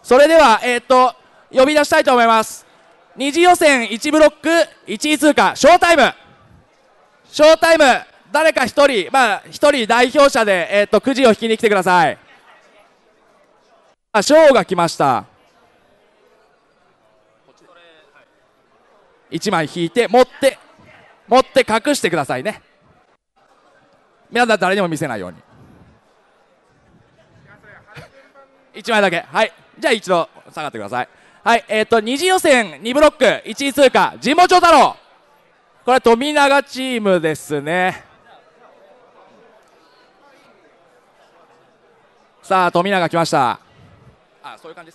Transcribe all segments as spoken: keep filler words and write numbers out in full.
それでは、えー、っと呼び出したいと思います。二次予選いちブロックいちい通過、ショータイム。ショータイム、誰かひとり、まあひとり代表者で、えー、っとくじを引きに来てください。あ、ショーが来ました。いちまい引いて持って持って隠してくださいね。皆さん誰にも見せないようにいちまいだけ。はい、じゃあ一度下がってください。はい、えっ、ー、と二次予選にブロックいちい通過、神保町太郎。これは富永チームですね。さあ富永来ました。あ、そういう感じです。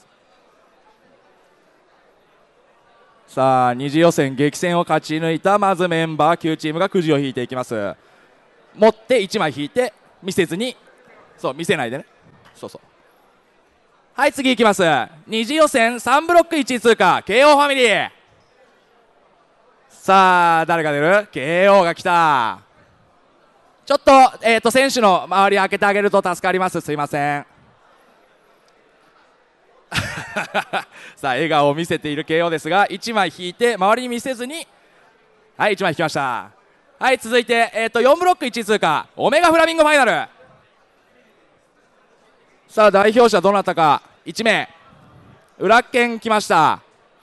さあ二次予選激戦を勝ち抜いたまずメンバーきゅうチームがくじを引いていきます。持っていちまい引いて見せずに、そう見せないでね。そうそう。はい、次いきます。二次予選さんブロックいちい通過、慶応ファミリー。さあ誰が出る？慶応が来た。ちょっと、えー、と選手の周り開けてあげると助かります。すいませんさあ笑顔を見せている慶応ですが、いちまい引いて周りに見せずに、はい、いちまい引きました。はい、続いて、えー、とよんブロックいちい通過、オメガフラミンゴファイナル。さあ代表者どなたかいちめい、裏剣来ました。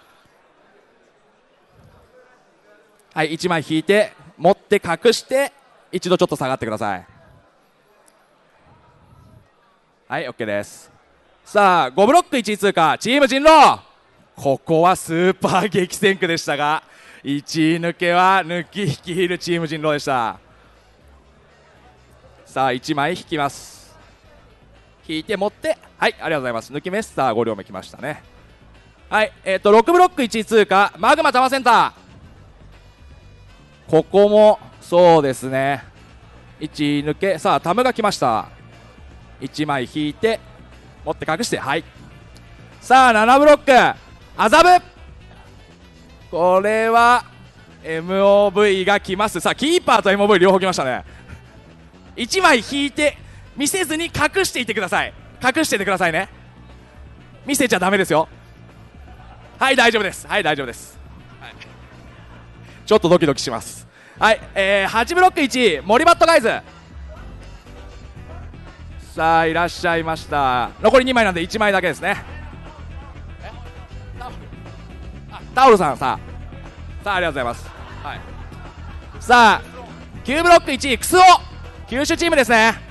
はい、いちまい引いて持って隠して一度ちょっと下がってください。はい、 OK です。さあごブロックいちい通過、チーム人狼。ここはスーパー激戦区でしたが、いちい抜けは抜き率いるチーム人狼でした。さあいちまい引きます。引いて持って、はい、ありがとうございます。抜きメスターご両目きましたね。はい、えっ、ー、とろくブロックいちい通過、マグマタマセンター。ここもそうですね、いち抜け。さあタムが来ました。いちまい引いて持って隠して、はい。さあななブロック麻布。これは エムオーブイ が来ます。さあキーパーと エムオーブイ 両方来ましたね。いちまい引いて見せずに隠していってください。隠しててくださいね。見せちゃダメですよ。はい大丈夫です。はい大丈夫です、はい、ちょっとドキドキします。はい、えー、はちブロックいち森バットガイズ。さあいらっしゃいました。残りにまいなんでいちまいだけですね。タオルさん、さあさあありがとうございます、はい、さあきゅうブロックいちクスオ九州チームですね。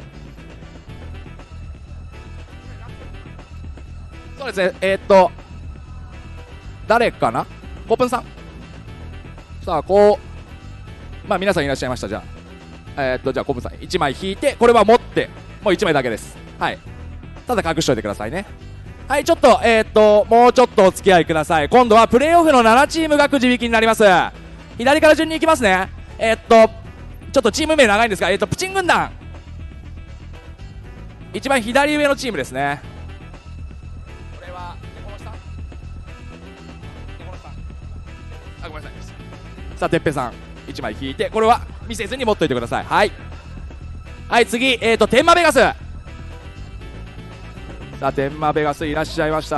そうですね、えー、っと誰かな、コープンさん。さあこう、まあ皆さんいらっしゃいました。じゃあえー、っとじゃあコープンさんいちまい引いて、これは持ってもういちまいだけです。はい、ただ隠しといてくださいね。はい、ちょっとえー、っともうちょっとお付き合いください。今度はプレーオフのななチームがくじ引きになります。左から順に行きますね。えー、っとちょっとチーム名長いんですが、えー、っとプチン軍団、一番左上のチームですね。これは猫の下、猫の下、あ、ごめんなさい。さあてっぺさんいちまい引いて、これは見せずに持っといてください。はいはい、次えー、っと天満ベガス。さあ天満ベガスいらっしゃいました。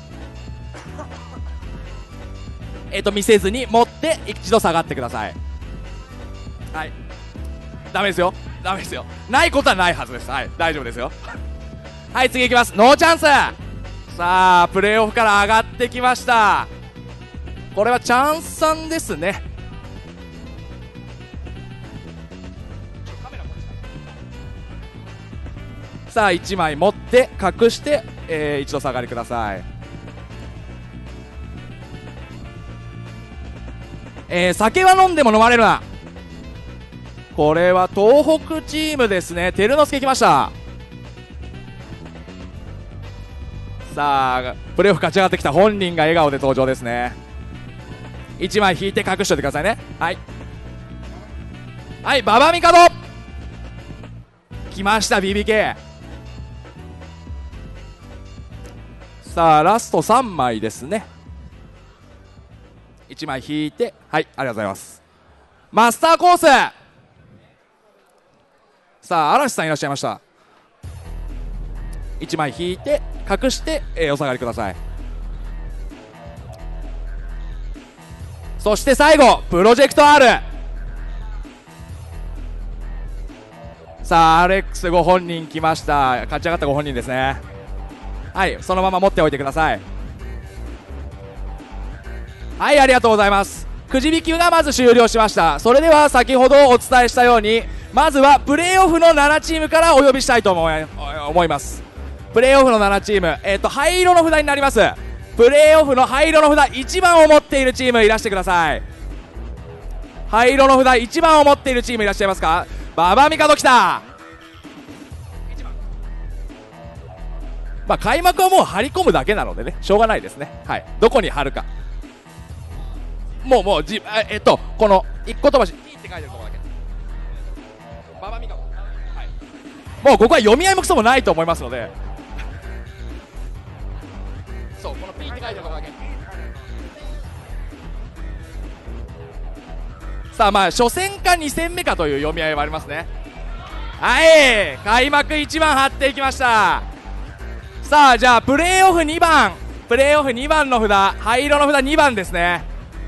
えっと見せずに持って一度下がってください。はい、ダメですよ、ダメですよ、ないことはないはずです。はい、大丈夫ですよはい次いきます。ノーチャンス。さあプレーオフから上がってきました。これはチャンスさんですね。さあいちまい持って隠して、えー、一度下がりください。えー、酒は飲んでも飲まれるな。これは東北チームですね。照之助来ました。さあプレーオフ勝ち上がってきた本人が笑顔で登場ですね。いちまい引いて隠しておいてくださいね。はいはい、馬場帝来ました。 ビービーケー。 さあラストさんまいですね。いちまい引いて、はい、ありがとうございます。マスターコース。さあ嵐さんいらっしゃいました。 いちまい引いて隠して、えー、お下がりください。そして最後プロジェクト R。 さあアレックスご本人来ました。勝ち上がったご本人ですね。はい、そのまま持っておいてください。はい、ありがとうございます。くじ引きがまず終了しました。それでは先ほどお伝えしたように、まずはプレーオフのななチームからお呼びしたいと思い思います。プレーオフのななチーム、えーと灰色の札になります。プレーオフの灰色の札いちばんを持っているチームいらしてください。灰色の札いちばんを持っているチームいらっしゃいますか。馬場美香来た。まあ開幕はもう張り込むだけなのでね、しょうがないですね。はい、どこに貼るか、もうもうじえっとこのいっこ飛ばし P って書いてるところだけ、馬場美香、はい、もうここは読み合いもクソもないと思いますので、そうこの P って書いてるところだけ。さあまあ初戦かに戦目かという読み合いはありますね。はい、開幕いちばん貼っていきました。さあじゃあプレーオフにばん、プレーオフにばんの札、灰色の札にばんですね。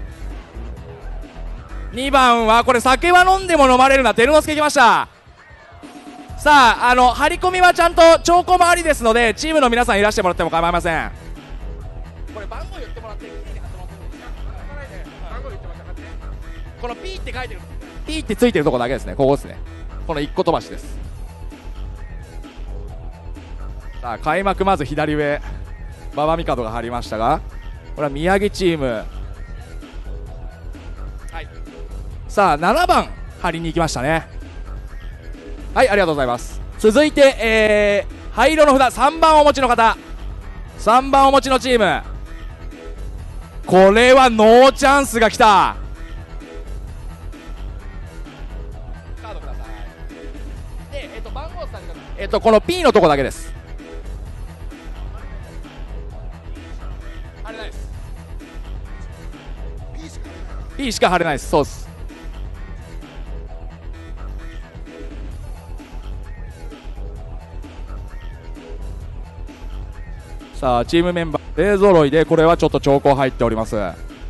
にばんはこれ酒は飲んでも飲まれるな、照之助来ました。さああの張り込みはちゃんと兆候もありですので、チームの皆さんいらしてもらっても構いません。これ番号言ってもらっていいですか。この P って書いてる P ってついてるところだけですね。ここですね、このいっこ飛ばしです。さあ開幕まず左上馬場美香が張りましたが、これは宮城チーム、はい、さあななばん張りに行きましたね。はい、ありがとうございます。続いて、えー、灰色の札さんばんをお持ちの方、さんばんをお持ちのチーム、これはノーチャンスが来た。カードください。で、えっと番号さん、えっとこの P のとこだけです。貼れないです。 P しか貼れないです。そうです。さあチームメンバー勢ぞろいで、これはちょっと兆候入っております。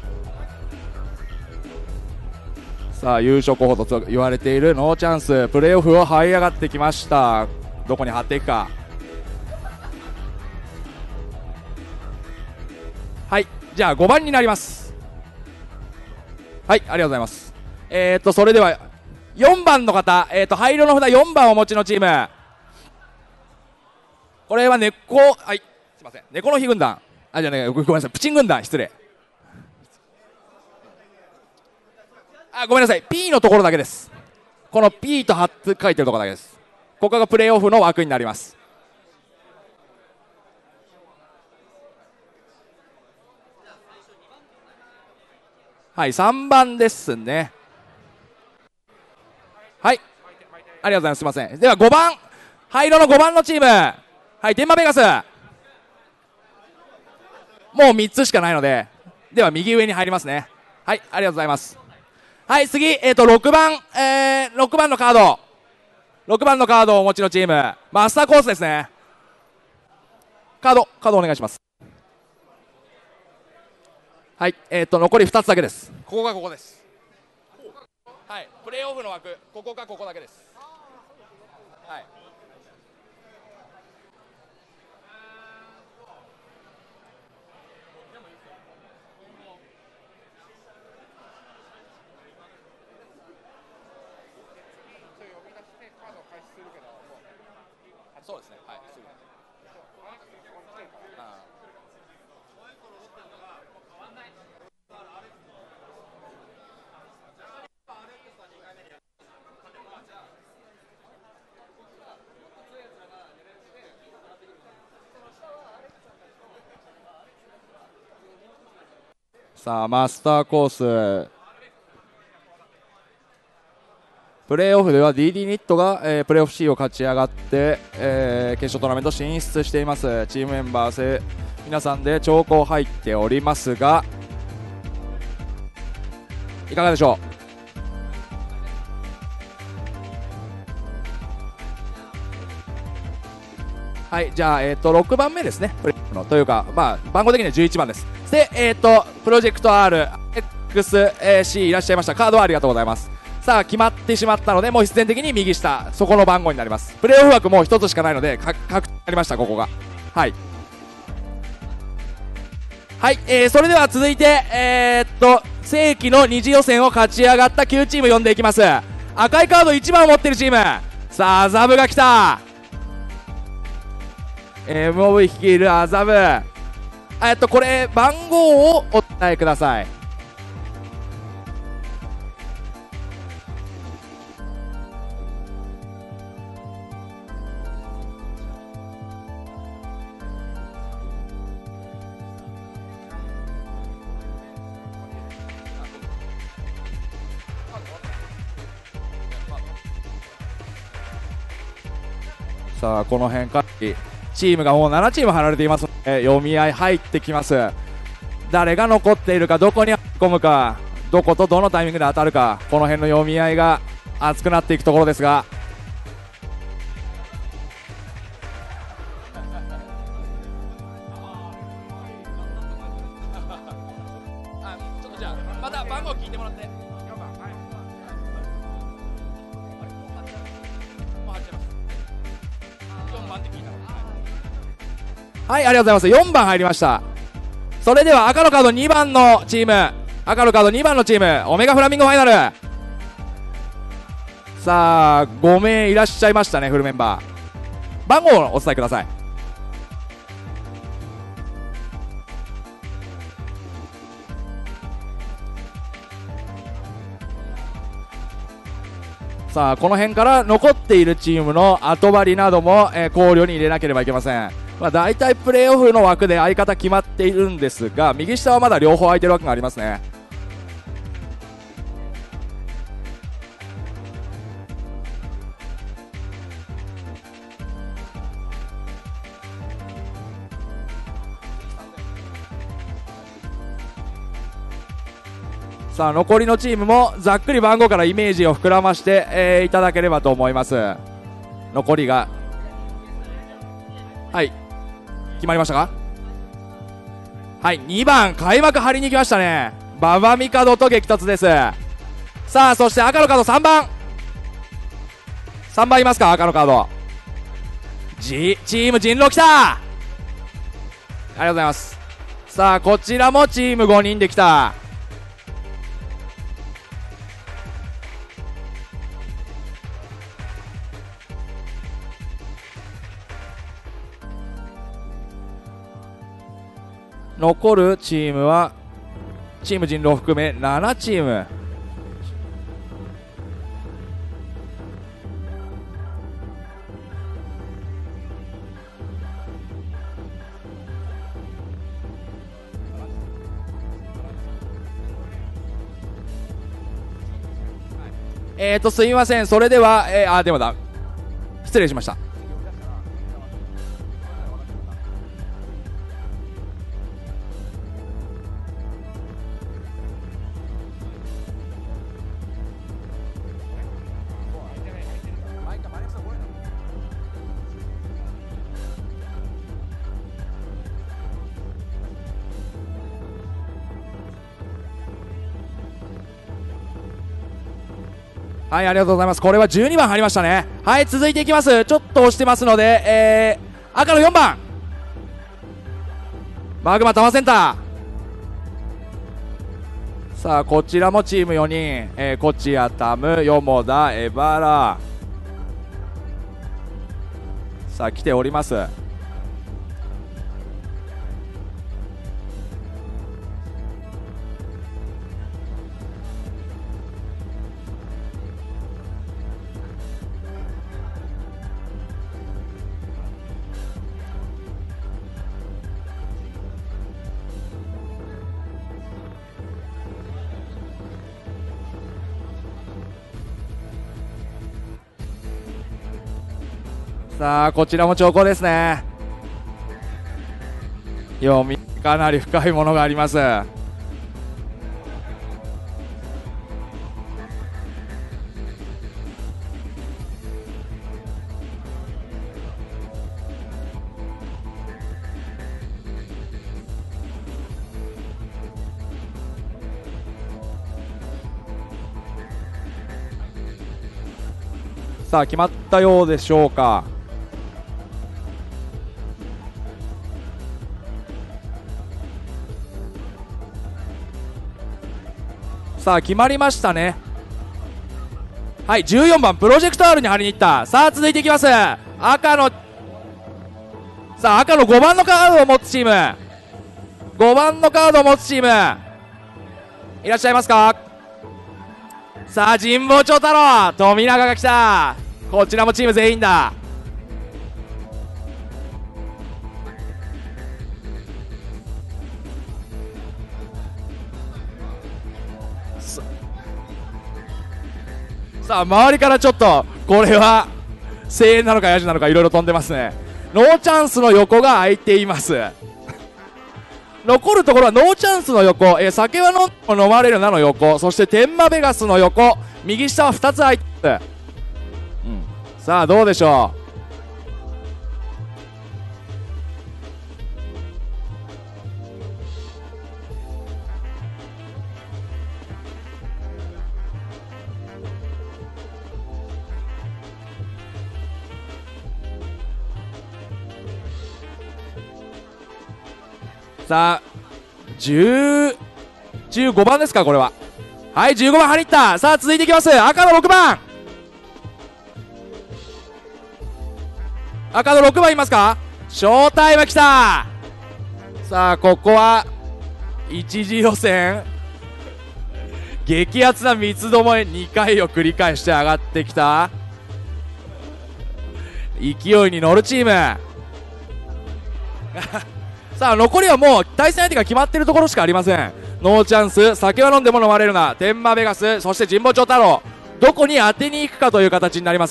さあ優勝候補と言われているノーチャンス、プレーオフを這い上がってきました。どこに貼っていくか。はい、じゃあごばんになります。はい、ありがとうございます。えー、っとそれではよんばんの方、えー、っと灰色の札よんばんをお持ちのチーム、これは猫、はい、すいません、猫の日軍団、あ、じゃあね、ごめんなさい、プチン軍団、失礼。あ、ごめんなさい、 P のところだけです。この P と貼って書いてるところだけです。ここがプレーオフの枠になります。はい、さんばんですね。はい、ありがとうございます。すいません。ではごばん、灰色のごばんのチーム、はい、天馬ベガス、もうみっつしかないので、では右上に入りますね。はい、ありがとうございます。はい、次、えー、とろくばん、えー、ろくばんのカード、ろくばんのカードをお持ちのチーム、マスターコースですね。カードカードお願いします。はい、えー、と残りふたつだけです。ここがここです。はい、プレーオフの枠、ここかここだけです。はい、そうですね、はい、すぐ。あさあマスターコース、プレーオフでは ディーディー ニットが、えー、プレーオフ C を勝ち上がって、えー、決勝トーナメント進出しています。チームメンバー皆さんで兆候入っておりますが、いかがでしょう。 はい、じゃあ、えー、とろくばんめですね、プレーのというか、まあ、番号的にはじゅういちばんです。で、えー、とプロジェクト アール、エックスシー いらっしゃいました。カードはありがとうございます。さあ、決まってしまったので、もう必然的に右下、そこの番号になります。プレーオフ枠もうひとつしかないので、か確定になりました、ここが。はい、はい、えー、それでは続いて、えー、っと正規の二次予選を勝ち上がったきゅうチーム呼んでいきます。赤いカードいちばんを持っているチーム、さあ、麻布が来た。エムオーブイ 率いる麻布、えっとこれ番号をお伝えください。さあ、この辺からチームがもうななチーム離れていますので、読み合い入ってきます。誰が残っているか、どこに込むか、どことどのタイミングで当たるか、この辺の読み合いが熱くなっていくところですが、ちょっとじゃあまた番号聞いてもらって。はい、ありがとうございます。よんばん入りました。それでは赤のカードにばんのチーム、赤のカードにばんのチーム、オメガフラミンゴファイナル。さあ、ごめいいらっしゃいましたね、フルメンバー。番号をお伝えください。さあ、この辺から残っているチームの後張りなども、えー、考慮に入れなければいけません。まあ、大体プレーオフの枠で相方決まっているんですが、右下はまだ両方空いてる枠がありますね。さあ、残りのチームもざっくり番号からイメージを膨らまして、えー、いただければと思います。残りが、はい、決まりましたか。はい、にばん開幕張りに行きましたね。馬場ミカドと激突です。さあ、そして赤のカードさんばん、さんばんいますか。赤のカード、G、チーム人狼来た。ありがとうございます。さあ、こちらもチームごにんで来た。残るチームはチーム人狼含めななチーム。えーとすみません、それでは、えー、あでもだ失礼しました。はい、ありがとうございます。これはじゅうにばん入りましたね。はい、続いていきます。ちょっと押してますので、えー、赤のよんばんマグマタワーセンター。さあ、こちらもチームよにん、えー、コチアタム、ヨモダ、エバラ、さあ来ております。さあ、こちらも兆候ですね。読みかなり深いものがあります。 さあ決まったようでしょうか。さあ決まりましたね。はい、じゅうよんばんプロジェクト R に張りに行った。さあ続いていきます。赤のさあ赤のごばんのカードを持つチーム、ごばんのカードを持つチームいらっしゃいますか。さあ神保町太郎、富永が来た。こちらもチーム全員だ。さあ周りからちょっとこれは声援なのかヤジなのかいろいろ飛んでますね。ノーチャンスの横が空いています残るところはノーチャンスの横、えー、酒は飲飲まれるなの横、そして天満ベガスの横、右下はふたつ空いてる、うん、さあどうでしょう。さあじゅう、じゅうごばんですかこれは。はいじゅうごばん張りいった。さあ続いていきます。赤のろくばん、赤のろくばんいますか。ショータイム来た。さあここは一次予選激アツな三つどもえにかいを繰り返して上がってきた。勢いに乗るチームさあ残りはもう対戦相手が決まっているところしかありません。ノーチャンス、酒は飲んでも飲まれるな、天満ベガス、そして神保町太郎、どこに当てに行くかという形になります。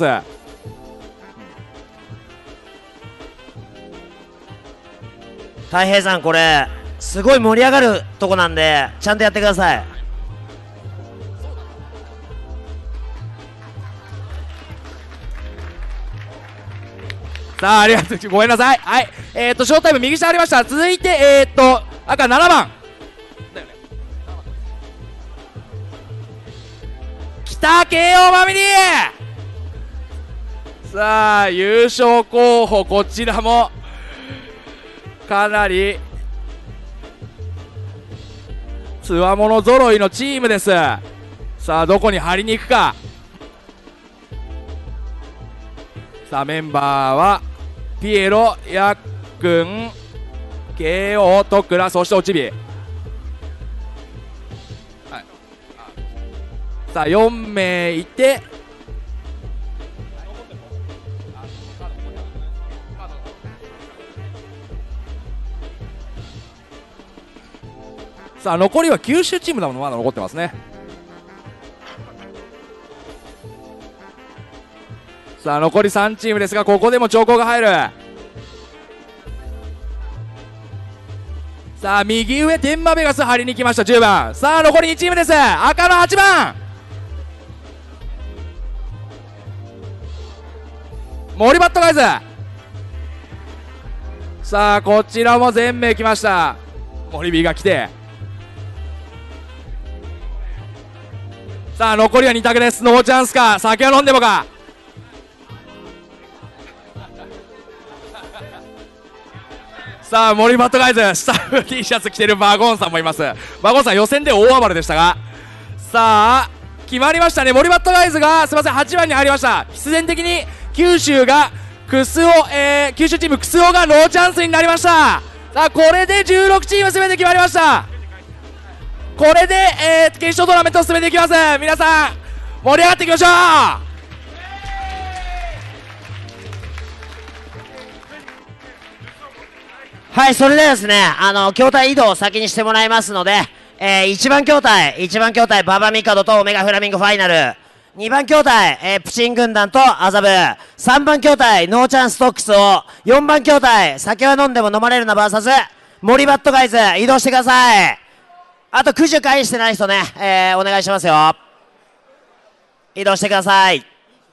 太平さん、これすごい盛り上がるとこなんでちゃんとやってください。 さあありがとう、ごめんなさい。はいえー、っとショータイム右下ありました。続いてえー、っと赤ななばんだよね。北慶応ファミリー。さあ優勝候補こちらもかなりつわもの揃いのチームです。さあどこに張りに行くか。さあメンバーはピエロ、ヤックン、慶応、トクラ、そしてオチビ、はい、さあよんめいいてさあ残りは九州チームなものまだ残ってますね。さあ残りさんチームですがここでも兆候が入る。さあ右上天満ベガス張りに来ましたじゅうばん。さあ残りにチームです。赤のはちばん森バットガイズ。さあこちらも全名来ました。森ビが来てさあ残りはに択です。ノーチャンスか酒を飲んでもか。さあ森バットガイズスタッフ T シャツ着てるバゴンさんもいます。バゴンさん予選で大暴れでしたがさあ決まりましたね。森バットガイズがすみませんはちばんに入りました。必然的に九州がクスオ、えー、九州チームクスオがノーチャンスになりました。さあこれでじゅうろくチーム全て決まりました。これで、えー、決勝トーナメントを進めていきます。皆さん盛り上がっていきましょう。 はい、それではですね、あの筐体移動を先にしてもらいますので、えー、いちばん筐体、いちばん筐体ババミカドとオメガフラミンゴファイナル、にばん筐体、えー、プチン軍団と麻布、さんばん筐体ノーチャンストックスを、よんばん筐体酒は飲んでも飲まれるな ブイエス 森バットガイズ移動してください。あとくじゅ返してない人ね、えー、お願いしますよ。移動してください。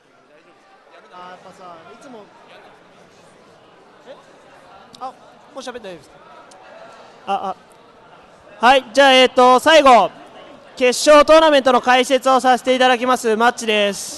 もう喋って大丈夫ですか。ああはい、じゃあ、えー、と最後決勝トーナメントの解説をさせていただきますマッチです。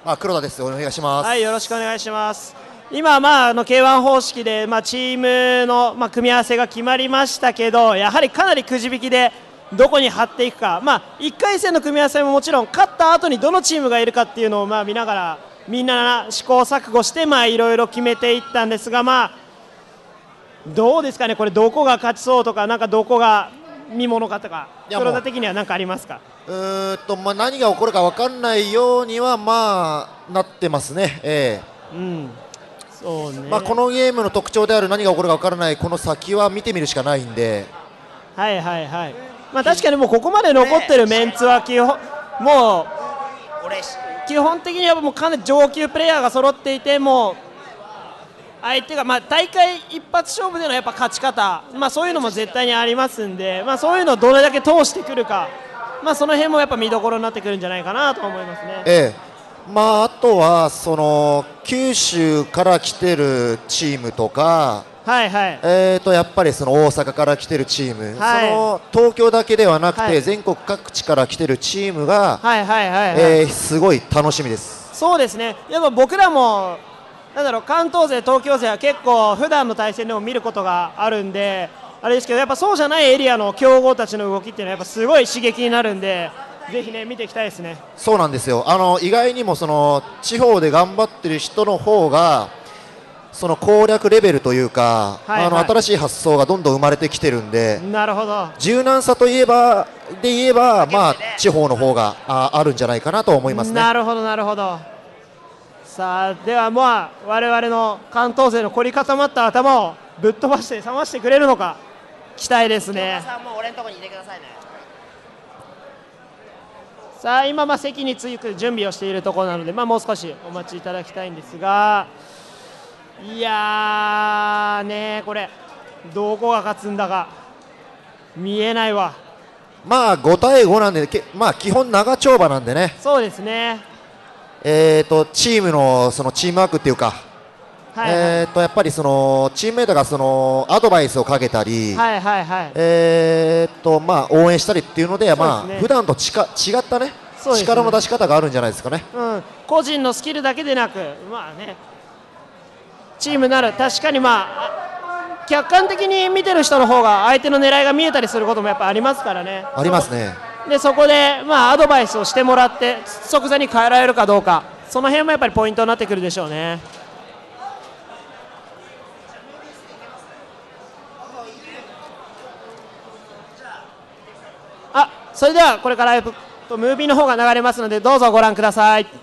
あ、黒田です。お願いします。 はい、よろしくお願いします。今、まあ、あの ケーワン 方式で、まあ、チームの、まあ、組み合わせが決まりましたけど、やはりかなりくじ引きでどこに張っていくか、まあ、いっかい戦の組み合わせももちろん勝った後にどのチームがいるかっていうのを、まあ、見ながらみんな試行錯誤して、まあ、いろいろ決めていったんですが、まあ、どうですかね、これどこが勝ちそうとか、なんかどこが見ものかとか、黒田的には何かありますか。 うーんと、まあ、何が起こるか分かんないようには、まあ、なってますね。ええ、 うんそうね、 まあ、このゲームの特徴である何が起こるか分からないこの先は見てみるしかないんで、 はいはいはい、まあ、確かにもうここまで残ってるメンツは基本もう基本的にはもうかなり上級プレーヤーが揃っていて、もう相手が、まあ、大会一発勝負でのやっぱ勝ち方、まあ、そういうのも絶対にありますんで、まあ、そういうのをどれだけ通してくるか、まあ、その辺もやっぱ見どころになってくるんじゃないかなと思いますね。 ええ、まあ、あとはその九州から来てるチームとか、 はいはい、 えー、とやっぱりその大阪から来てるチーム、 はい、 その東京だけではなくて、 はい、 全国各地から来てるチームが、 はいはいはいはい、 えー、すごい楽しみです。 そうですね、やっぱ僕らもなんだろう、関東勢、東京勢は結構普段の対戦でも見ることがあるんであれですけど、やっぱそうじゃないエリアの強豪たちの動きっていうのはやっぱすごい刺激になるんで、ぜひね見ていきたいですね。 そうなんですよ。あの意外にもその地方で頑張ってる人の方がその攻略レベルというか、はいはい、あの新しい発想がどんどん生まれてきてるんで、 なるほど、 柔軟さといえばで言えば、まあ、地方の方が あ, あるんじゃないかなと思いますね。 なるほどなるほど。さあでは、まあ、我々の関東勢の凝り固まった頭をぶっ飛ばして冷ましてくれるのか期待ですね。 さんも俺のとこにいてくださいね。 さあ今、まあ席に着く準備をしているところなので、まあ、もう少しお待ちいただきたいんですが、いやーね、これどこが勝つんだか見えないわ。 まあごたいごなんで、けまあ基本長丁場なんでね。 そうですね。 えーとチームのそのチームワークっていうか、 はいはい、 えーとやっぱりそのチームメートがそのアドバイスをかけたり、 はいはいはい、 えーとまあ応援したりっていうので、でまあ普段とちか違ったね、ね力の出し方があるんじゃないですかね。 うん、個人のスキルだけでなく、まあね、チームなる、確かに、まあ、客観的に見てる人の方が相手の狙いが見えたりすることもやっぱありますからね。 ありますね。 でそこで、まあ、アドバイスをしてもらって即座に変えられるかどうか、その辺もやっぱりポイントになってくるでしょうね。あ、それではこれからムービーの方が流れますので、どうぞご覧ください。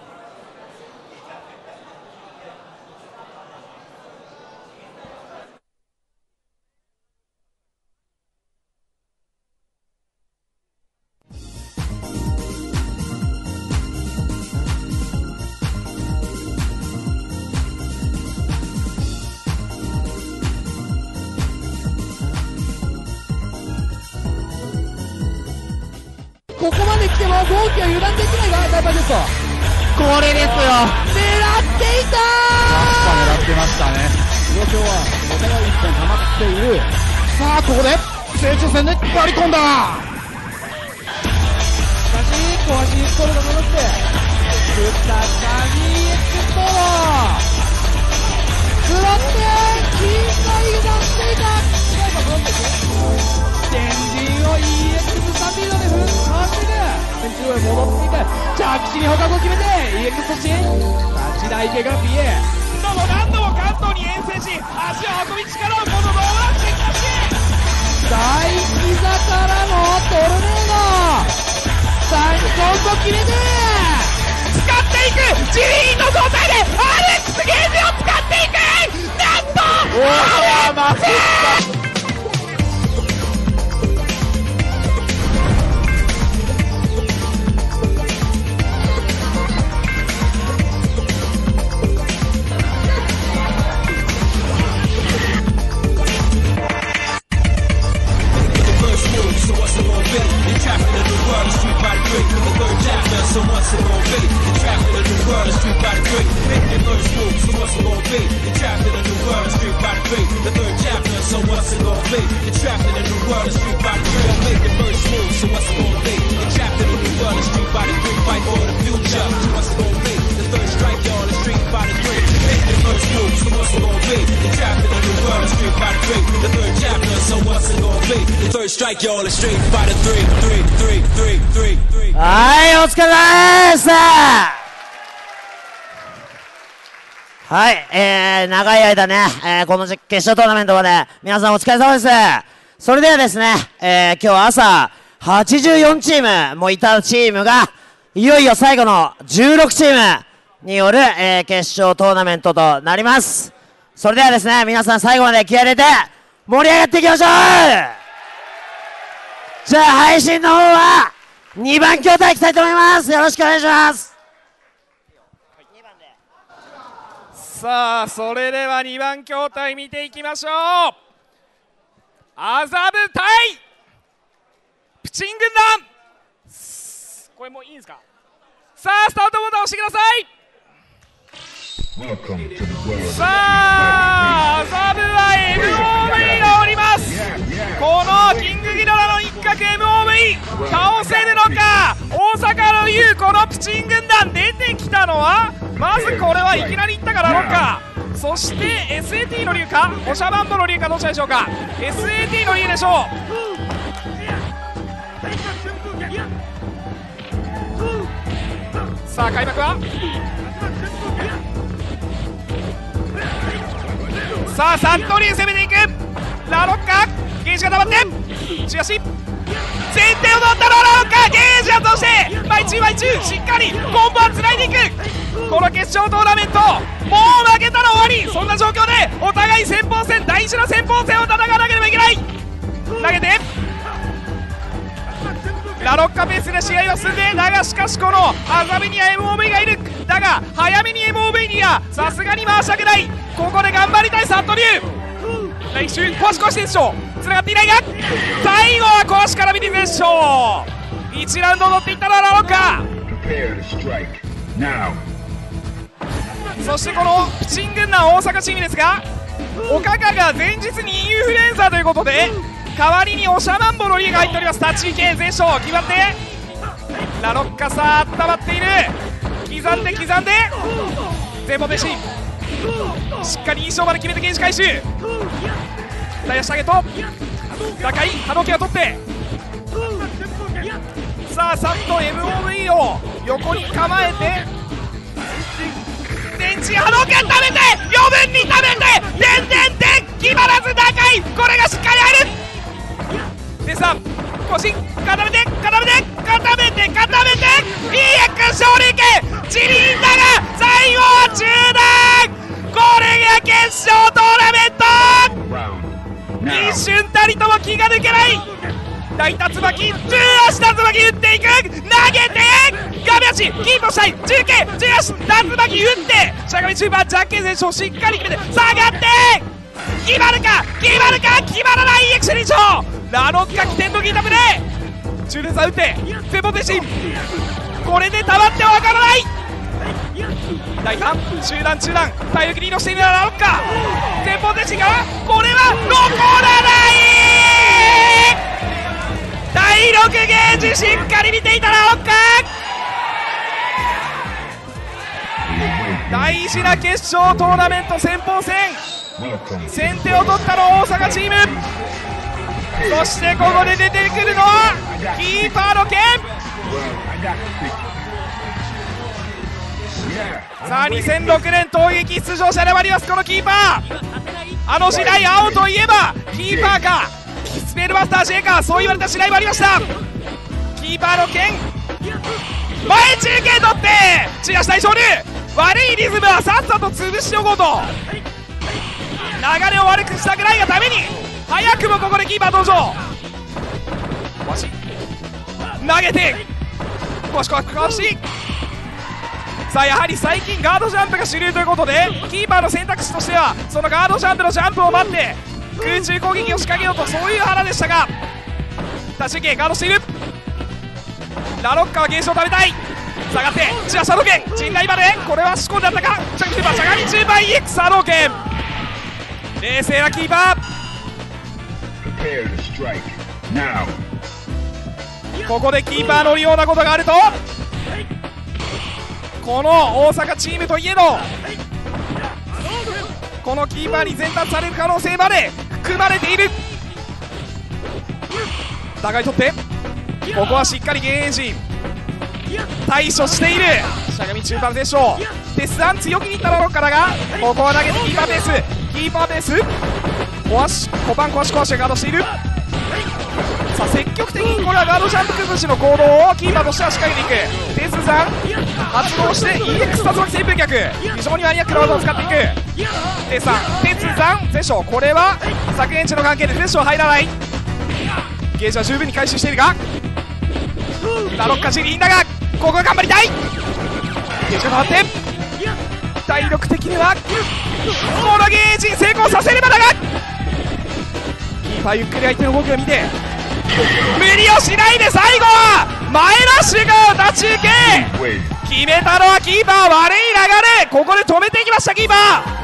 ここまで来てもゴーキは油断できないがダイバージェット、 これですよ。 狙っていたー、狙ってましたね。状況はお互い一本溜まっている。さあここで成長戦で割り込んだ。しかし小橋ストールが戻って再びエクスポードスロッテ金塊が出していた。天神を イーエックス スタンピードで踏ん走る。中央へ戻っていく。着地に捕獲を決めて イーエックス 突進。八大家が ピーエー。 何度も何度も関東に遠征し、足を運び力をこのローラーしてきたし。 大膝からのトルネード。さんコンボ決めて。 使っていく。ジリーンの状態でアレックスゲージを使っていく。なんとアレックス。So what's it gonna be? The trap in a new world, a street by the creek. Make your first move, so what's it gonna be? The trap in a new world, a street by the creek. The third chapter, so what's it gonna be? The trap in a new world, a street by the creek. Make your first move, so what's it gonna be? The trap in a new world, a street by the creek. Fight for the future, so what's it gonna be? The third by the three. The third chapter, so what's it gonna be? The third strike, y'all, is Street Fighter three, three, three, three, three, three. はい、お疲れ様です。はい、えー、長い間ね、えー、この決勝トーナメントまで皆さんお疲れ様です。それではですね、えー、今日朝はちじゅうよんチームもいたチームがいよいよ最後のじゅうろくチームによる、えー、決勝トーナメントとなります。それではですね、皆さん最後まで気合い入れて盛り上がっていきましょう。じゃあ配信の方はにばん筐体いきたいと思います。よろしくお願いします。 さあそれではにばん筐体見ていきましょう。麻布対プチン軍団、これもういいんですか。さあスタートボタン押してください。さあ麻布は エムオーブイ がおります。このキングギドラの一角 エムオーブイ 倒せるのか。大阪の U このプチン軍団出てきたのはまずこれはいきなりいったかラロッカ、そして エスエーティー の竜かおしゃバンドの竜かどちらでしょうか。 エスエーティー の竜でしょう。さあ開幕はさあサントリー攻めていく。ラロッカゲージが溜まってしかし先手を取ったのはラロッカゲージが通して毎中毎中しっかりコンボをつないでいく。この決勝トーナメントもう負けたら終わり、そんな状況でお互い先鋒戦大事な先鋒戦を戦わなければいけない。投げてラロッカペースで試合は進んで、だがしかしこの麻布には エムオーブイ がいる。だが早めに エムオーブイ にはさすがに回したくない。ここで頑張りたいサントリュー。来週壊し壊してでしょう。つながっていないが最後は壊しから見てでしょう。いちラウンド取っていったのはラロッカ、そしてこのプチン軍団大阪チームですが、おかかが前日にインフルエンザということで代わりにおしゃマンボのリーが入っております。立ち系前哨決まってラロッカさあ温まっている。刻んで刻んで前方ペシしっかりいい勝負で決めてゲージ回収。ダイヤ下げと打開波動拳を取ってさあさっと エムオーブイ を横に構えて電池波動拳食べて余分に食べて点々点決まらず打開、これがしっかり入る。でさ腰固めて固めて固めて固めて イーエックス 勝利権チリンだが最後は中断。これが決勝トーナメント。一瞬たりとも気が抜けない。大竜巻じゅう足竜巻打っていく。投げてガメ足キープしたい中継じゅう足竜巻打ってしゃがみ中盤ジャッケン選手をしっかり決めて下がって決まるか決まるか決まらない。 イーエックス に勝ラロッカ起点の効いたプレー中連鎖打って前方停止、これでたまってわからない。第さん中段中段体力リードしているラロッカ前方停止がこれは残らない。だいろくゲージしっかり見ていたラロッカ。大事な決勝トーナメント先鋒戦先手を取ったのは大阪チーム。そしてここで出てくるのはキーパーの剣。さあにせんろくねん闘撃出場者でもありますこのキーパー。あの時代青といえばキーパーかスペルマスター J かそう言われた時代もありました。キーパーの剣前中継取って散らしたい勝利。悪いリズムはさっさと潰しておこうと流れを悪くしたくないがために早くもここでキーパー登場。わし投げてこしこしこしさあやはり最近ガードジャンプが主流ということでキーパーの選択肢としてはそのガードジャンプのジャンプを待って空中攻撃を仕掛けようとそういう腹でしたが立ち受けガードしている。ラロッカはゲージを食べたい。下がってジャシャロケン陣内までこれは仕込んであったか。しゃがみしゃがみ中盤 イーエックス サロケン冷静なキーパー。ここでキーパー乗るようなことがあるとこの大阪チームといえどこのキーパーに全奪される可能性まで組まれている。互い取って、ここはしっかりゲージ対処している。しゃがみ中盤でしょう。デスダン強気にいったロッカーだが、ここは投げてキーパーベース、キーパーベース壊し、小判壊し壊しがガードしている。さあ積極的にこれはガードジャンプ崩しの行動をキーパーとしては仕掛けていく。デスザン発動して イーエックス 竜巻旋風脚、非常にマニアックな技を使っていく。デスザン、デスザンゼショ、これは削減値の関係でゼショ入らない。ゲージは十分に回収しているが、ラロッカジリンだが、ここは頑張りたい。ゲージが変わって体力的にはこのゲージ成功させればだが、キーパーゆっくり相手の動きを見て無理をしないで、最後は前ラッシュが立ち受け、決めたのはキーパー。悪い流れ、ここで止めていきましたキーパー。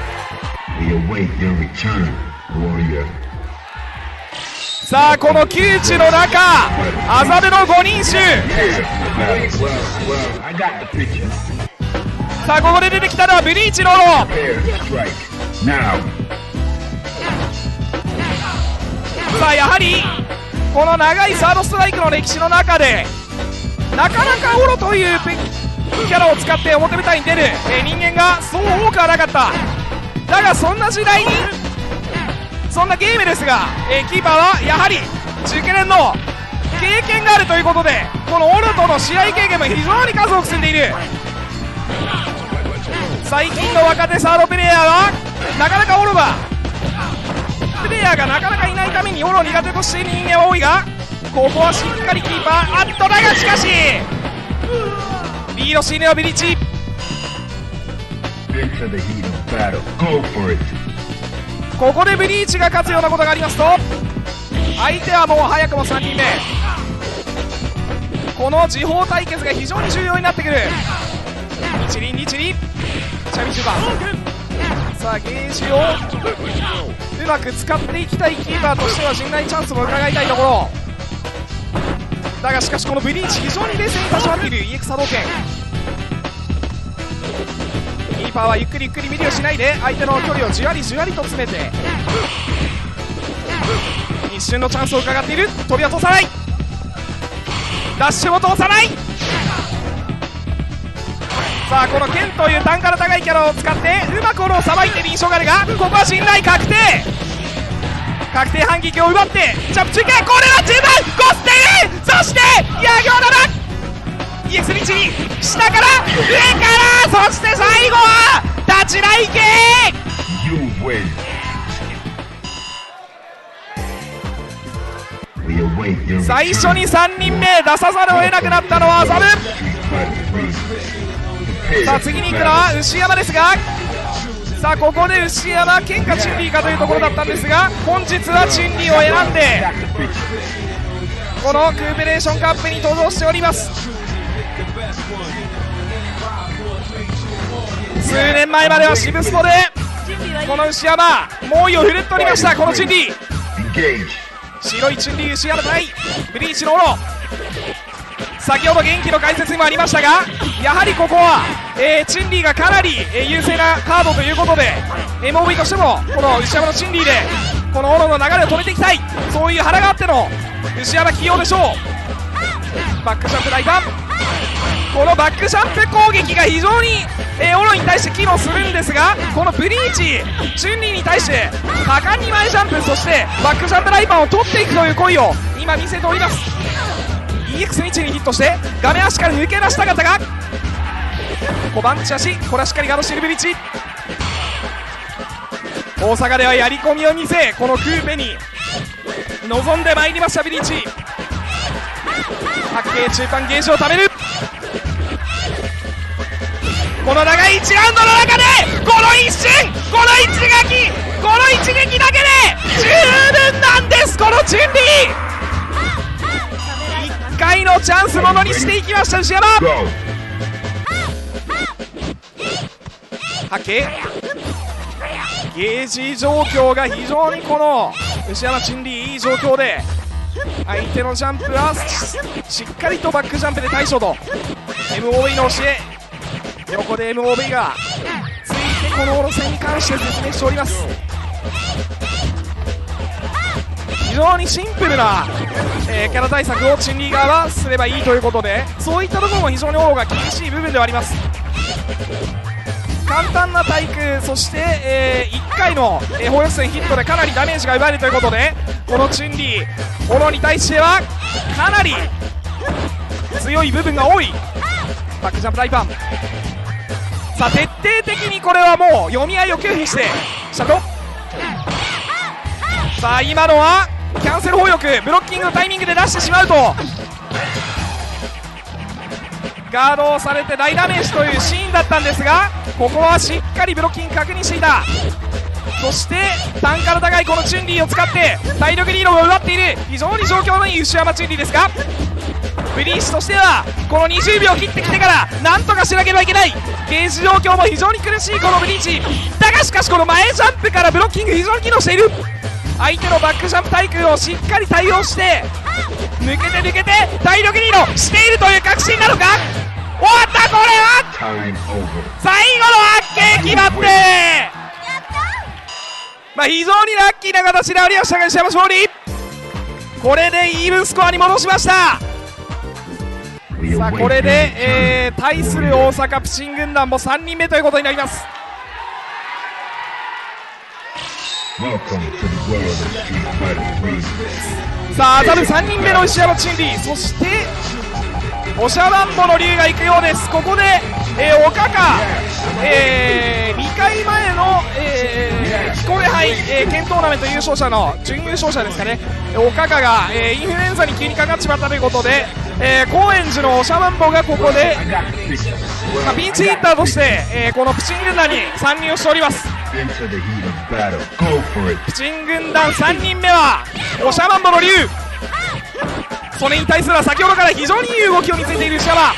さあこの窮地の中、麻布のごにん衆。さあここで出てきたのはブリーチのロー。さあやはりこの長いサードストライクの歴史の中でなかなかオロというキャラを使って表舞台に出る、えー、人間がそう多くはなかった。だがそんな時代にそんなゲームですが、えー、キーパーはやはり中堅連の経験があるということで、このオロとの試合経験も非常に数多く積んでいる。最近の若手サードプレイヤーはなかなかオロがプレイヤーがなかなかいないためにオロを苦手としている人間は多いが、ここはしっかりキーパー、あっとだがしかしリードしているのはビリッチ。ここでブリーチが勝つようなことがありますと、相手はもう早くもさんにんめ。この時報対決が非常に重要になってくる。日輪日輪チャビ中盤、さあゲージをうまく使っていきたいキーパーとしては陣内チャンスも伺いたいところだが、しかしこのブリーチ非常に冷静に立ち回っている イーエックス 波動拳。キーパーはゆっくりゆっくりミリをしないで相手の距離をじわりじわりと詰めて一瞬のチャンスを伺っている。飛びは通さない、ダッシュも通さない。さあこのケンという単価の高いキャラを使ってうまくオロをさばいている印象があるが、ここは信頼確定、確定反撃を奪ってジャンプ中継、これは中盤ゴステル、そしてヤギョダだ イーエックス リーチに下から上から、そして最後は立ち台系。最初にさんにんめ出さざるを得なくなったのは麻布。さあ次に行くのは牛山ですが、さあここで牛山剣かチンリーかというところだったんですが、本日はチンリーを選んでこのクーペレーションカップに登場しております。数年前までは渋スポでこの牛山猛威を振るっておりました。このチンリー、白いチンリー牛山対ブリーチのオロ。先ほど元気の解説にもありましたが、やはりここは、えー、チンリーがかなり、えー、優勢なカードということで エムオーブイ としてもこの牛山のチンリーでこのオロの流れを止めていきたい、そういう腹があっての牛山起用でしょう。バックジャンプ大胆、このバックジャンプ攻撃が非常に、えー、オロに対して機能するんですが、このブリーチチュンリーに対して果敢に前ジャンプ、そしてバックジャンプライパンを取っていくという行為を今見せております。 イーエックス ににヒットして画面足から抜け出した方が小判チ足、これはしっかりガードしているブリーチ。大阪ではやり込みを見せ、このクーペに臨んでまいりましたブリーチ。白景中間ゲージを貯める。この長いいちラウンドの中でこの一瞬、この一撃、この一撃だけで十分なんです。このチュンリーいっかいのチャンスものにしていきました牛山。白景ゲージ状況が非常にこの牛山チュンリーいい状況で、相手のジャンプはしっかりとバックジャンプで対処と エムオーブイ の教え、横で エムオーブイ がついてこのオロ戦に関して説明しております。 常にシンプルな、えー、キャラ対策をチンリー側はすればいいということで、そういったところも非常に王が厳しい部分ではあります。簡単な対空、そして、えー、いっかいの、えー、砲撃戦ヒットでかなりダメージが奪えるということで、このチュンリー斧に対してはかなり強い部分が多い。バックジャンプ大パン、さあ徹底的にこれはもう読み合いを拒否してシャドウ。さあ今のはキャンセル砲翼、ブロッキングのタイミングで出してしまうとガードをされて大ダメージというシーンだったんですが、ここはしっかりブロッキング確認していた。そして単価の高いこのチュンリーを使って体力リードを奪っている非常に状況のいい牛山チュンリーですが、ブリーチとしてはこのにじゅうびょう切ってきてからなんとかしなければいけない。ゲージ状況も非常に苦しいこのブリーチだが、しかしこの前ジャンプからブロッキング非常に機能している。相手のバックジャンプ対空をしっかり対応して抜けて抜けて体力リードしているという確信なのか。終わった、これは最後の発見決まって、まあ、非常にラッキーな形でありましたが西山勝利、これでイーブンスコアに戻しました。さあこれで、えー、対する大阪プチン軍団もさんにんめということになります。さあ多分さんにんめの石山チンリー、そしておしゃばんぼの龍が行くようです。ここで、えー、岡か、えー、にかいまえの、えー、彦根杯、えー、県トーナメント優勝者の準優勝者ですかね、岡かが、えー、インフルエンザに急にかかってしまったということで、えー、高円寺のおしゃばんぼがここで、まあ、ピンチヒッターとして、えー、このプチン軍団に参入しております。プチン軍団さんにんめはおしゃばんぼの龍、それに対するは先ほどから非常にいい動きを見せている石山。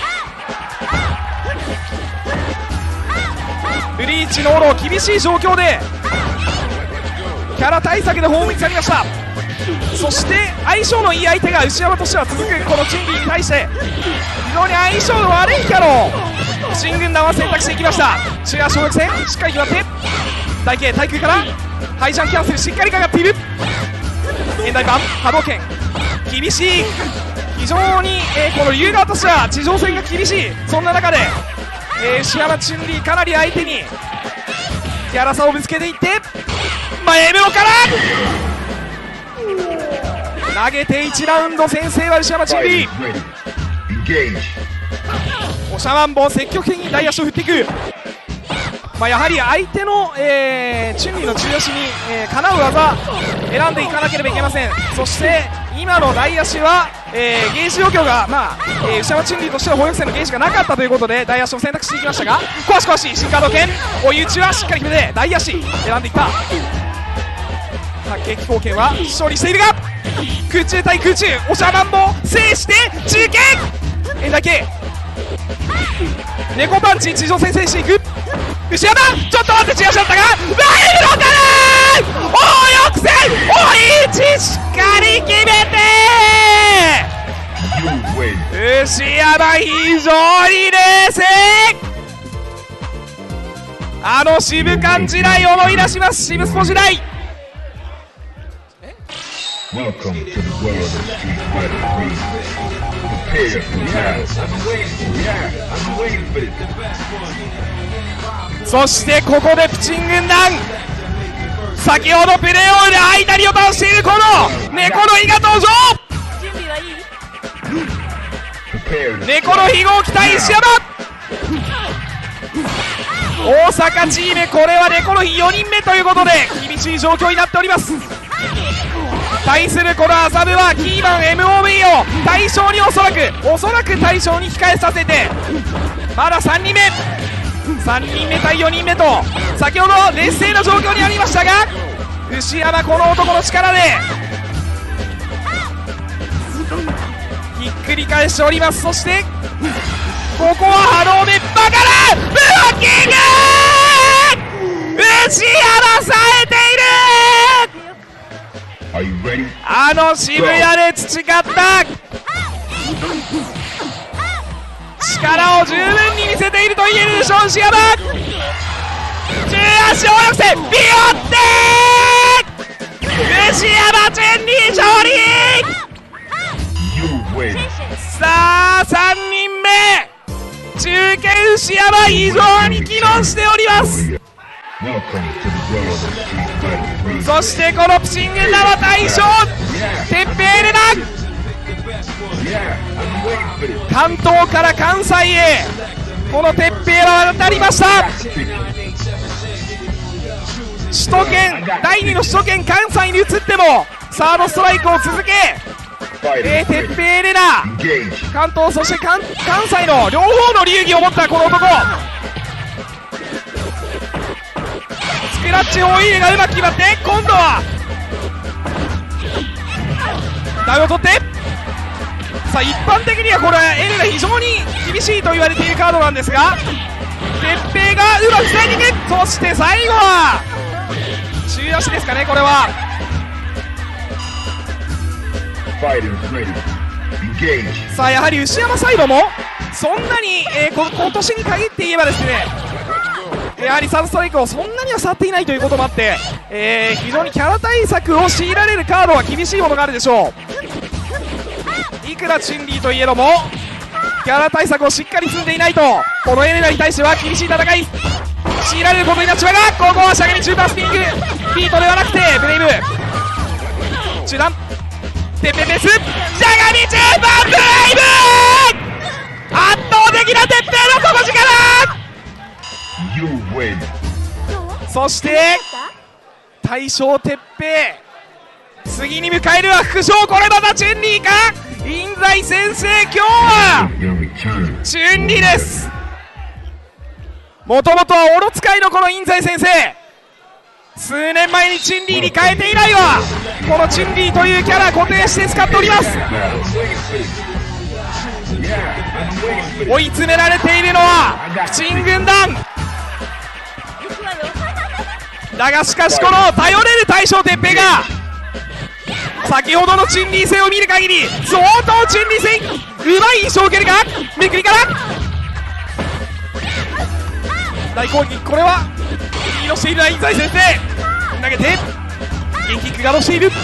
ブリーチのオロ厳しい状況でキャラ対策で砲撃されました。そして相性のいい相手が牛山としては続くこのチンリーに対して非常に相性の悪いキャラを新軍団は選択していきました。シュア衝撃戦しっかり決まって大形対空からハイジャンキャンセルしっかりかかっている。現代版波動拳厳しい、非常に、えー、この龍側としては地上戦が厳しい。そんな中で、えー、石山チュンリーかなり相手にキャラ差をぶつけていって前目のから投げていちラウンド先制は石山チュンリー。おしゃばんぼ積極的に大足を振っていく。まあ、やはり相手の、えー、チュンリーの中足に、えー、かなう技選んでいかなければいけません。そして今の大足は、えー、ゲージ状況が、まあえー、牛山チュンリーとしては砲撃戦のゲージがなかったということで大足を選択していきましたが、壊し壊し新カード剣追い打ちはしっかり決めて大足選んでいった。撃貢献は勝利しているが空中対空中おしゃばんぼ制して中継円だけ猫パンチ地上戦制していく牛山、ちょっと待って違うだったがワイルドだな大抑制追い打ちしっかり決めて牛山非常に冷静。あの渋感時代を思い出します。渋スポ時代。 Welcome to the world of Street Fighter three. Prepare for battle. I've been waiting for it. Yeah, I've been waiting for it. そしてここでプチン軍団先ほどプレーオフで間にを倒しているこの猫の日が登場。 準備はいい？ 猫の日号機対石山大阪チーム、これは猫の日よにんめということで厳しい状況になっております。対するこの麻布はキーマン エムオーブイ を対象におそらくおそらく対象に控えさせてまださんにんめさんにんめ対よにんめと先ほど劣勢な状況にありましたが牛山この男の力でひっくり返しております。そしてここはハローメッパからブロッキング牛山冴えている。あの渋谷で培った力を十分に見せていると言えるでしょう。牛山中足を抑制ビヨって牛山チェンリー勝さあさんにんめ中堅牛山非常に機能しております。そしてこのプチン軍団は大将てっぺいレナ、関東から関西へこのてっぺいは渡りました。首都圏だいにの首都圏関西に移ってもサードストライクを続け、えー、てっぺいレナ、関東そして関関西の両方の流儀を持ったこの男、スクラッチ大入れがうまく決まって、今度はダウンを取って、さあ一般的にはこれは L が非常に厳しいと言われているカードなんですが、てっぺいがうまく塞いでいく。そして最後は中足ですかね、これはさあやはり牛山サイドもそんなに、えー、こ今年に限って言えばですね、やはりサードストライクをそんなには触っていないということもあって、えー、非常にキャラ対策を強いられるカードは厳しいものがあるでしょう。いくらチュンリーといえどもキャラ対策をしっかり積んでいないとこのエレナに対しては厳しい戦い強いられることになっちまうが、ここはしゃがみ中盤スピングビートではなくてブレイブ中段てっぺんベースしゃがみ中盤ブレイブ、圧倒的なてっぺんの底力。そして大将てっぺい、次に迎えるは副将、これまたチュンリーか。印西先生今日はチュンリーです。もともとはオロ使いのこの印西先生、数年前にチュンリーに変えて以来はこのチュンリーというキャラ固定して使っております。追い詰められているのはプチン軍団だが、しかしこの頼れる大将てっぺいが先ほどのチュンリー戦を見る限り相当チュンリー戦うまい印象を受けるが、めくりから大攻撃、これはリードしている印西先生投げて元気がロしている。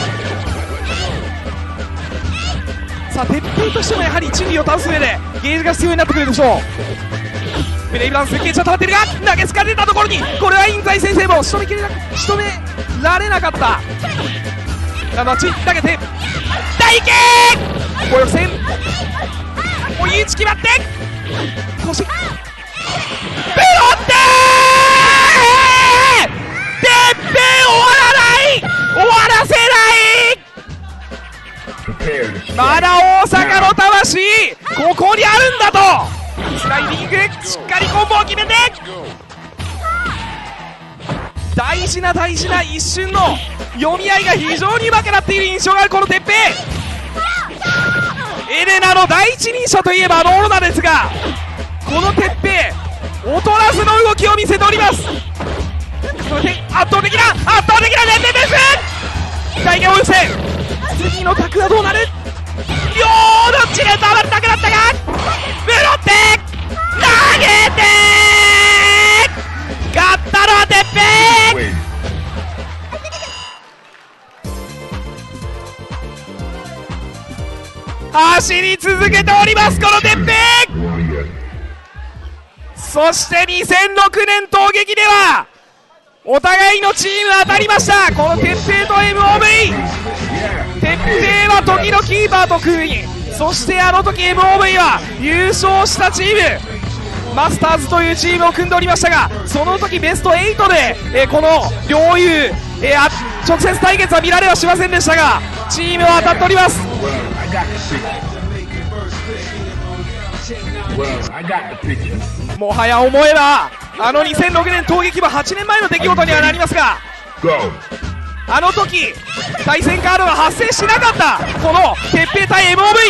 さあてっぺいとしてもやはりチュンリーを倒す上でゲージが必要になってくるでしょう。ブレイブランスゲージは溜まっているが投げつかれたところにこれは印西先生も仕留めきれな仕留められなかった。ナナチ投げて大剣攻略戦追い打ち決まってそしてブロッテーてっぺい終わらない終わらせないまだ大阪の魂ここにあるんだとスライディングしっかりコンボを決めて大事な大事な一瞬の読み合いが非常にうまくなっている印象があるこのてっぺい。エレナの第一人者といえばあのオロナですが、このてっぺい劣らずの動きを見せております。そして圧倒的な圧倒的な連綿です。大剣を寄せ次のタクはどうなる。よーどっちで止まるタクだったがブロって投げて勝ったのはてっぺい。走り続けておりますこのてっぺい。そしてにせんろくねん闘撃ではお互いのチーム当たりました。このてっぺいと エムオーブイ てっぺいは時のキーパーと組み、そしてあの時 エムオーブイ は優勝したチームマスターズというチームを組んでおりましたが、その時ベストはちで、えー、この両雄、えー、直接対決は見られはしませんでしたがチームは当たっております。もはや思えばあのにせんろくねん闘撃ははちねんまえの出来事にはなりますが、あの時対戦カードが発生しなかったこのてっぺい対 エムオーブ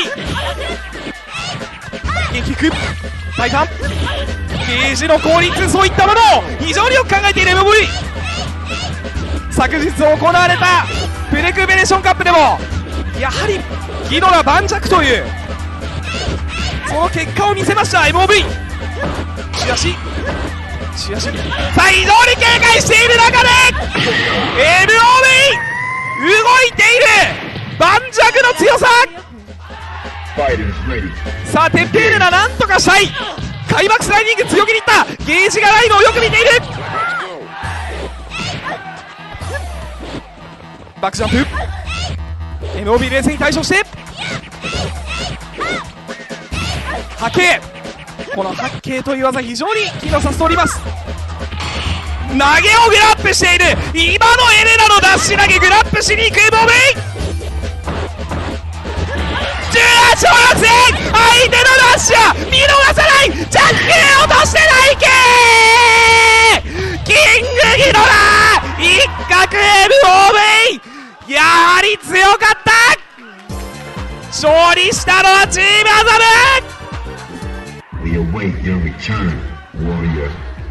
イ 元気く体感ゲージの効率そういったものを非常によく考えている エムオーブイ。 昨日行われたプレクベレーションカップでもやはりギドラ盤石というその結果を見せました エムオーブイ。 しかししかしさあ非常に警戒している中で エムオーブイ 動いている盤石の強さ。 さあテッペールナなんとかしたい。開幕スライディング強気にいった。ゲージがライドをよく見ている。バックジャンプ エムオービー 冷静に対処して波形。この波形という技非常に機能させております。投げをグラップしている。今のエレナのダッシュ投げグラップしに行くエムオービーじゅうはちほうろくせん。相手のダッシュは見逃さない。ジャック落としてないけー。キングギドラ一角 エムオービー やはり強かった。勝利したのはチームアザ We await your return, warrior. ブ。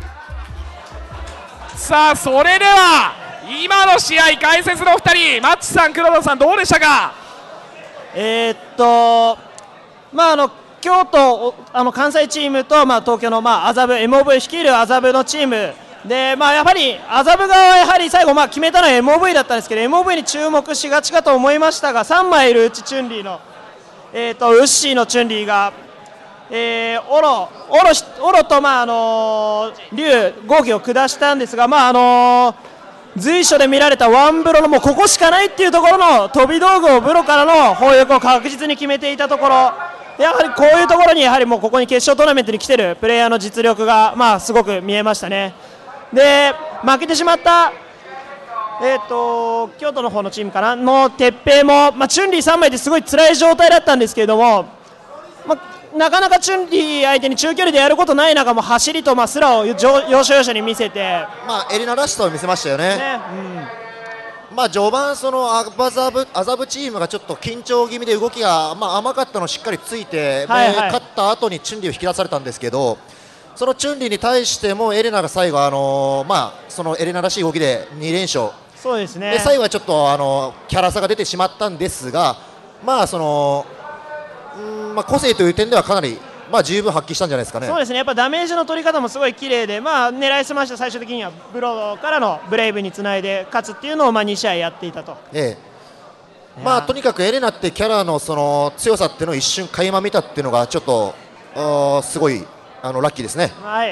さあそれでは今の試合解説のふたり、マッチさん黒田さんどうでしたか。 えー、っとまああの京都あの関西チームと、まあ、東京の、まあ、麻布 エムオーブイ 率いる麻布のチームで、まあ、やはり麻布側はやはり最後、まあ、決めたのは エムオーブイ だったんですけど エムオーブイ に注目しがちかと思いましたがさんまいいるうちチュンリーの、えー、とウッシーのチュンリーが、えー、オロオロオロと、まああのー、竜合議を下したんですが、まああのー、随所で見られたワンブロのもうここしかないっていうところの飛び道具をブロからの砲力を確実に決めていたところ、やはりこういうところにやはりもうここに決勝トーナメントに来てるプレイヤーの実力が、まあ、すごく見えましたね。で負けてしまった、えー、と京都の方のチームかなの鉄平も、まあ、チュンリーさんまいですごい辛い状態だったんですけれども、まあ、なかなかチュンリー相手に中距離でやることない中も走りと、まあ、スラを要所要所に見せて、 まあ、エリナらしさを見せましたよね。 ねうん、まあ、序盤、そのアザブアザブチームがちょっと緊張気味で動きが、まあ、甘かったのをしっかりついて、 はいはい、 勝った後にチュンリーを引き出されたんですけど、そのチュンリーに対してもエレナが最後、あのーまあ、そのエレナらしい動きでに連勝、 そうですね、 で最後はちょっと、あのーキャラ差が出てしまったんですが、まあそのうんまあ、個性という点ではかなり、まあ、十分発揮したんじゃないですかね。 そうですね、やっぱダメージの取り方もすごい綺麗で、まあ、狙いすまして最終的にはブローからのブレイブにつないで勝つっていうのを、まあ、に試合やっていたと。 ええ、まあ、とにかくエレナってキャラのその強さっていうのを一瞬垣間見たっていうのがちょっとあすごいあのラッキーですね。 はい、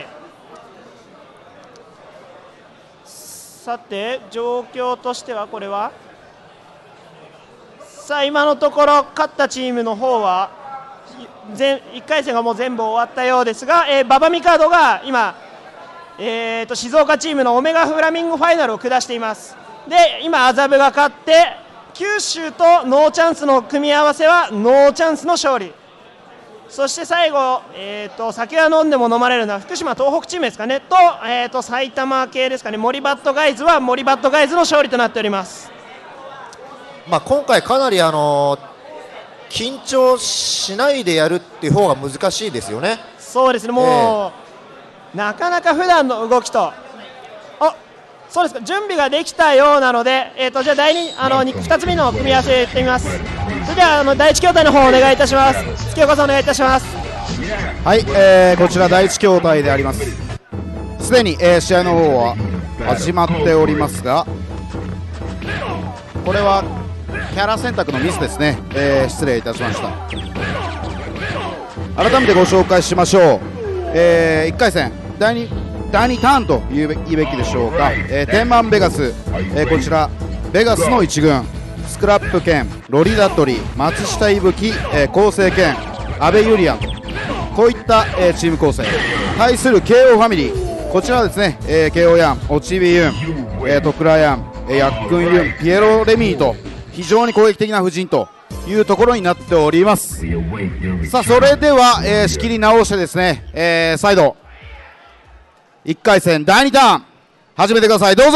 さて状況としてはこれはさあ今のところ勝ったチームの方はいっかい戦がもう全部終わったようですが、えー、ババミカードが今、えー、と静岡チームのオメガフラミンゴファイナルを下しています。で今麻布が勝って九州とノーチャンスの組み合わせはノーチャンスの勝利。そして最後、えー、と酒は飲んでも飲まれるのは福島東北チームですかねと、えー、と埼玉系ですかね、森バッドガイズは森バッドガイズの勝利となっております。 まあ、今回かなり、あのー、緊張しないでやるっていう方が難しいですよね。 そうですね、もう、えー、なかなか普段の動きと、あそうですか、準備ができたようなので、えー、とじゃあ第二あの 2, つ目の組み合わせいってみます。それではあの第一筐体の方お願いいたします。月岡さんお願いいたします。 はい、えー、こちら第一筐体であります。すでに、えー、試合の方は始まっておりますが、これはキャラ選択のミスですね、えー、失礼いたしました。改めてご紹介しましょう。えー、いっかい戦だいにだいにターンと言うべきでしょうか。えー、天満ベガス、えー、こちらベガスのいち軍、スクラップ剣、ロリダトリ、松下伊吹、えー、構成剣、阿部ユリアン、こういった、えー、チーム構成。対する ケーオー ファミリー、こちらはですね、えー、ケーオー ヤン、オチビユン、えー、トクラヤン、えー、ヤックンユン、ピエロレミーと非常に攻撃的な布陣というところになっております。さあそれでは、えー、仕切り直してですね、えー、再度いっかい戦だいにターン始めてください。どうぞ。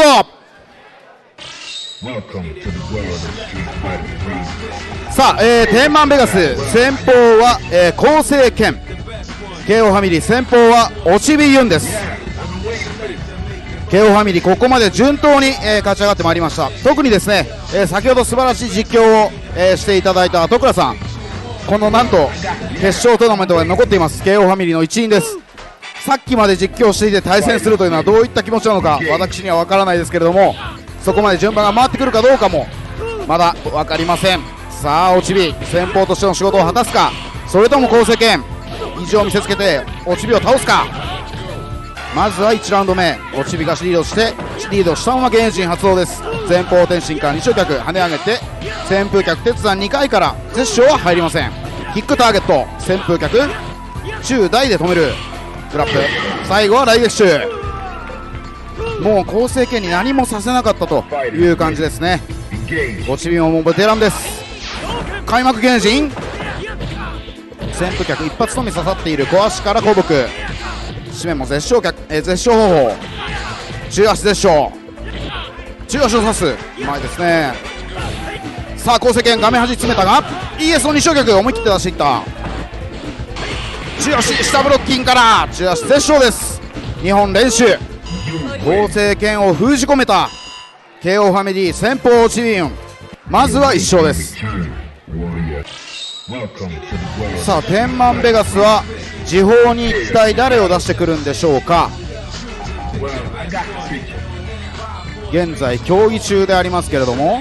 さあ、えー、天満ベガス先鋒は、えー、構成剣、 ケーオー ファミリー先鋒はオチビユンです。 ケーオー ファミリーここまで順当に、えー、勝ち上がってまいりました。特にですね、えー、先ほど素晴らしい実況を、えー、していただいた戸倉さん、このなんと決勝トーナメントに残っています ケーオー ファミリーの一員です。さっきまで実況していて対戦するというのはどういった気持ちなのか私には分からないですけれども、そこまで順番が回ってくるかどうかもまだ分かりません。さあオチビ先鋒としての仕事を果たすか。 それとも光星剣意地を見せつけておちびを倒すか。まずはいちラウンド目、おちびがリードしてリードしたまま原神発動です。前方転進から二小脚跳ね上げて旋風脚鉄山にかいから絶唱は入りません。キックターゲット旋風脚中大で止めるグラップ、最後は雷撃手。もう光星剣に何もさせなかったという感じですね。おちびももうベテランです。開幕原神旋風脚一発のみ刺さっている小足から小木、締めも絶唱脚、えー、絶唱方法中足絶唱中足を刺すうまいですね。さあ光星剣画面端詰めたが イーエス の二小脚思い切って出していった。中足下ブロッキンから中足絶唱です。にほん連取光星剣を封じ込めた ケーオー ファミリー先鋒おちびん、まずはいっ勝です。さあ天満ベガスは時報に一体誰を出してくるんでしょうか。現在競技中でありますけれども、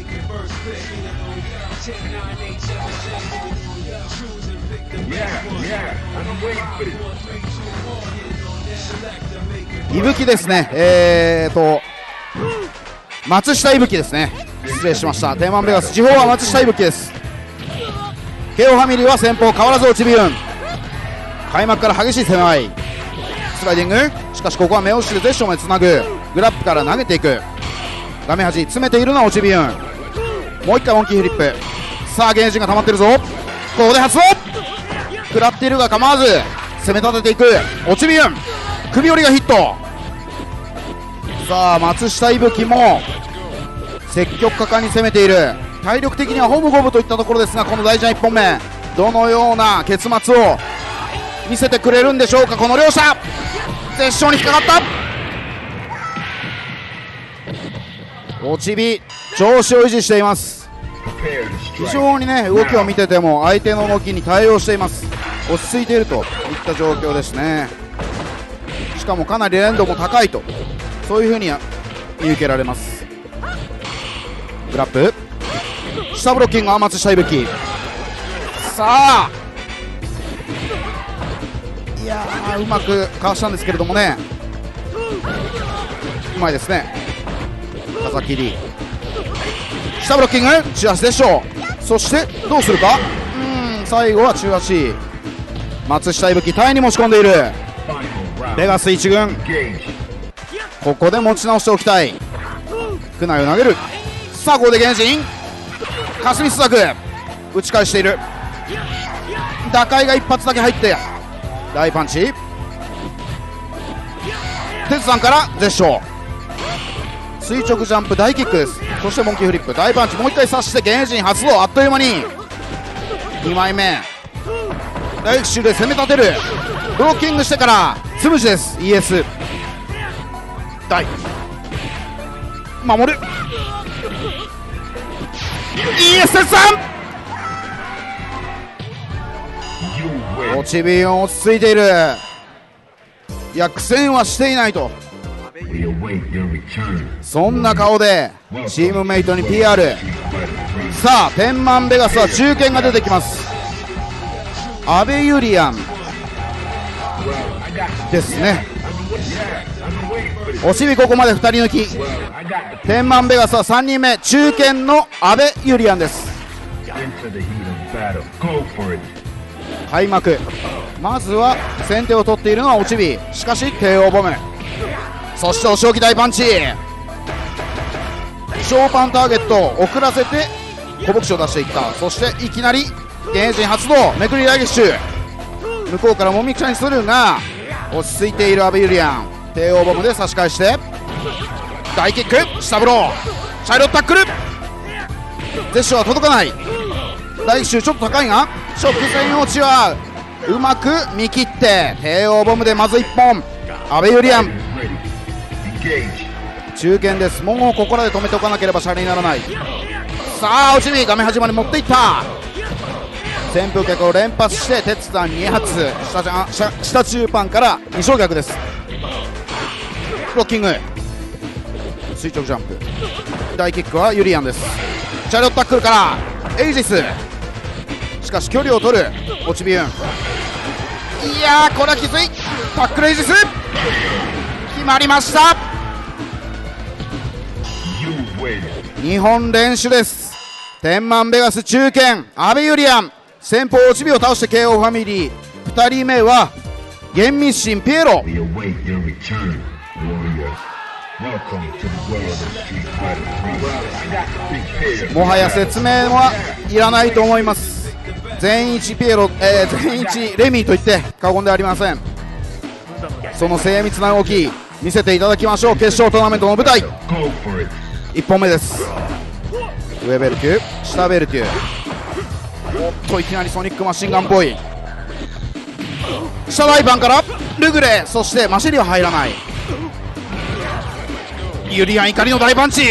いぶきですね。えーと松下いぶきですね。失礼しました。天満ベガス時報は松下いぶきです。ケーオー ファミリーは先方変わらずおちびうん、開幕から激しい攻め合いスライディング、しかしここは目押しで絶唱までつなぐグラップから投げていく。画面端詰めているのはおちびうん、もう一回モンキーフリップ。さあゲージが溜まってるぞ。ここで発動食らっているが構わず攻め立てていくおちびうん、首折りがヒット。さあ松下いぶきも積極果敢に攻めている。体力的にはホムゴムといったところですが、この大事ないっぽんめどのような結末を見せてくれるんでしょうか。この両者絶唱に引っかかったおちび調子を維持しています。非常にね動きを見てても相手の動きに対応しています。落ち着いているといった状況ですね。しかもかなり連動も高いと、そういうふうに見受けられます。グラップ下ブロッキングは松下いぶき。さあいやーうまくかわしたんですけれどもね、うまいですね。風切り下ブロッキング中足でしょう。そしてどうするか、うん最後は中足松下いぶきタイに持ち込んでいるベガス一軍。ここで持ち直しておきたい。クナイを投げる。さあここで原神霞須作打ち返している。打開が一発だけ入って大パンチ鉄山から絶唱垂直ジャンプ大キックです。そしてモンキーフリップ大パンチもう一回刺して原神発動。あっという間ににまいめ大逆襲で攻め立てる。ブロッキングしてからつむじです。 イーエス 大守る イーエス 鉄山おちびん落ち着いている。いや苦戦はしていないと、そんな顔でチームメイトに ピーアール。 さあ天満ベガスは中堅が出てきます。阿部ゆりやんですね。おちびここまでふたり抜き。天満ベガスはさんにんめ中堅の阿部ゆりやんです。開幕まずは先手を取っているのはおちび。しかし ケーオー ボム、そしてお仕置き大パンチショーパンターゲットを遅らせて小牧師を出していった。そしていきなり原神発動めくり大撃手、向こうからもみくちゃにするが落ち着いている阿部ゆりやん ケーオー ボムで差し返して大キック下ブローシャイロットタックル絶唱は届かない。大撃手ちょっと高いが直線落ちはうまく見切って ケーオー ボムでまずいっぽん阿部ゆりやん中堅です。もうここらで止めておかなければシャレにならない。さあ落ちに画面端まで持っていった旋風脚を連発して鉄山に発 下, 下, 下中パンから二小脚です。ブロッキング垂直ジャンプ大キックはユリアンです。チャリオットタックルからエイジスしかし距離を取る落ちビュン。いやーこれはきつい。タックルエイジス決まりました。にほん連取です。天満ベガス中堅阿部ユリアン、先方落ちビを倒して ケーオー ファミリー。ふたりめは厳密心ピエロ。もはや説明はいらないと思います。全一ピエロ、えー、全一レミーと言って過言ではありません。その精密な動き見せていただきましょう。決勝トーナメントの舞台、いっぽんめです。上ベルテュ、下ベルテュ。おっといきなりソニックマシンガンっぽい。下大パンからルグレ、そしてマシェリは入らない。ユリアン怒りの大パンチ。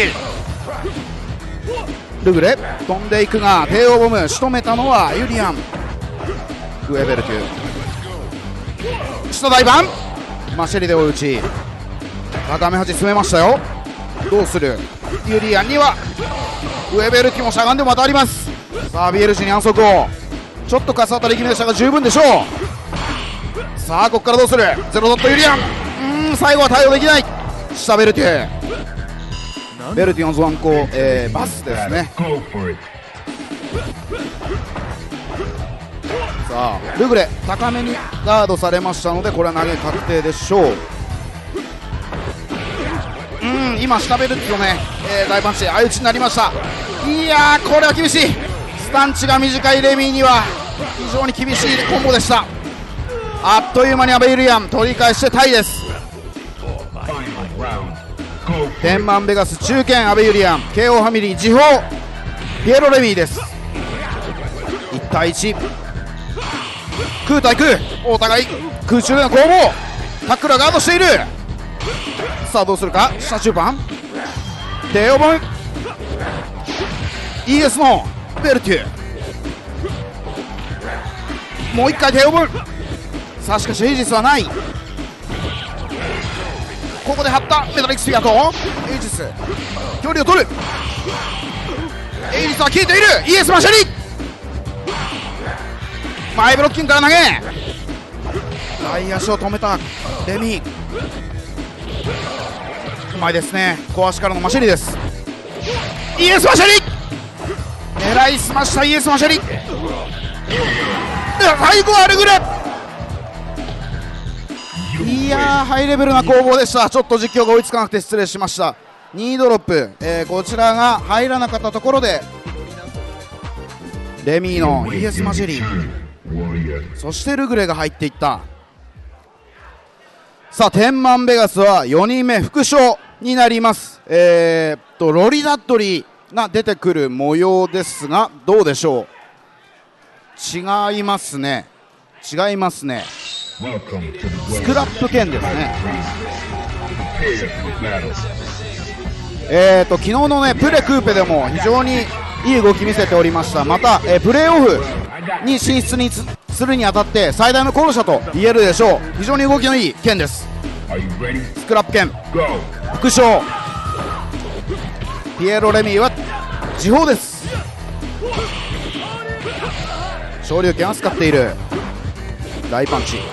ルグレ飛んでいくが帝王ボム仕留めたのはユリアン。グエベルトゥ下大パンマシェリで追い打ち。高め端詰めましたよ。どうする。ユリアンにはグエベルティもしゃがんでも当たります。さあビエルジに反則をちょっとかさ当たり決めでしたが十分でしょう。さあここからどうする。ゼロドットユリアン、うーん最後は対応できない。下ベルティベルティのゾワンコ、えー、バスですね。さあルグレ高めにガードされましたのでこれは投げ確定でしょう。うん今下ベルティのね、えー、大パンチ相打ちになりました。いやーこれは厳しい。スタンチが短いレミーには非常に厳しいコンボでした。あっという間にアベユリアン取り返してタイです。天満ベガス中堅阿部ユリアン ケーオー ファミリー時報ピエロレミーです。いち対いち空対空、お互い空中での攻防。タックルはガードしている。さあどうするか。下中盤帝王ボム イーエス のベルテュもう一回帝王ボム。さあしかしエイジスはない。ここで張ったメタリックスピアとエイジス距離を取る。エイジスは効いている。 イーエス マシャリ前ブロッキングから投げ外足を止めたレミー。うまいですね。小足からのマシェリです。 イーエス マシャリ狙いすました。 イーエス マシャリ最後はルグレ。いやーハイレベルな攻防でした。ちょっと実況が追いつかなくて失礼しました。にドロップ、えー、こちらが入らなかったところでレミーの イーエス マジェリー、そしてルグレが入っていった。さあ天満ベガスはよにんめ副将になります。えー、っとロリダッドリーが出てくる模様ですがどうでしょう。違いますね違いますねスクラップ剣ですね。えーと昨日のねプレクーペでも非常にいい動き見せておりました。また、えー、プレーオフに進出にするにあたって最大の功労者と言えるでしょう。非常に動きのいい剣です。スクラップ剣副将ピエロ・レミーは時報です。昇竜拳は使っている。大パンチ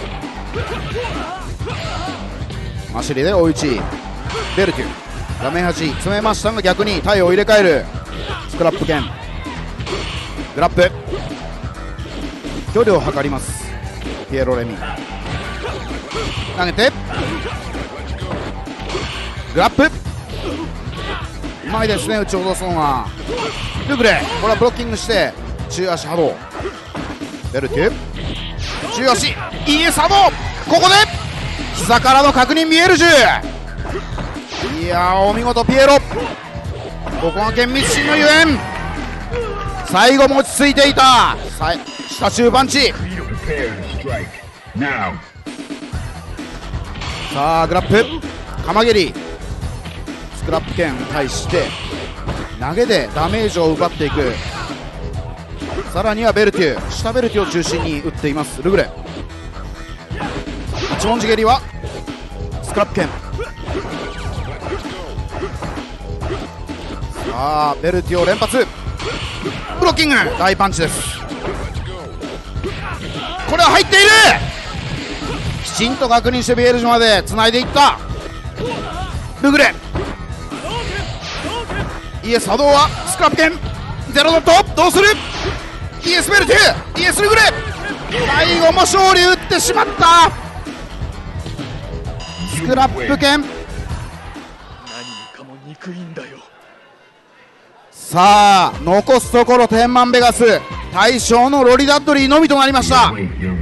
マシリで追い打ち。ベルテュ画面端詰めましたが逆に体を入れ替える。スクラップ剣グラップ距離を測ります。ピエロ・レミ投げてグラップうまいですね。打ち落とすのがルグレ。これはブロッキングして中足波動。ベルテュ中足 イーエス 波動。ここで膝からの確認ミエルジュ。いやーお見事ピエロ。ここが厳密心のゆえん。最後も落ち着いていた。下中パンチ。さあグラップカマゲリスクラップ剣に対して投げでダメージを奪っていく。さらにはベルテュ下ベルテュを中心に打っていますルグレ。一文字蹴りはスクラップ剣。さあベルティを連発ブロッキング大パンチです。 これは入っている。きちんと確認してビエルジュまでつないでいった。ルグレイエス波動はスクラップ剣ゼロドットどうする。イエスベルトゥイエスルグレ最後も勝利打ってしまった。スクラップ剣さあ残すところ天満ベガス大将のロリダッドリーのみとなりました。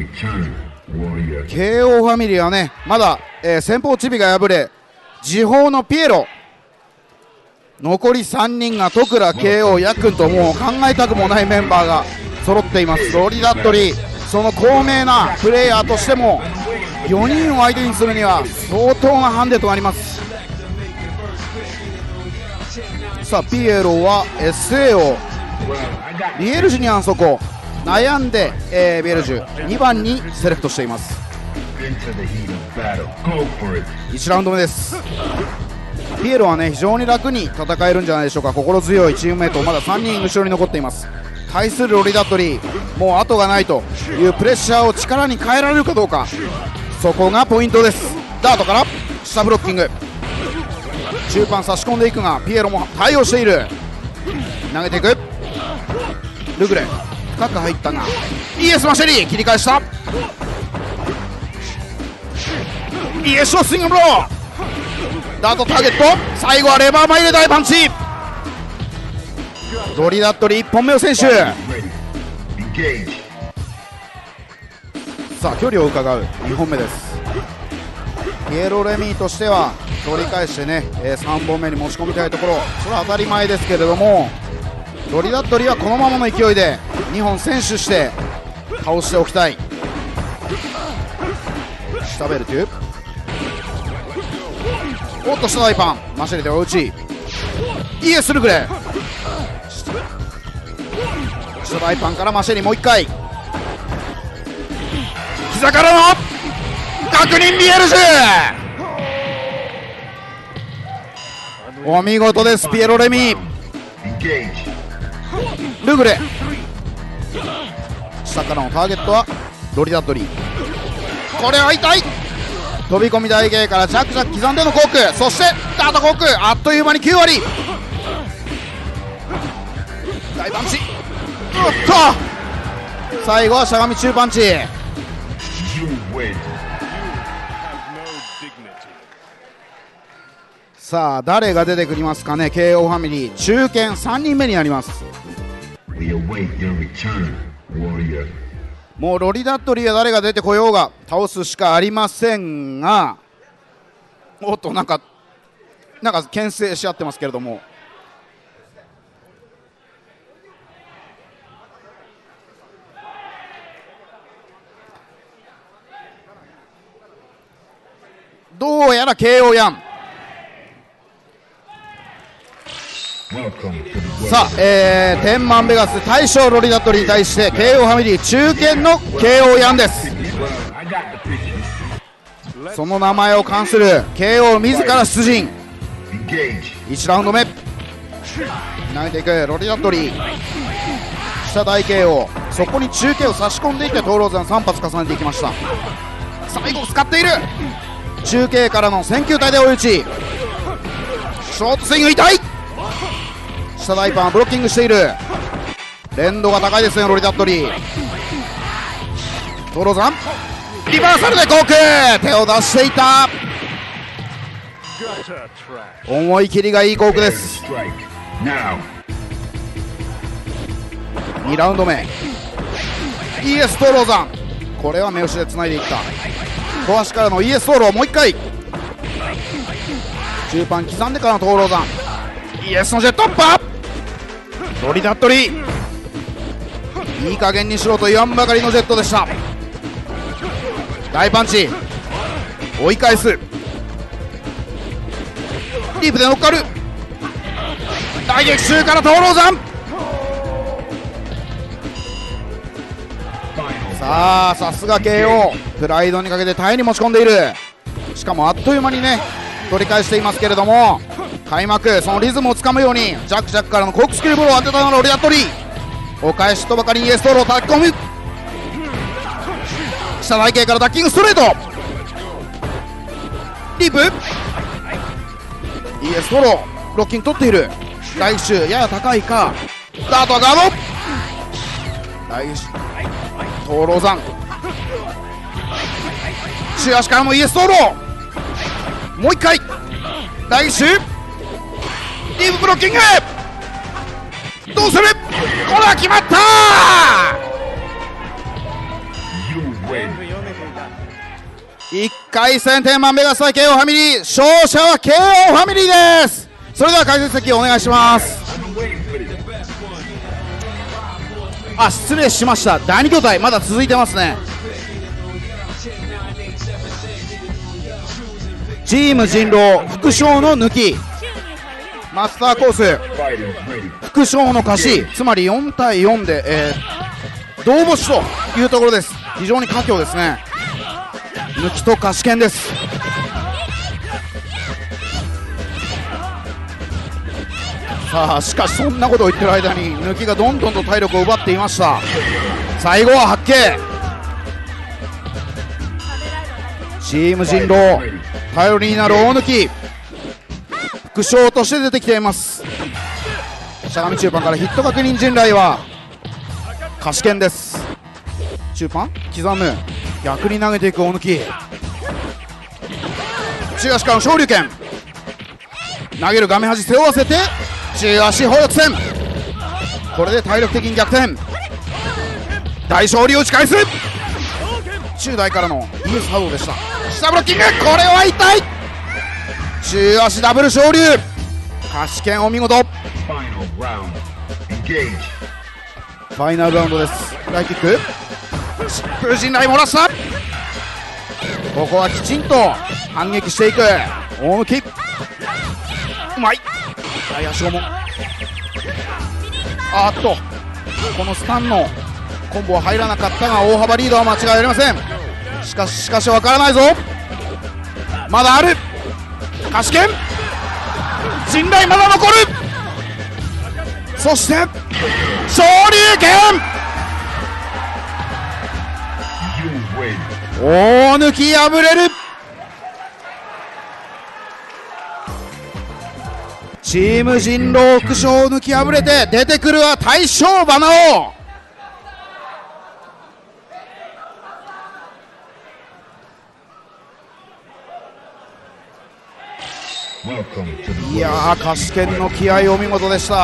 ケーオー ファミリーはねまだ、えー、先方チビが敗れ時報のピエロ残りさんにんが戸倉 ケーオー ヤックンともう考えたくもないメンバーが揃っています。ロリダッドリーその高名なプレイヤーとしてもよにんを相手にするには相当なハンデとなります。さあピエロは エスエー をビエルジュに反則悩んで、えー、ビエルジュにばんにセレクトしています。いちラウンド目です。ピエロはね非常に楽に戦えるんじゃないでしょうか。心強いチームメイトまださんにん後ろに残っています。対するロリダッドリーもう後がないというプレッシャーを力に変えられるかどうかそこがポイントです。ダートから下ブロッキング中盤差し込んでいくがピエロも対応している。投げていくルグレ深く入ったがイエスマシェリー切り返したイエスのスイングブローダートターゲット最後はレバー前で大パンチロリダッドリーいっぽんめを選手さあ距離を伺うにほんめです。ピエロ・レミーとしては取り返してね、えー、さんぼんめに持ち込みたいところそれは当たり前ですけれどもロリダッドリーはこのままの勢いでにほん先取して倒しておきたい。下ベルトゥおっと下大パンマシェリで追い打ちイエスルグレ下大パンからマシェリもういっかい膝からの確認ビエルジュお見事ですピエロ・レミルグレ下からのターゲットはロリダッドリーこれは痛い飛び込み台形からジャックジャック刻んでのコークそしてダートコークあっという間にきゅうわり大パンチおっと最後はしゃがみ中パンチさあ誰が出てくりますかね。 ケーオー ファミリー中堅さんにんめになります。もうロリダッドリーは誰が出てこようが倒すしかありませんがおっとなんかなんか牽制し合ってますけれどもどうやら ケーオー やんさあ、えー、天満ベガス大将ロリダッドリーに対して ケーオー ファミリー中堅の ケーオー ヤンです。その名前を冠する ケーオー 自ら出陣いちラウンド目投げていくロリダッドリー下大 ケーオー そこに中継を差し込んでいってトーローザンさん発重ねていきました。最後使っている中継からの選球体で追い打ちショートスイング痛い下大パンブロッキングしている連動が高いですねロリダッドリートーローザンリバーサルでコーク手を出していた思い切りがいいコークです。にラウンド目イエストーローザンこれは目押しでつないでいった小足からのイエストーローもういっかい中盤刻んでからのトーローザンイエスのジェットアッパーロリダッドリーいい加減にしろと言わんばかりのジェットでした。大パンチ追い返すディープで乗っかる大激襲からトーローザンさあさすが ケーオー プライドにかけてタイに持ち込んでいるしかもあっという間にね取り返していますけれども開幕そのリズムをつかむようにジャックジャックからのコークスキルボールを当てたのがロリダッドリーお返しとばかりにイエストールを叩き込む下台形からダッキングストレートリープ イーエス フォローロッキング取っている大一周やや高いかダートはガード大一周トーローザン中足からも イーエス トーローもう一回大一周リープブロッキングどうするこれは決まったーいっかい戦天満ベガス対 ケーオー ファミリー勝者は ケーオー ファミリーです。それでは解説席お願いします。あ、失礼しました。だいに兄弟まだ続いてますね。チーム人狼副将の抜きマスターコース副将の貸しつまりよんたいよんで、えー、同母子というところです。非常に佳境ですね。抜きと貸し剣です。さあしかしそんなことを言ってる間に抜きがどんどんと体力を奪っていました。最後は八景チーム人狼頼りになる大抜副将として出てきています。しゃがみ中盤からヒット確認陣雷は貸し剣です。中盤刻む逆に投げていく大抜中足からの昇竜拳投げる画面端背負わせて中足放翼戦これで体力的に逆転大勝利を打ち返す中台からのいい作動でした。下ブロッキングこれは痛い中足ダブル昇竜貸し剣お見事ファイナルラウンドです。ライキック疾風陣雷漏らしたここはきちんと反撃していく大抜きうまい大足をもあーっとこのスタンのコンボは入らなかったが大幅リードは間違いありません。しかししかし分からないぞまだある貸し剣陣雷まだ残るそして昇竜拳大抜き破れるチーム人狼副将を抜き破れて出てくるは大将バナオいやー貸し剣の気合お見事でした。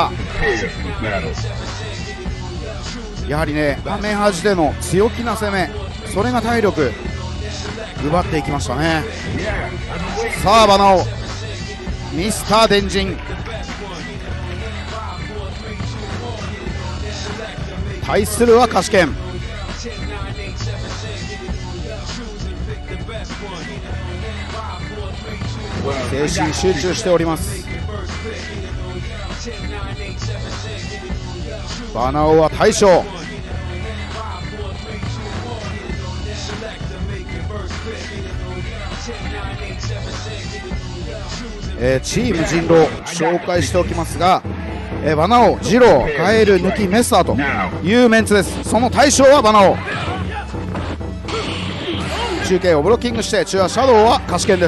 やはりね画面端での強気な攻めそれが体力奪っていきましたね。さあバナオミスター電人対するは貸し剣精神集中しております。バナオは大将えー、チーム人狼紹介しておきますが、えー、バナオ、ジロー、カエル、抜き、メスターというメンツです。その対象はバナオ中継をブロッキングして中足シャドウは貸し剣です。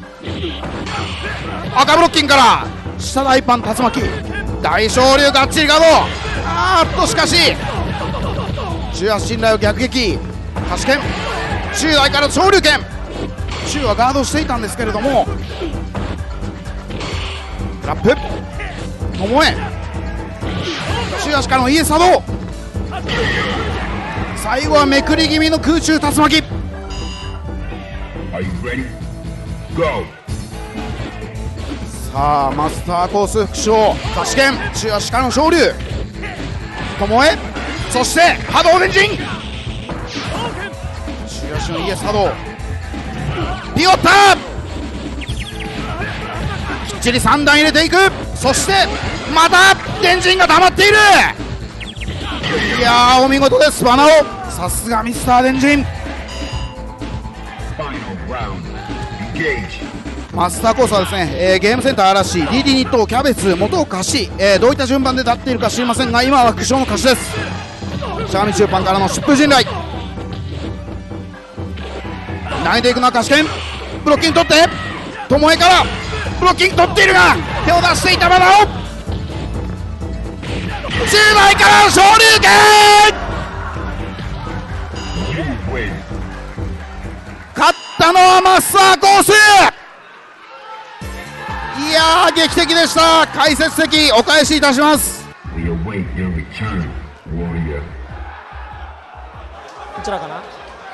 赤ブロッキングから下大パン竜巻大昇竜がっちりガードあーっとしかし中足信頼を逆撃貸し剣中大から昇竜拳中はガードしていたんですけれどもラップ巴中足からのイエス波動最後はめくり気味の空中竜巻さあマスターコース副将貸し剣中足からの昇竜巴そして波動電人中足のイエス波動ピオッタきっちりさん段入れていくそしてまた電人が溜まっているいやーお見事ですバナオさすがミスター電人マスターコースはですね、えー、ゲームセンター嵐 ディーディー 日東キャベツ元貸し、えー、どういった順番で立っているか知りませんが今は副将の貸しです。しゃがみ中盤からの疾風陣雷投げていくのはカシケン。ブロッキング取って巴からブロッキング取っているが手を出していたままをじゅうまいから昇竜拳。勝ったのはマスターコース。いやー劇的でした。解説席お返しいたします。 We await your return, warrior. こちらかな。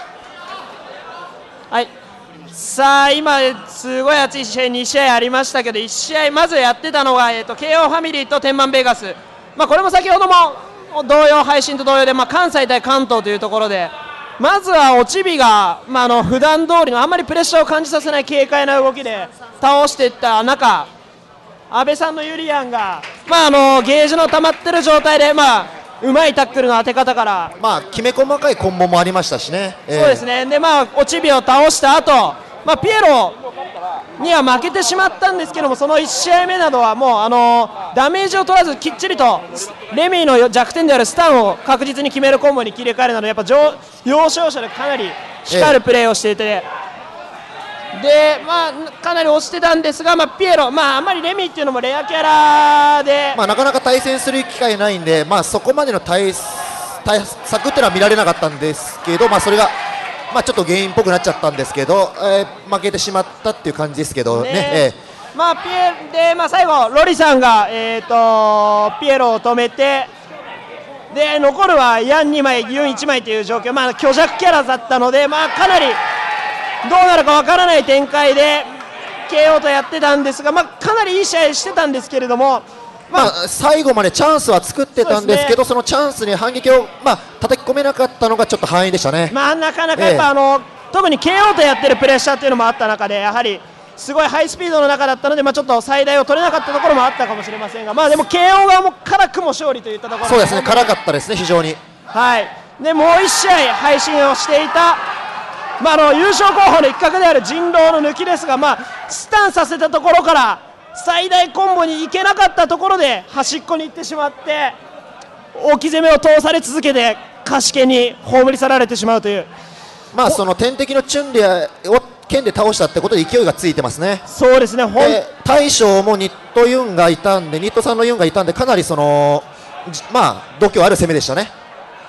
はい、さあ今すごい熱い試合に試合ありましたけど、いち試合まずやってたのが、えー、と ケーオー ファミリーと天満ベガス、まあ、これも先ほども同様配信と同様で、まあ、関西対関東というところで、まずは落ち火が、まあ、あの普段通りのあんまりプレッシャーを感じさせない軽快な動きで倒していった中、阿部さんのユリアンが、まあ、あのゲージの溜まってる状態で、まあ、うまいタックルの当て方から、 まあ、きめ細かいコンボもありましたしね、えー、 そうですね。で、まあ、落ち火を倒した後、まあ、ピエロには負けてしまったんですけども、そのいち試合目などはもう、あのダメージを取らずきっちりとレミーの弱点であるスタンを確実に決めるコンボに切り替えるなど、やっぱ要所要所でかなり光るプレーをしていて、えー、で、まあ、かなり押してたんですが、まあ、ピエロ、まあ、あんまりレミーっていうのもレアキャラで、 まあ、なかなか対戦する機会ないんで、まあ、そこまでの対対策っていうのは見られなかったんですけど、まあ、それが、まあ、ちょっと原因っぽくなっちゃったんですけど、えー、負けてしまったっていう感じですけどね。ねえーまあ、ピエで、まあ、最後、ロリさんが、えー、とピエロを止めて、で残るはヤンにまい、ユンいちまいという状況、まあ、虚弱キャラだったので、まあ、かなりどうなるかわからない展開で ケーオー とやってたんですが、まあ、かなりいい試合してたんですけれども、 まあまあ、最後までチャンスは作ってたんですけど、 そ, ね、そのチャンスに反撃を、まあ叩き込めなかったのがちょっと敗因でしたね。 まあ、なかなかやっぱ、ええ、あの特に ケーオー とやってるプレッシャーというのもあった中で、やはりすごいハイスピードの中だったので、まあ、ちょっと最大を取れなかったところもあったかもしれませんが、まあ、でも ケーオー 側も辛くも勝利といったところ、 そうですね、辛かったですね、非常に。 はい、でもういち試合配信をしていた、まあ、あの優勝候補の一角である人狼の抜きですが、まあ、スタンさせたところから最大コンボに行けなかったところで端っこに行ってしまって、置き攻めを通され続けてカシケに葬り去られてしまうという、 まあ、その天敵のチュンリアを剣で倒したってことで勢いがついてますね。 そうですね、ほん大将もニットユンがいたんで、ニットさんのユンがいたんで、かなりそのまあ度胸ある攻めでしたね。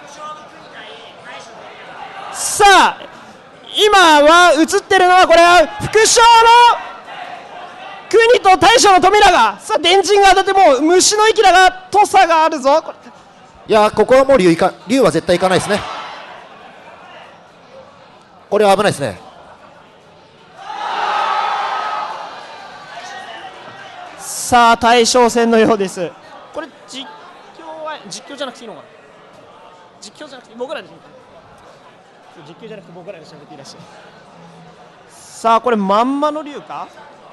さあ今は映ってるのは、これは副将の国と大将の富永、さあ電陣が当たって、もう虫の息だが土佐があるぞ。 いやここはもう竜いか竜は絶対いかないですね。これは危ないですね。 さあ大将戦のようです。これ実況は実況じゃなくていいのかな。実況じゃなくて僕らで実況じゃなくて僕らで喋っていらっしゃる。さあこれまんまの竜か。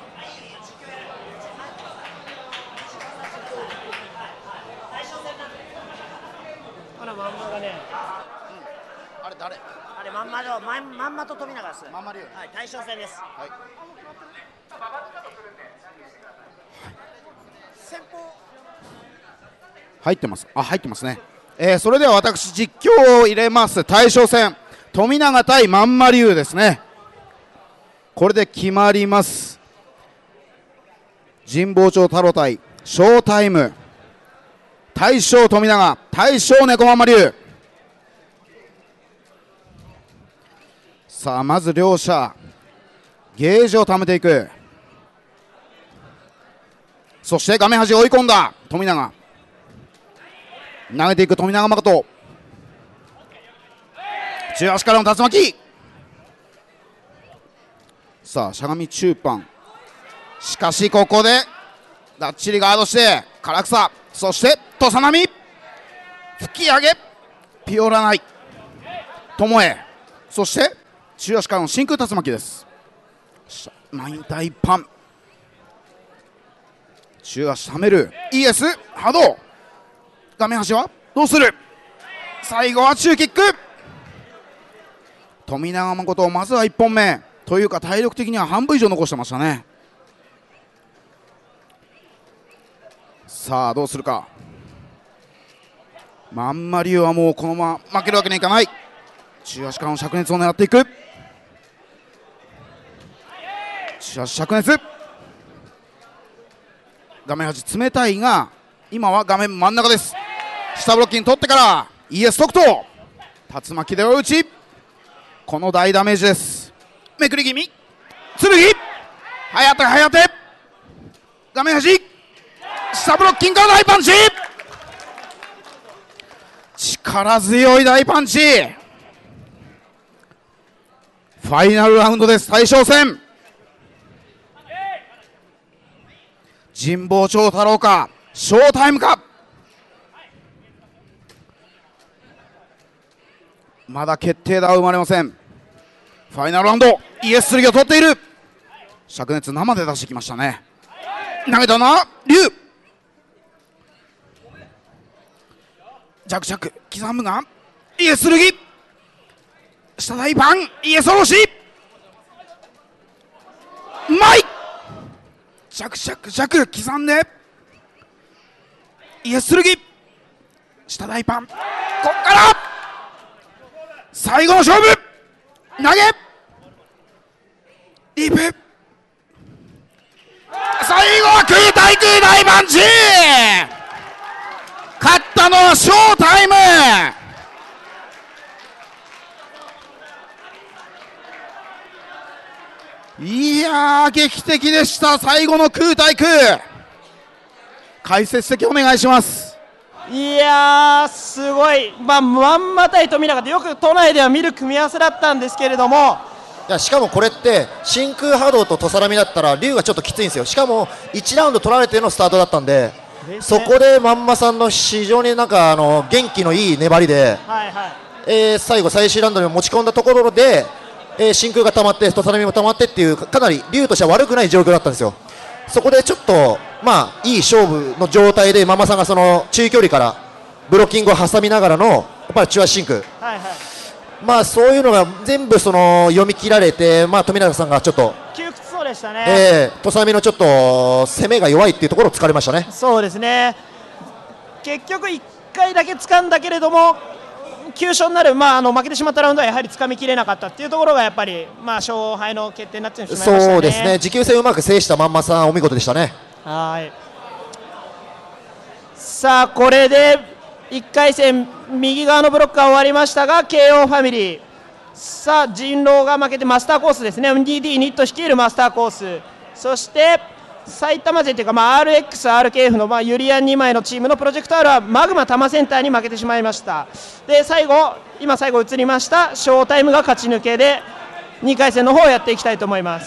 あらまんまがね、 うん、あれ誰？ あれまんまのまんまんまと富永です。 まんま竜。 はい、大将戦です。 はい。 先方入ってます。あ、入ってますね。えー、それでは私実況を入れます。大将戦富永対まんま竜ですね。これで決まります。神保町太郎対ショータイム、大将富永、大将猫まんま竜。さあまず両者ゲージを貯めていく。そして画面端追い込んだ富永、投げていく富永誠、中足からの竜巻。さあしゃがみ中盤、しかしここでがっちりガードして唐草、そして土佐波吹き上げピオラナイ巴、そして中足からの真空竜巻です。マインター一般、中足ためる イーエス 波動、画面端はどうする。最後は中キック。富永誠、まずはいっぽんめというか体力的には半分以上残してましたね。さあどうするか。まんま竜はもうこのまま負けるわけにはいかない。中足からの灼熱を狙っていく。 しかし灼熱。画面端冷たいが今は画面真ん中です。下ブロッキン取ってから イーエス 特等竜巻では打ち、この大ダメージです。めくり気味剣はやてはやて画面端下ブロッキンから大パンチ、力強い大パンチ。ファイナルラウンドです。大将戦、神保町太郎かショータイムか、まだ決定打は生まれません。ファイナルラウンド イーエス 剣を取っている。灼熱生で出してきましたね。投げたな龍、ジャクジャク刻むが イーエス 剣下大パン イーエス 下ろしうまい、ジャクジャクジャク刻んで イーエス 剣下大パン、こっから最後の勝負投げリープ、最後は空対空大パンチ、勝ったのはショータイム。いやー劇的でした。最後の空対空、解説席お願いします。 いやーすごい、まあ、まんま対富永ってよく都内では見る組み合わせだったんですけれども、 いやしかもこれって真空波動と土佐波だったら龍がちょっときついんですよ。しかもいちラウンド取られてのスタートだったんで、そこでまんまさんの非常になんかあの元気のいい粘りで、 はいはい、 えー最後最終ラウンドに持ち込んだところで、えー真空が溜まって土佐波も溜まってっていう、かなり龍としては悪くない状況だったんですよ。そこでちょっとまあいい勝負の状態でママさんがその中距離からブロッキングを挟みながらのやっぱり中足真空、 はいはい、 まあそういうのが全部その読み切られて、まあ富永さんがちょっと窮屈そうでしたね。 えー、土佐波のちょっと攻めが弱いっていうところを突かれましたね。 そうですね、結局いっかいだけ掴んだけれども急所になる、まあ、あの負けてしまったラウンドはやはり掴みきれなかったっていうところがやっぱり、まあ、勝敗の決定になってしまいましたね。 そうですね、持久戦をうまく制したまんまさんお見事でしたね。 はい、さあこれでいっかい戦右側のブロックが終わりましたが ケーオー ファミリー、さあ人狼が負けてマスターコースですね、 ディーディー ニット率いるマスターコース、そして埼玉勢というか、まあ、アールエックス、アールケーエフ の、まあ、ユリアンにまいのチームのプロジェクト R はマグマ多摩センターに負けてしまいました。で最後今最後映りましたショータイムが勝ち抜けでにかい戦の方をやっていきたいと思います。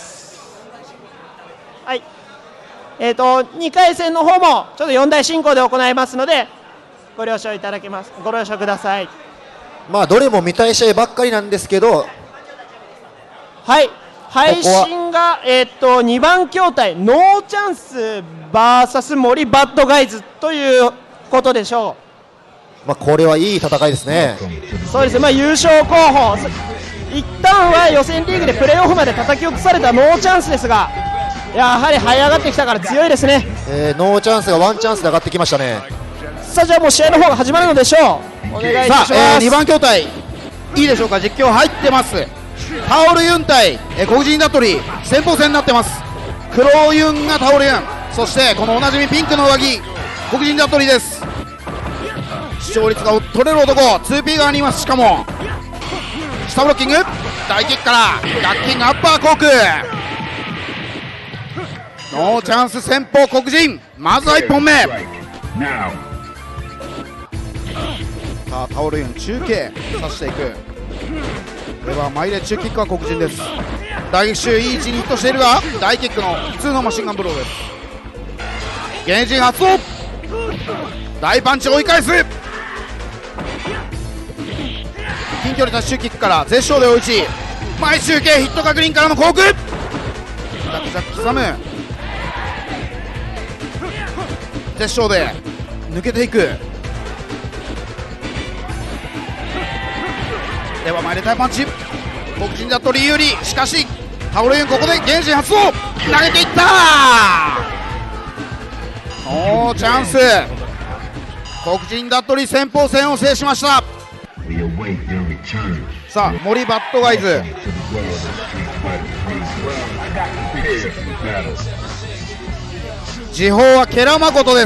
はい、えーとにかい戦の方もちょっとよん大進行で行いますのでご了承いただけます、ご了承ください。 まあどれも見たい試合ばっかりなんですけど、 はい配信がえーとにばん筐体ノーチャンス ブイエス 森バッドガイズということでしょまあこれはいい戦いですね。 う。そうですね、まあ、優勝候補一旦は予選リーグでプレーオフまで叩き落とされたノーチャンスですが、やはり這い上がってきたから強いですね。 えー、ノーチャンスがワンチャンスで上がってきましたね。 さあじゃあもう試合の方が始まるのでしょう。お願いいたします。 さあ、えー、にばん筐体いいでしょうか。実況入ってます。タオルユン対、えー、黒人ダトリ先鋒戦になってます。黒ユンがタオルユン、そしてこのおなじみピンクの上着黒人ダトリです。視聴率が取れる男 ツーピー 側にいます。しかも下ブロッキング大キックからダッキングアッパーコーク、ノーチャンス先鋒黒人、まずはいっぽんめ。さあタオルユン中継さしていく。これは前で中キックは黒人です。大撃手いい位置にヒットしているが大キックの普通のマシンガンブローです。現陣発動大パンチ追い返す。近距離タッシュキックから絶勝で追い打ち、前中継ヒット確認からのコーク、ジャクジャク刻む絶勝で抜けていく。では前で大パンチ黒人だとリ有利、しかしタオルユンここで現陣発動投げていった。ノーチャンス、黒人だとり先鋒戦を制しました。 さあ森バッドガイズ、時報はケラマコトです。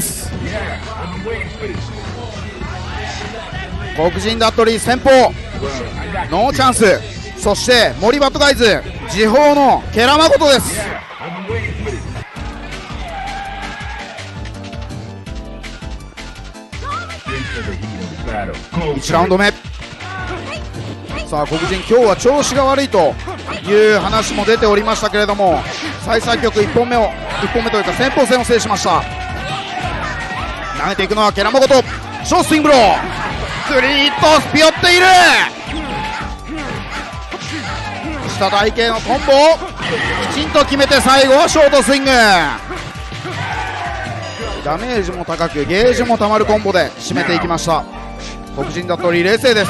黒人ダットリー先鋒ノーチャンス。そして森バッドガイズ時報のケラマコトです。いちラウンド目。さあ黒人今日は調子が悪いという話も出ておりましたけれども、幸先よくいっぽんめをいっぽんめというか先鋒戦を制しました。投げていくのはケラマコト。ショースイングブロークリーッとスピオっている。下台形のコンボをきちんと決めて最後はショートスイング。ダメージも高くゲージもたまるコンボで締めていきました。黒人ダットリー冷静です。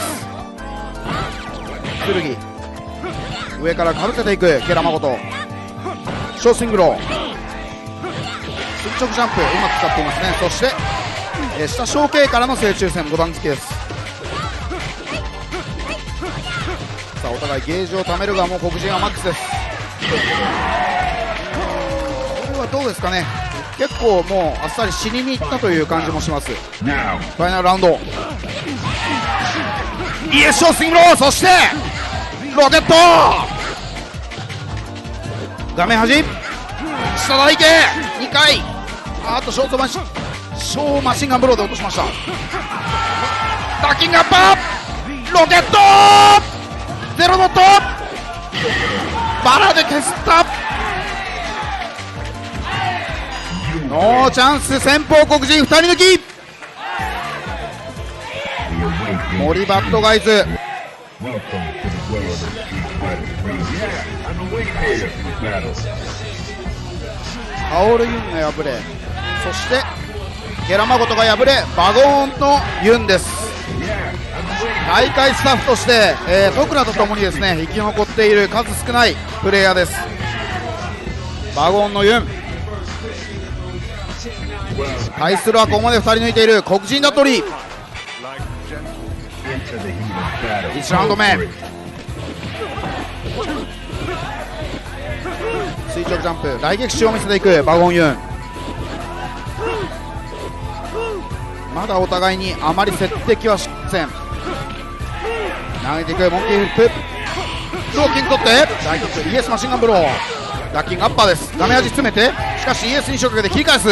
剣上からかぶせていくケラマコト。ショースイングロー垂直ジャンプうまく使っていますね。そして、えー、下小径からの正中線ボタン付きです。さあお互いゲージを貯めるがもう黒人はマックスです。これはどうですかね。結構もうあっさり死ににいったという感じもします。ファイナルラウンドイエスショースイングロー、そしてロケット画面端下台形にかい、あとショートマシンショーマシンガンブローで落としました。ダッキングアッパーロケットゼロドットバラで消した。ノーチャンス先鋒黒人ふたり抜き。森バッドガイズハオルユンが敗れ、そしてゲラマゴトが敗れバゴーンのユンです。大会スタッフとして、えー、トクラとともにですね生き残っている数少ないプレイヤーです。バゴーンのユン対するはここまでふたり抜いている黒人ダットリー。いちラウンド目垂直ジャンプ大激襲を見せていくバゴンユン。まだお互いにあまり接敵はしません。投げていくモンキーフリップローキング取って大激襲イエスマシンガンブローダッキングアッパーです。ダメージ詰めてしかしイエスにショックで切り返す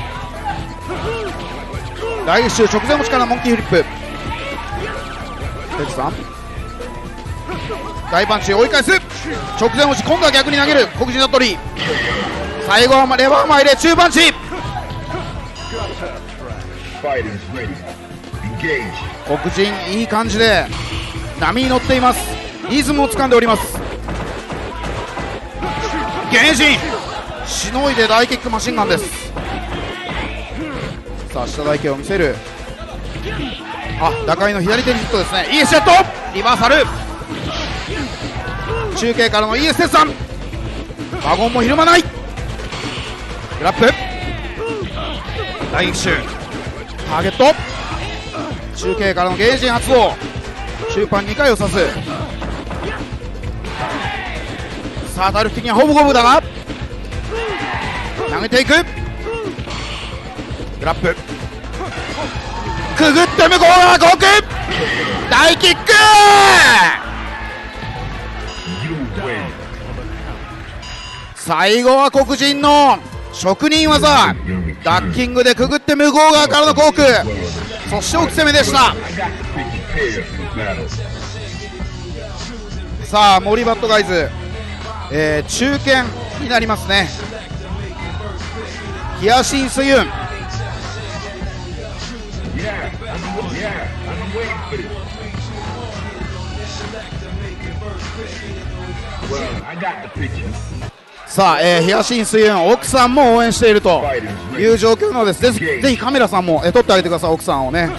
大激襲直前持ちからモンキーフリップテクさん大パンチ追い返す直前押し今度は逆に投げる黒人ダットリー。最後はレバー前で中パンチ黒人いい感じで波に乗っています。リズムを掴んでおります。ゲージしのいで大キックマシンガンです。さあ下台形を見せる。あ打開の左手にヒットですね。 イーエス ジェットリバーサル中継からの イーエス 鉄さんワゴンもひるまない。グラップ大激襲ターゲット中継からのゲージ発動中盤にかいを刺す。さあ体力的にはほぼ五分だが投げていくグラップくぐって向こう側ゴーク大キック最後は黒人の職人技ダッキングでくぐって向こう側からのコークそして奥攻めでした。さあ森バッドガイズ、えー、中堅になりますね。ヒヤシンスユンさあ、えー、ヒヤシンスユン奥さんも応援しているという状況なのです。ぜひ、ぜひカメラさんも、えー、撮ってあげてください奥さんをね。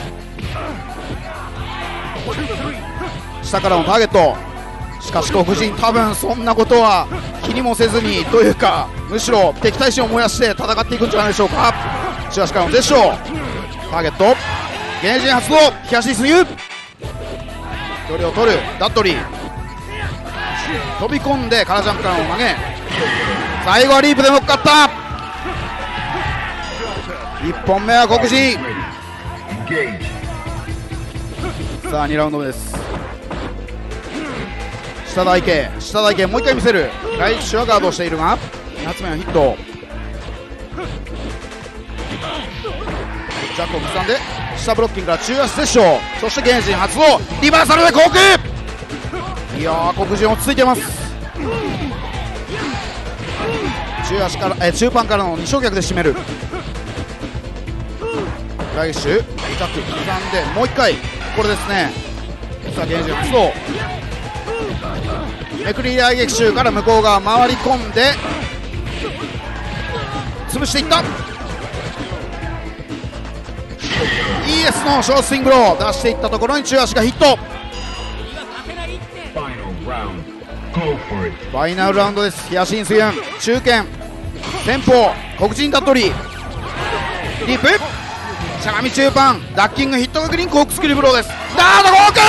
下からのターゲットしかし黒人多分そんなことは気にもせずにというかむしろ敵対心を燃やして戦っていくんじゃないでしょうか。中足からの絶唱ターゲットゲージ発動ヒヤシンスユン距離を取るダッドリー、飛び込んでカラジャンプからの投げ、最後はリープで乗っかった。いっぽんめは黒人。さあにラウンド目です。下台形、下台形もう一回見せる。第一手はガードをしているがに発目はヒット。ジャックを刻んで下ブロッキングから中足接触、そして原神発動、リバーサルでコーク。いやー黒人落ち着いてます。中足からえ中パンからの二小脚で締める。フライッシュジャック刻んでもう一回、これですね。さあ原神発動、めくり来撃手から向こう側回り込んで潰していった。 イーエス のショースイングロー出していったところに中足がヒット。ファイナルラウンドです。東インスユン中堅先方黒人ダットリー、ディープしゃがみ中盤ダッキングヒット確認コークスキルブローです。ダードコーク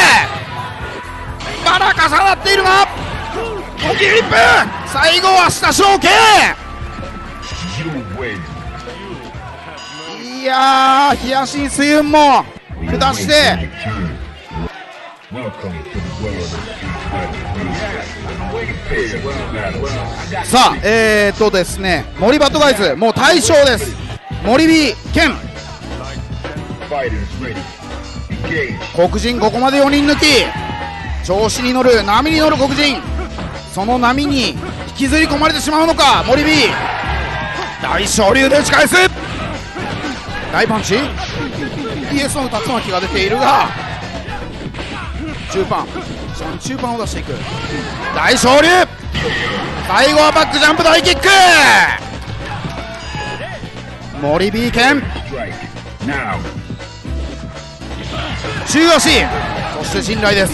まだ重なっているがコキリップ、最後は下小径。いやー東インスユンも下してさあえーっとですね森バッドガイズもう大将です。森 B 剣黒人ここまでよにん抜き、調子に乗る波に乗る黒人、その波に引きずり込まれてしまうのか森 B。 大昇竜で打ち返す大パンチ、 イーエス の竜巻が出ているが中パン中パンを出していく大昇竜、最後はバックジャンプ大キック森 B 剣中足、そして信頼です。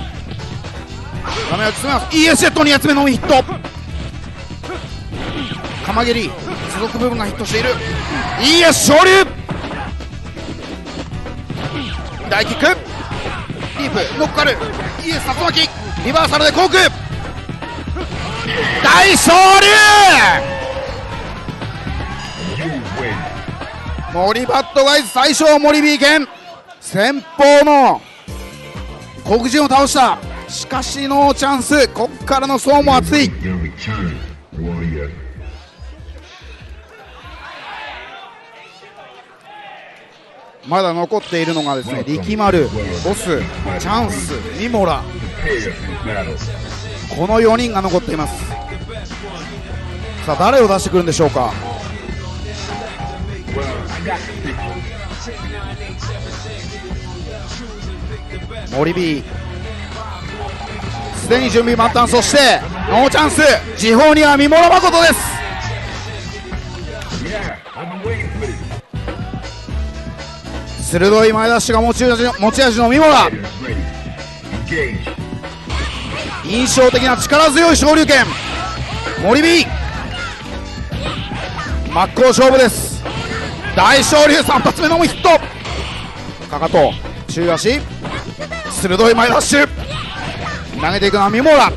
画面を包みます。 イーエス ジェットに発目のみヒット、鎌蹴り付属部分がヒットしている イーエス 昇竜、大キックディープ乗っかる イーエス 竜巻リバーサルでコーク大昇竜、森バッドガイズ最初は森 B 剣先方の黒人を倒した。しかしノーチャンス、こっからの層も厚い。まだ残っているのがですね力丸、ボス、チャンス、ミモラ、このよにんが残っています。さあ誰を出してくるんでしょうか。森 B すでに準備満タン、そしてノーチャンス、時報には三諸誠です。鋭い前出しが持ち味の持ち味の三諸、印象的な力強い昇竜拳森 B、 真っ向勝負です。大昇竜さん発目のヒット、かかと中足鋭い前ダッシュ投げていくのは三諸、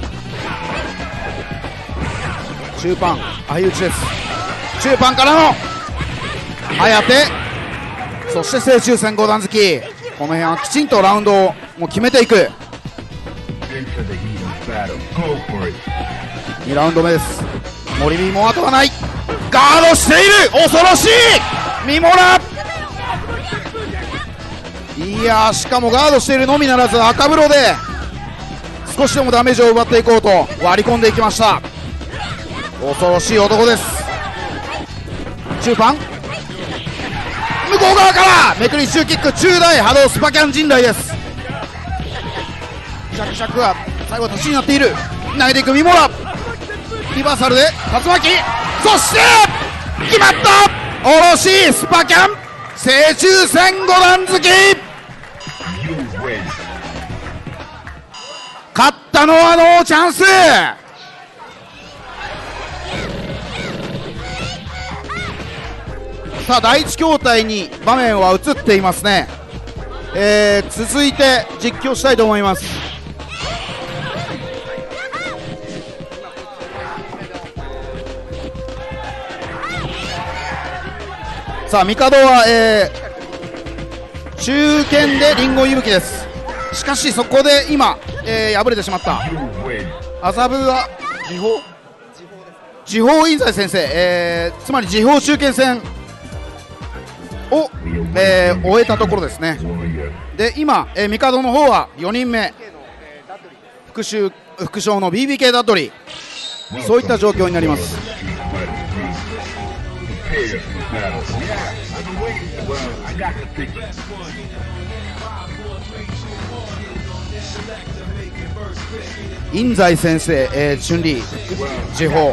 中パン相打ちです。中パンからの颯、そして正中線五段突き、この辺はきちんとラウンドをもう決めていく。にラウンド目です。森 B も後がない、ガードしている、恐ろしい三諸、いやーしかもガードしているのみならず赤風呂で少しでもダメージを奪っていこうと割り込んでいきました。恐ろしい男です。中パン向こう側からめくり中キック中大波動スパキャン陣雷です。シャクシャクは最後は立ちになっている、投げていく三諸、リバーサルで竜巻、そして決まった、おろしいスパキャン正中線五段突き、勝ったのはノーチャンス。さあ第一筐体に場面は移っていますね。 えー、続いて実況したいと思います。さあ帝は、えー、中堅でリンゴいぶきです。しかしそこで今、えー、敗れてしまった麻布は時報時報印西先生、えー、つまり時報中堅戦を、えー、終えたところですね。で今、えー、帝の方はよにんめ副手副将の ビービーケー ダッドリー、そういった状況になります。印西先生、えー、チュンリー時報、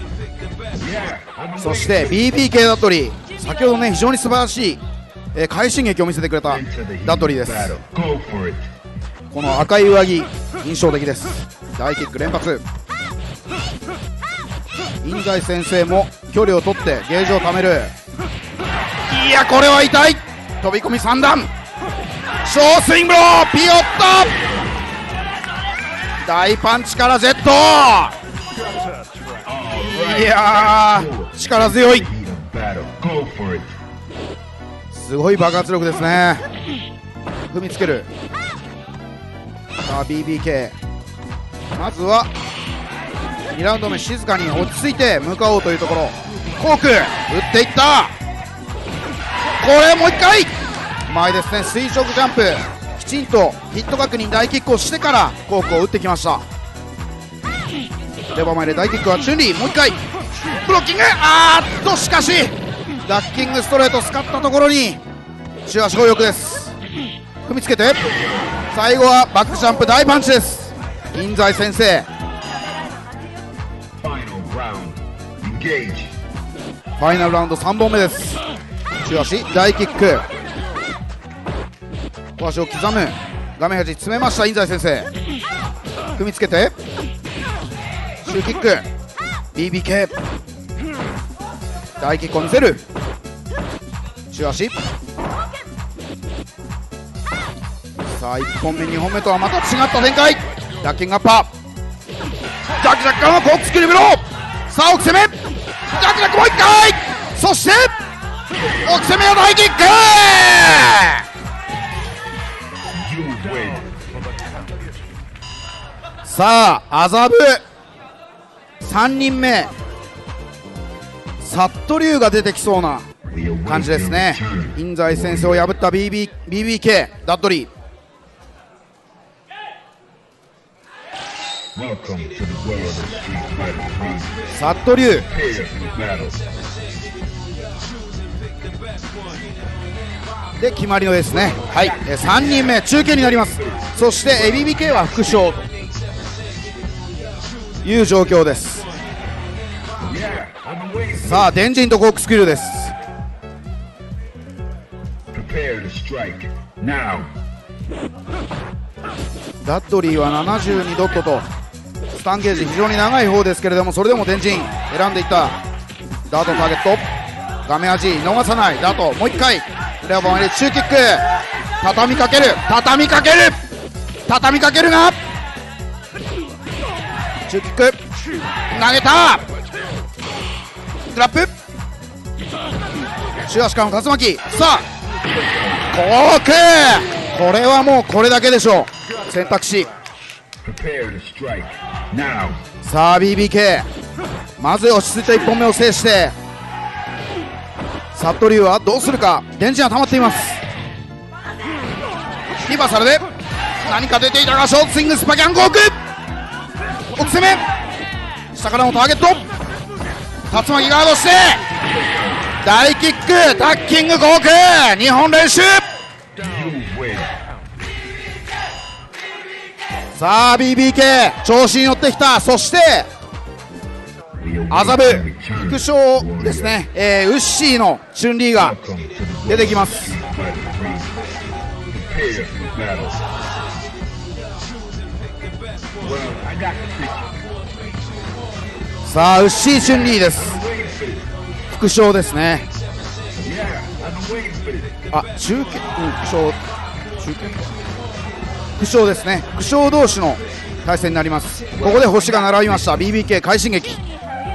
そして ビービーケー ダッドリー、先ほどね非常に素晴らしい、えー、快進撃を見せてくれたダッドリーです。この赤い上着印象的です。大キック連発、印西先生も距離を取ってゲージを貯める。いやこれは痛い。飛び込みさん段小スイングローピヨット大パンチから Z、 いやー力強い、すごい爆発力ですね。踏みつける。さあ ビービーケー、 まずはにラウンド目静かに落ち着いて向かおうというところ、コーク打っていった。これもう一回前ですね、垂直ジャンプきちんとヒット確認大キックをしてからコークを打ってきました。レバー前で大キックはチュンリー、もう一回ブロッキング、あーっとしかしダッキングストレート使ったところに中足強力です。踏みつけて最後はバックジャンプ大パンチです。印西先生ファイナルラウンドさんぼんめです。中足大キック、小足を刻む、画面端詰めました印西先生、踏みつけてシューキック ビービーケー 大キックを見せる。中足さあいっぽんめにほんめとはまた違った展開、ダッキングアッパージャックジャックはコークスクリブロー、さあ奥攻めジャックジャックもう一回、そして奥攻めは大キック、さあ麻布さんにんめサットリュウが出てきそうな感じですね。印西先生を破った ビービー ビービーケー ダッドリー、サットリュウで決まりのですね。はい、えさんにんめ中堅になります。そして ビービーケー は副将という状況です。さあデンジンとコークスクリューです。ダッドリーはななじゅうにドットとスタンゲージ非常に長い方ですけれども、それでもデンジン選んでいった。ダートターゲット画面端逃さない。ダートもう一回レアバーで中キック畳みかける畳みかける畳みかけるが中キック投げたグラップ中足からの竜巻、さあコーク、これはもうこれだけでしょう選択肢。さあ ビービーケー まず落ち着いたいっぽんめを制してサットリュウはどうするか。電池が溜まっています。リバーサルで何か出ていたがショートスイングスパキャンコーク奥攻め下からのターゲット竜巻ガードして大キックタッキングコークにほん連取。さあ ビービーケー 調子に乗ってきた。そして麻布副将ですね、えー、ウッシーのチュンリーが出てきます。さあウッシーチュンリーです。副将ですね。あ中堅副将中堅副将ですね、副将同士の対戦になります。ここで星が並びました。 ビービーケー 快進撃。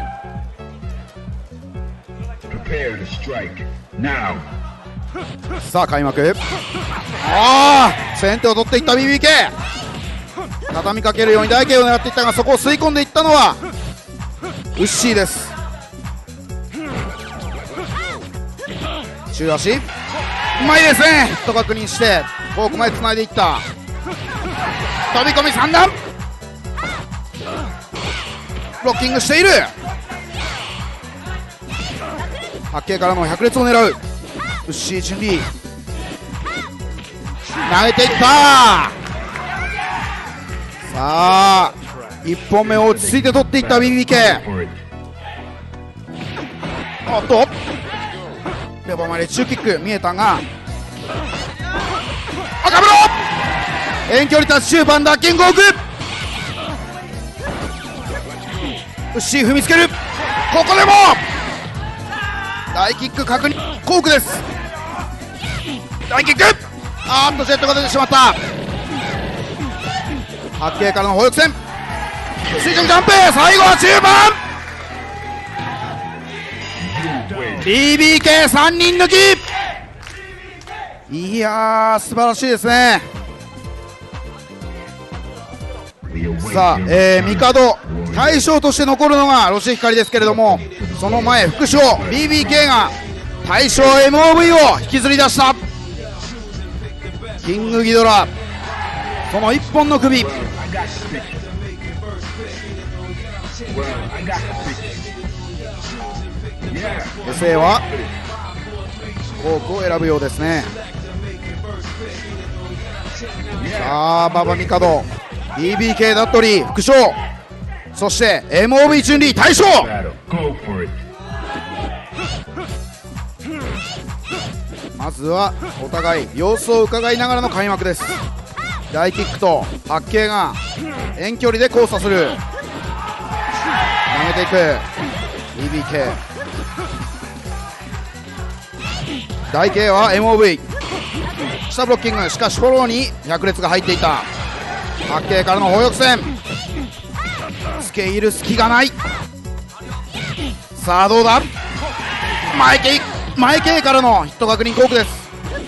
Prepare to strike now. さあ開幕。ああ先手を取っていった ビービーケー、 畳みかけるように大慶を狙っていったが、そこを吸い込んでいったのはウッシーです。中足うまいですね。ヒット確認してフォーク前つないでいった。飛び込みさん段、ブロッキングしている。八景からの百列を狙うウッシーチュンリー、投げていった。さあいっぽんめを落ち着いて取っていった ビービーケー。 おっとレバーまで中キック見えたが、赤ブロ遠距離タッチ中盤ダッキングを置く。ウッシー踏みつける。ここでも大キック確認、コークです。大キック、あーっとジェットが出てしまった。八景からの歩翼戦、水上ジャンプ、最後は中盤 ビービーケーさん 人抜き。いやー素晴らしいですね。さあ、えー、帝大将として残るのがロシヒカリですけれども、その前副将 ビービーケー が大将 エムオーブイ を引きずり出した。キングギドラ、そのいっぽんの首。手勢はフォークを選ぶようですね。さあ馬場帝 ビービーケー ダットリー副将、そして エムオーブイ チュンリー大将。まずはお互い様子を伺いながらの開幕です。大キックと八景が遠距離で交差する。投げていく ビービーケー。 大慶は エムオーブイ 下ブロッキング、しかしフォローに百列が入っていた。八景からの砲翼戦、つけ入る隙がない。さあどうだ、前慶前慶からのヒット確認コークです。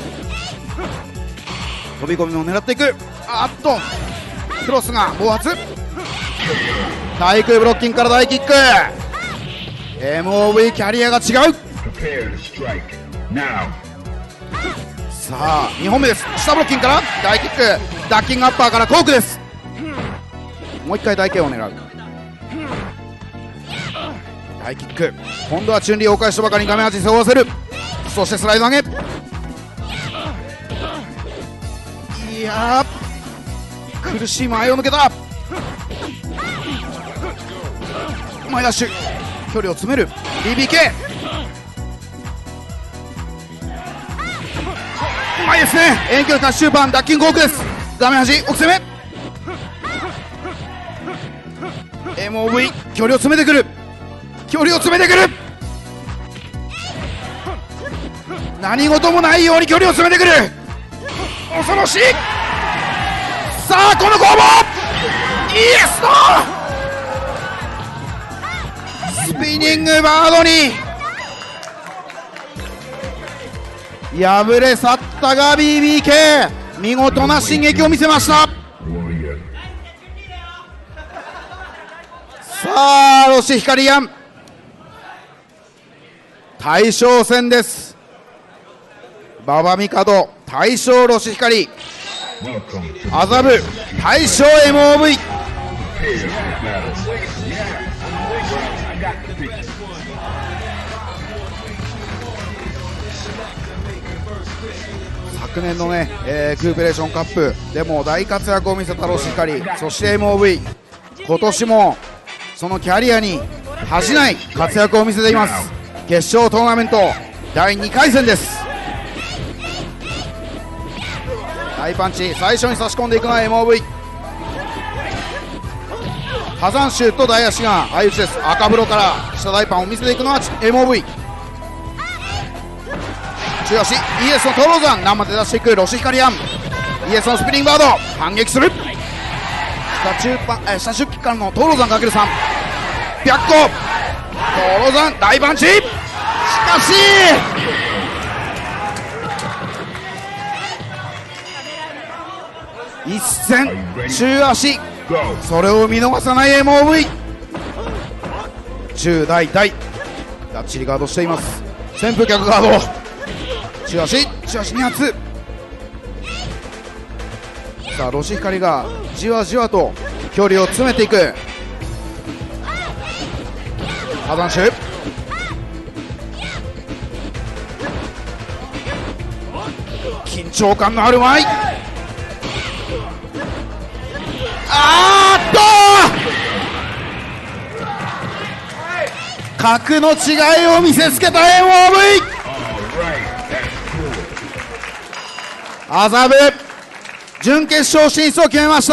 飛び込みを狙っていく。あっとクロスが暴発、大空ブロッキングから大キック。 エムオーブイ キャリアが違う。さあにほんめです。下ブロッキングから大キック、ダッキングアッパーからコークです。もう一回大慶を狙う。大キック、今度はチュンリーを返したばかりに画面端に背負わせる。そしてスライド投げ、いやー苦しい前を抜けた。前ダッシュ、距離を詰める ビービーケー。 うまいですね。遠距離タッチ中盤ダッキングオークです。画面端奥攻め、 エムオーブイ 距離を詰めてくる、距離を詰めてくる。何事もないように距離を詰めてくる。恐ろしい。さあこの攻防、イエスのスピニングバードに敗れ去ったが ビービーケー 見事な進撃を見せました。さあロシヒカリアン大将戦です。馬場帝大将ロシヒカリ、麻布大将 エムオーブイ。 昨年のね、えー、クーペレーションカップでも大活躍を見せたロシヒカリ、そして エムオーブイ、 今年もそのキャリアに恥じない活躍を見せています。決勝トーナメントだいにかい戦です。大パンチ、最初に差し込んでいくのは エムオーブイ。 火山州と大足が相打ちです。赤風呂から下大パンを見せていくのは エムオーブイ。 中足 イーエス のトローザン生で出していくロシヒカリアン。 イエスのスピリングバード反撃する。下中パンえ下出キからの東郎山 ×さん 白虎東郎山大パンチ。しかし一戦中足、それを見逃さない エムオーブイ。 中大大がっちりガードしています。旋風脚ガード中足中足に発。さあロシヒカリがじわじわと距離を詰めていく。ハザンシュ緊張感のある前。あーっと格の違いを見せつけた エムオーブイ。 麻布準決勝進出を決めました。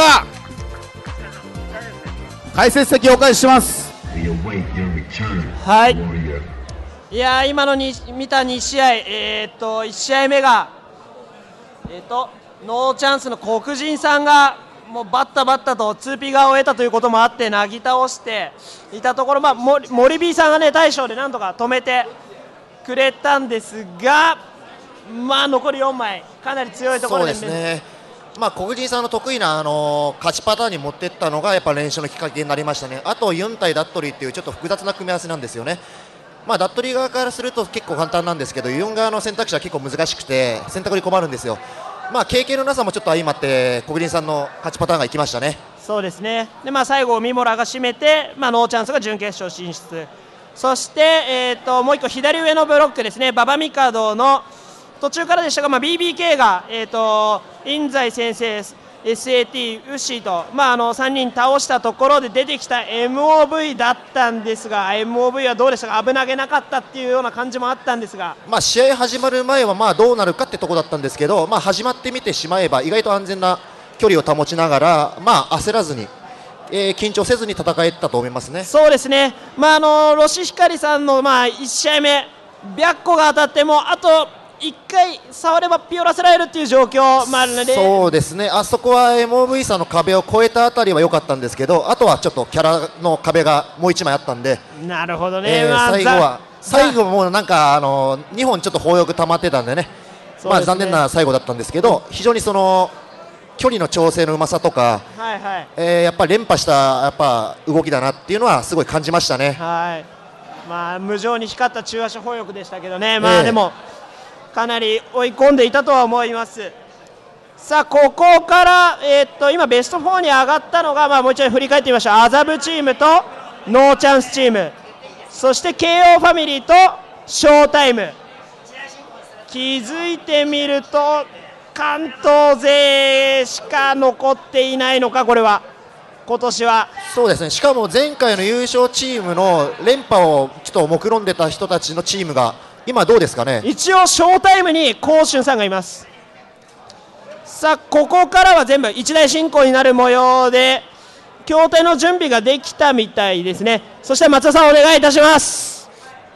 解説席をお返しします。 はい、いやー今のに見たに試合、えー、っといち試合目が、えー、っとノーチャンスの黒人さんがもうバッタバッタと ツーピー 側を得たということもあってなぎ倒していたところ、まあ、森, 森 B さんが、ね、大将でなんとか止めてくれたんですが、まあ、残りよんまいかなり強いところで、 そうですね、まあ、黒人さんの得意な、あのー、勝ちパターンに持っていったのがやっぱ連勝のきっかけになりましたね。あとユン対ダットリーっていうちょっと複雑な組み合わせなんですよね。まあ、ダットリー側からすると結構簡単なんですけど、ユン側の選択肢は結構難しくて選択に困るんですよ。まあ、経験のなさもちょっと相まって黒人さんの勝ちパターンがいきましたね。 そうですね。で、まあ、最後ミモラが締めて、まあ、ノーチャンスが準決勝進出。そして、えー、ともう一個左上のブロックですね、馬場ミカドの途中からでしたが、まあ、ビービーケー が、えー、と印西先生 エスエーティー ウッシーと、まあ、あのさんにん倒したところで出てきた エムオーブイ だったんですが、 エムオーブイ はどうでしたか。危なげなかったっていうような感じもあったんですが、 まあ、試合始まる前はまあどうなるかってところだったんですけど、まあ、始まってみてしまえば意外と安全な距離を保ちながら、まあ、焦らずに、えー、緊張せずに戦えたと思いますね。 そうですね、まあ、あのロシヒカリさんの、まあ、いち試合目白虎が当たってもあといっかい触ればピオラせられるっていう状況、まあ、 そうですね、あそこは エムオーブイ さんの壁を越えたあたりは良かったんですけど、あとはちょっとキャラの壁がもういちまいあったんで、 なるほどね、 えーまあ、 最後は最後もなんかあのにほんちょっと砲翼溜まってたんでね、まあ、残念な最後だったんですけど、非常にその距離の調整のうまさとか、 はいはい、 えー、やっぱり連覇したやっぱ動きだなっていうのはすごい感じましたね。 はい、まあ、無情に光った中足砲翼でしたけどね、まあ、でも、えーかなり追い込んでいたとは思います。さあここから、えー、っと今ベストフォーに上がったのが、まあ、もう一度振り返ってみましょう。麻布チームとノーチャンスチーム、そして慶応ファミリーとショータイム。気づいてみると関東勢しか残っていないのか、これは今年は。 そうですね、しかも前回の優勝チームの連覇をちょっと目論んでた人たちのチームが今どうですかね。 一応ショータイムにコウシュンさんがいます。さあここからは全部一大進行になる模様で協定の準備ができたみたいですね。そして松田さんお願いいたします。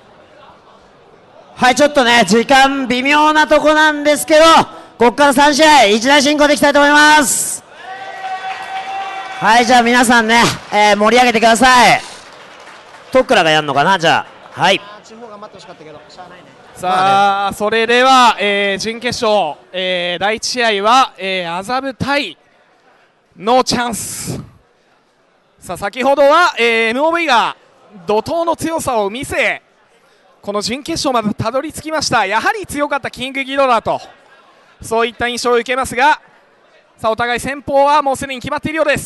はい、ちょっとね時間微妙なとこなんですけど、ここからさん試合一大進行でいきたいと思います。はい、じゃあ皆さんね、えー、盛り上げてください。トックラがやるのかな。じゃあはい、 地方頑張ってほしかったけどしゃあないね。 さあ、それでは、えー、準決勝、えー、だいいち試合は、えー、麻布対ノーチャンス。さあ先ほどは、えー、エムオーブイ が怒涛の強さを見せ、この準決勝までたどり着きました。やはり強かったキングギドラと、そういった印象を受けますが、さあお互い先鋒はもうすでに決まっているようです。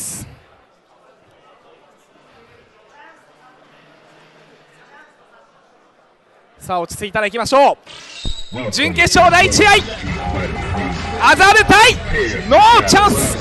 さあ落ち着いたらいきましょう。準決勝だいいち試合、麻布対ノーチャンス。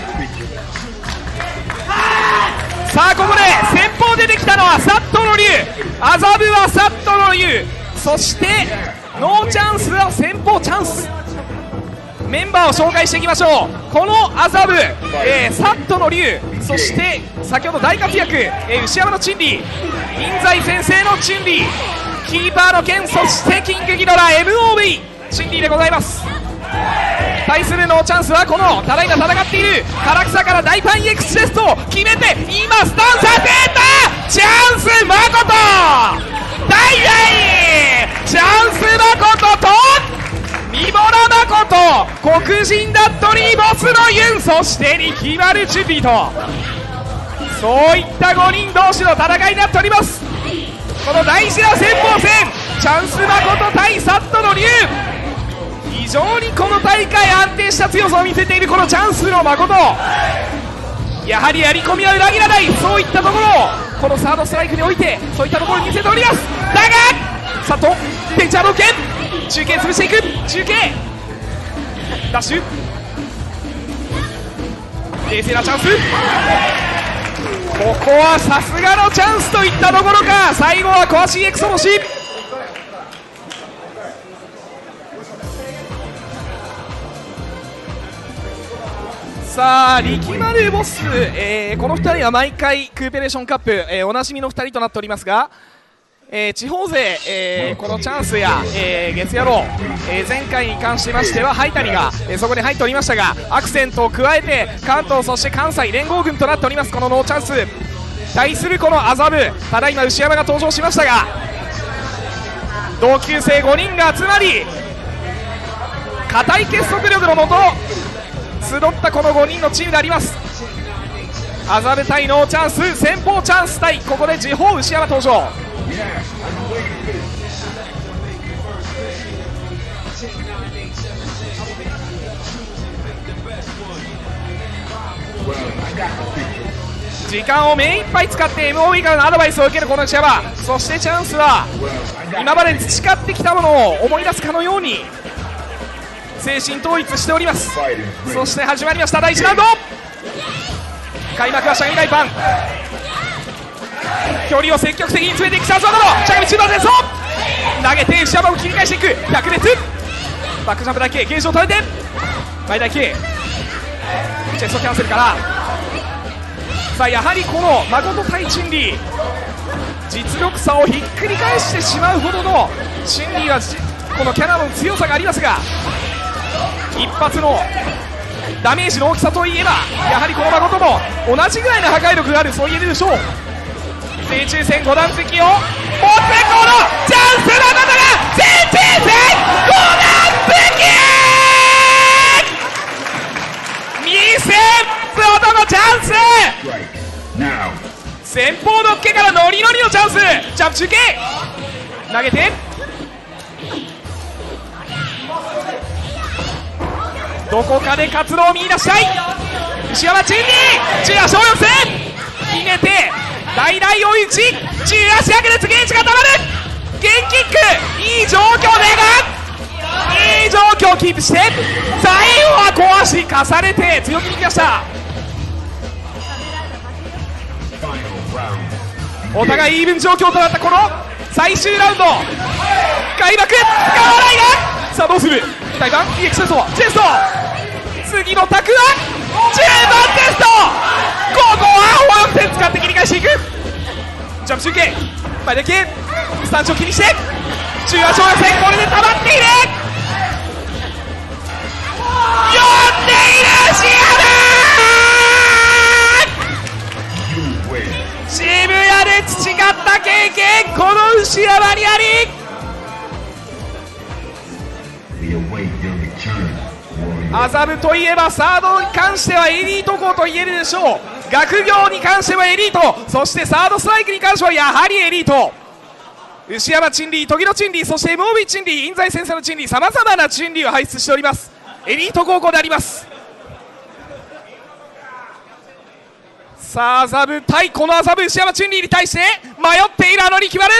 さあここで先鋒出てきたのはサットの竜、麻布はサットの竜、そしてノーチャンスは先鋒チャンス。メンバーを紹介していきましょう。この麻布、えー、サットの竜、そして先ほど大活躍、えー、牛山のチンリー、印西先生のチンリー、キーパーの剣、そしてキングギドラ エムオーブイ チンリーでございます。 対するのチャンスはこのただいま戦っている唐草から大パンエクスチェストを決めて今スタンさせたチャンス誠大大チャンス誠とミモラ誠黒人ダッドリーボスのユンそして力丸チュピとそういったごにん同士の戦いになっております。この大事な先鋒戦チャンス誠対サットの龍非常にこの大会安定した強さを見せているこのチャンスの誠やはりやり込みは裏切らないそういったところをこのサードストライクにおいてそういったところに見せております。だが佐藤ペンチャーの剣中継潰していく中継ダッシュ冷静なチャンスここはさすがのチャンスといったところか最後は小足エクソのしさあ力丸ボス、えー、このふたりは毎回クーペレーションカップ、えー、おなじみのふたりとなっておりますが、えー、地方勢、えー、このチャンスや、えー、月野郎、えー、前回に関しましては灰谷が、えー、そこに入っておりましたがアクセントを加えて関東そして関西連合軍となっておりますこのノーチャンス対するこの麻布ただいま牛山が登場しましたが同級生ごにんが集まり固い結束力のもと集ったこのごにんのチームであります。麻布対ノーチャンス先鋒チャンス対ここで時報牛山登場時間を目いっぱい使って エムオーイー からのアドバイスを受けるこの牛山そしてチャンスは今まで培ってきたものを思い出すかのように精神統一しております。そして始まりましただいいちラウンド開幕はシャインライパン距離を積極的に詰めていくチャンスはどうしゃがみ中盤前走投げて牛山を切り返していく百列バックジャンプだけゲージを取れて前田圭チェストキャンセルからさあやはりこの誠対チンリー実力差をひっくり返してしまうほどのチンリーはこのキャラの強さがありますが一発のダメージの大きさといえばやはりこの誠も同じぐらいの破壊力があるそう言えるでしょう。正中戦ご段突きをもってこのチャンスなのだが正中戦ご段突きにせんプロとのチャンス先方のっけからノリノリのチャンスジャンプ中継投げてどこかで活動を見出したい牛山チンリー中足を寄せ決めて大大追い打ち中足上げでゲージがたまるゲンキックいい状況でがいい状況をキープして最後は小足重ねて強気にきましたお互いイーブン状況となったこの最終ラウンド開幕使わないがさあどうする大盤 イーエックス テストチェスト次のタクはじゅうばんテストここは放力点使って切り返していくジャンプ中継前だけスタンチを気にして中和小予選これで溜まっている呼んでいるシア渋谷で培った経験この牛山にあり麻布といえばサードに関してはエリート校と言えるでしょう学業に関してはエリートそしてサードストライクに関してはやはりエリート牛山チンリー、時のチンリーそして エムオービー チンリー、印西先生のチンリーさまざまなチンリーを輩出しておりますエリート高校でありますさあ麻布対この麻布牛山チンリーに対して迷っているあの力丸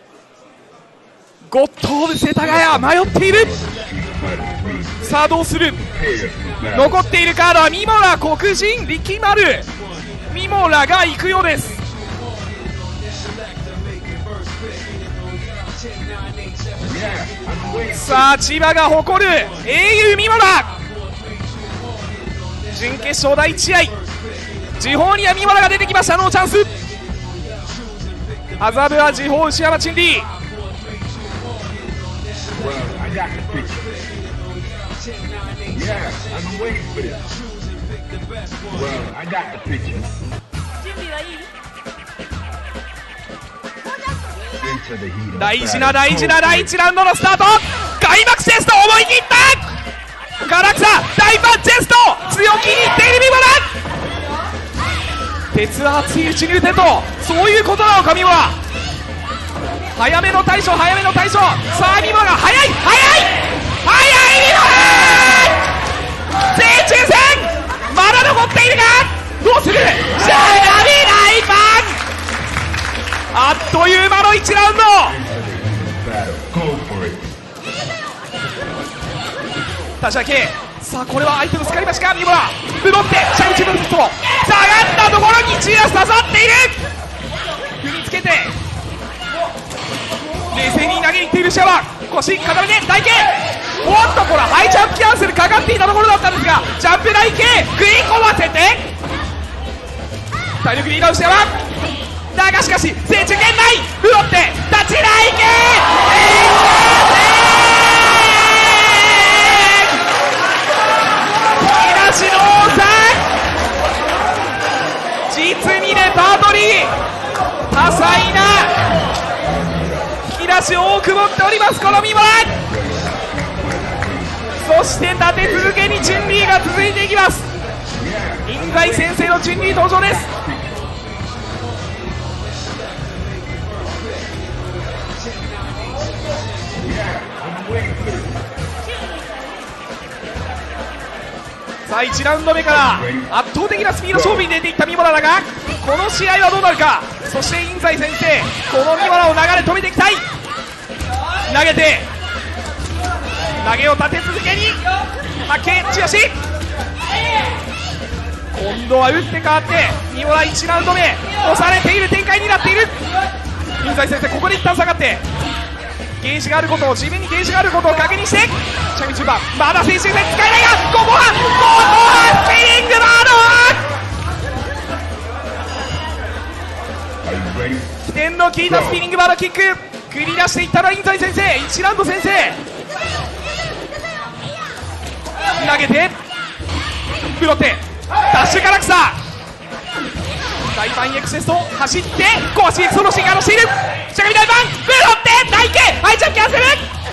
ゴッドオブ世田谷迷っているさあどうする残っているカードはミモラ黒人力丸ミモラが行くようですさあ千葉が誇る英雄ミモラ準決勝第一試合時報にはミモラが出てきましたノーチャンス麻布は時報牛山チンリー Yes, I've been waiting for this. Well, I got the picture. Into the heat of 大事 battle. な大事な第一ラウンドのスタート。開幕テスト思い切った唐草大パンチェスト強気にいっている三村。鉄は熱いうちに打てとそういうことなのか三村。早めの対処早めの対処。さあ三村が速い速い速い三村正中戦まだ残っているがどうする。しゃがみ大パンあっという間のいちラウンド。 Go for it. 立ち上げさあこれは相手のスカリバシか三村ブロってシャウチブルスト下がったところにチアス刺さっている。踏みつけて冷静に投げにいっているシャワー腰固めで台形。おっとこれハイジャンプキャンセルかかっていたところだったんですがジャンプ台形食い込ませて体力リーダーしてはだがしかし正中圏内ブロって立ち台形引き出しの王さん実にレパートリー多彩な引き出しを多く持っておりますこの三村。そして立て続けにチュンリーが続いていきます。印西先生のチュンリー登場です。さあいちラウンド目から圧倒的なスピード勝負に出ていった三村だがこの試合はどうなるか。そして印西先生この三村を流れ止めていきたい。投げて投げを立て続けに負け千足今度は打って変わって三村いちラウンド目押されている展開になっている。印西先生ここで一旦下がってゲージがあることを自分にゲージがあることを確認してチャミ中盤まだ選手戦使えないがここはここはスピリングバード起点の効いたスピリングバードキック繰り出していったのは印西先生いちラウンド先生投げてブロってダッシュから草大パンエクセスト走って壊しそのシーンが押しているしゃがみ大パンブロって大形ハイジャンプキャンセル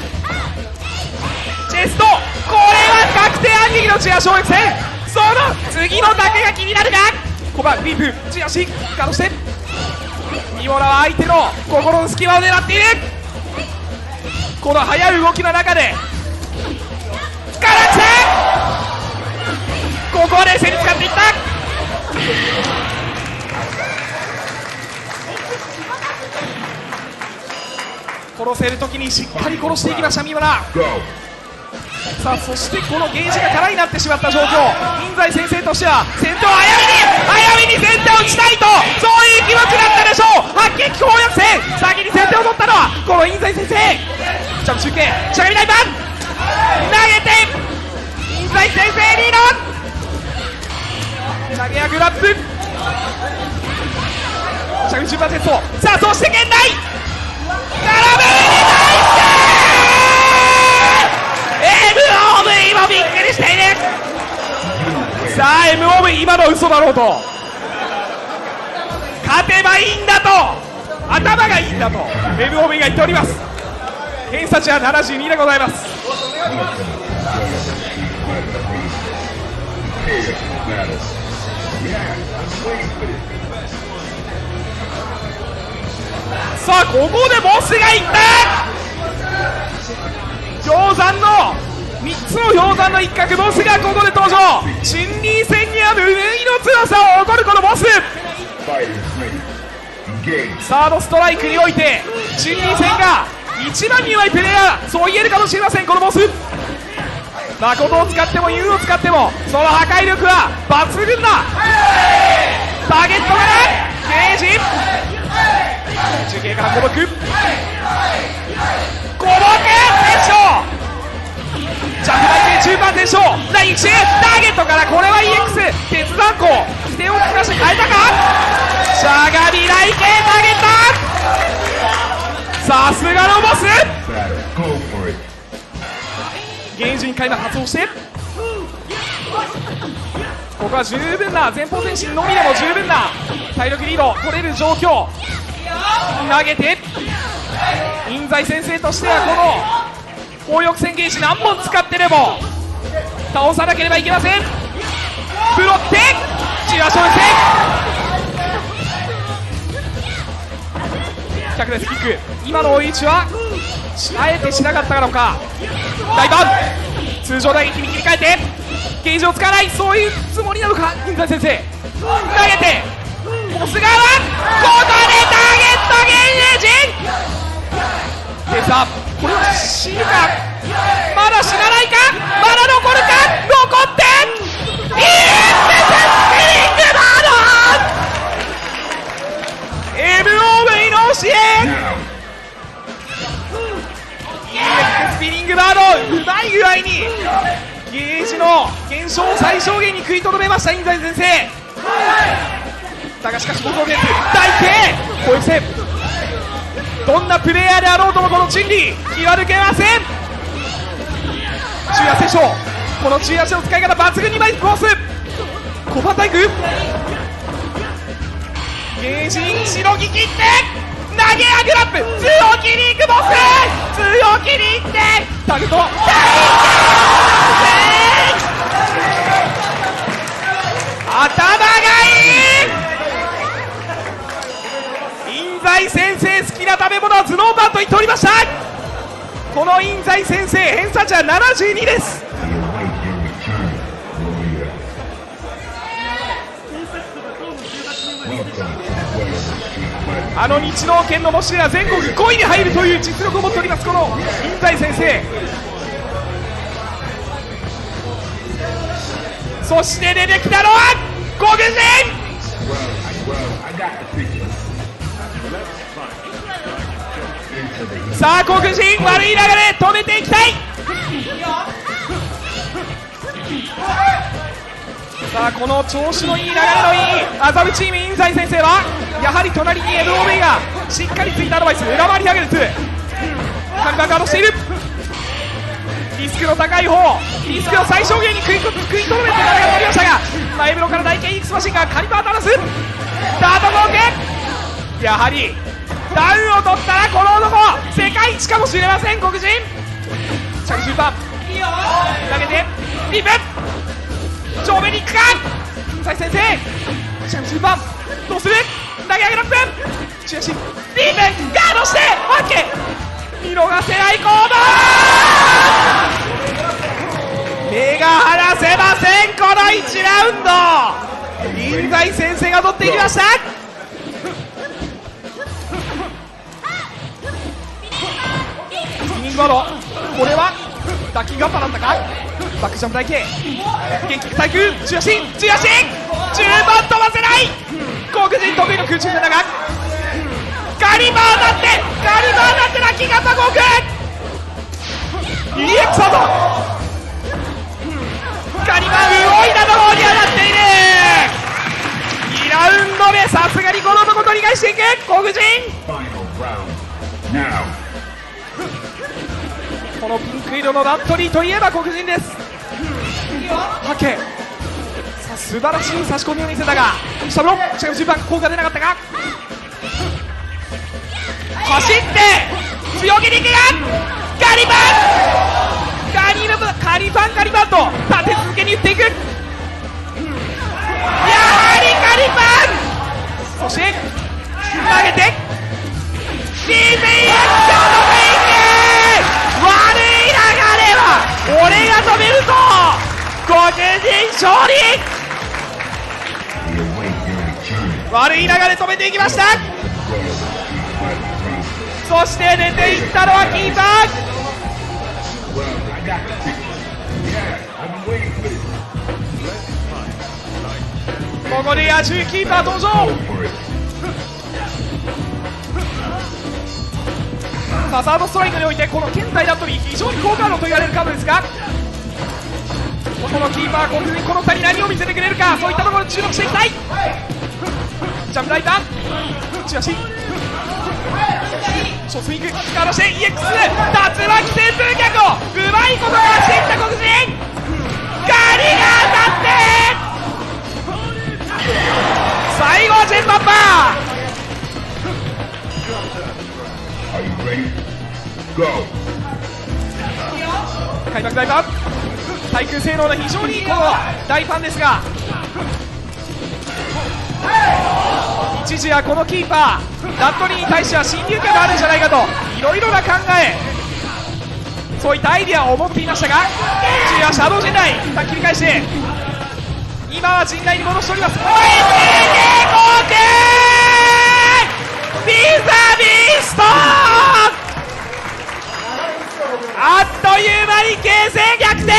チェストこれは確定反撃のチア衝撃戦その次のだけが気になるがコバリープチアシガードして三村は相手の心の隙間を狙っている。この速い動きの中でカラクセここは冷静に使っていった殺せるときにしっかり殺していきました三村。さあそしてこのゲージが空になってしまった状況印西先生としては先手を早めに早めに先手を打ちたいとそういう気持ちだったでしょう。白血攻略戦先に先手を取ったのはこの印西先生ジャンプ中継しゃがみ大パン投げて印西先生リード投げやグラップしゃがみ中盤テストさあそして現代絡めに対してエムオーブイ もびっくりしている。さあ エムオーブイ 今の嘘だろうと勝てばいいんだと頭がいいんだと エムオーブイ が言っております。偏差値はななじゅうにでございます。さあここでボスがいった氷山のみっつの氷山の一角ボスがここで登場。チュンリー戦には無類の強さを誇るこのボスサードストライクにおいてチュンリー戦が一番に弱いプレイヤーそう言えるかもしれません。このボス誠を使っても U を使ってもその破壊力は抜群だ。ターゲットからゲージ中継から古木古木転生ジャンプ台形中盤転生第一ターゲットからこれは イーエックス 鉄断鋼起点を利かして変えたかしゃがみ台形ターゲットさすがのボスゲージに回の発動してここは十分な前方前進のみでも十分な体力リード取れる状況。投げて印西先生としてはこの砲翼宣言士何本使ってでも倒さなければいけません。ブロって中足を打って百列キック。今の追い打ちはあえてしなかったのか。大バン通常打撃に切り替えてゲージを使わない、そういうつもりなのか。印西先生投げてモス側はここでターゲットゲージでさあこれは死ぬか、まだ死なないか、まだ残るか、残ってイースペシャルスピリングバード エムオーブイ の教えイーエックススピリングバードうまい具合にゲージの減少を最小限に食いとどめました印西先生だがしかしこのデンス大慶攻撃戦どんなプレイヤーであろうともこのチンリー気は抜けません。中足選手この中足の使い方抜群に枚コースコパンタイクゲージにしのぎ切って投げ上げラップ強気にいくボス強気にいってタグと大頭がいい印西先生好きな食べ物は頭脳パンと言っておりました。この印西先生偏差値はななじゅうにです。あの日農研の模試では全国ごいに入るという実力を持っておりますこの印西先生。そして出てきたのは黒人さあ黒人悪い流れ止めていきたい。さあこの調子のいい流れのいい麻布チーム印西先生はやはり隣に エムオーブイ がしっかりついたアドバイス裏回り上げるカリバンガードしているリスクの高い方リスクを最小限に食い食いとどめて誰が取りましたが前ブロから大 ケーイーエックス マシンがカリバータナスダート合計やはりダウンを取ったらこの男世界一かもしれません黒人着順番投げてリップ正面に行くか印西先生着順番どうする投げ上げラップ中足リップガードしてオッケー見逃せない行動目が離せませんこのいちラウンド印西先生が取っていきました。スピニングワードこれはダッキングアッパーだったかバックジャンプ台形元気対空中足中足中盤飛ばせない黒人得意の空中戦だがガリバーだってガリバーだってダッキングアッパー合計 イーエックス アウトガリバー動いたところに上がっているにラウンド目さすがにこの男取り返していく黒人このピンク色のラントリーといえば黒人です。ハケさあ素晴らしい差し込みを見せたが下ブロしかも順番効果出なかったが走って強気にいくがガリバンガリバンカリバンガリバンと立て続けに打っていくやはりガリバンそして投げてリーゼイアクションのフェイク悪い流れは俺が止めるぞ黒人勝利悪い流れ止めていきました。そして出ていったのはキーパーここで野獣キーパー登場さあサードストライクにおいてこの検体だと非常に好カードと言われるカードですがこのキーパーこのこのふたり何を見せてくれるかそういったところに注目していきたい。ジャンプライター中足ショスイングガードして イーエックス 竜巻旋風脚をうまいことやしていった黒人ガリが当たって最後はジェンバッパー。 Are you ready? Go. 開幕大パン、対空性能の非常にいいこの大パンですが、一時はこのキーパーラットリーに対しては侵入権があるんじゃないかといろいろな考え、そういったアイディアを持っていましたが、一時はシャドウ陣内一旦切り返して、今は陣内に戻しております。ビザビストあっという間に形勢逆転。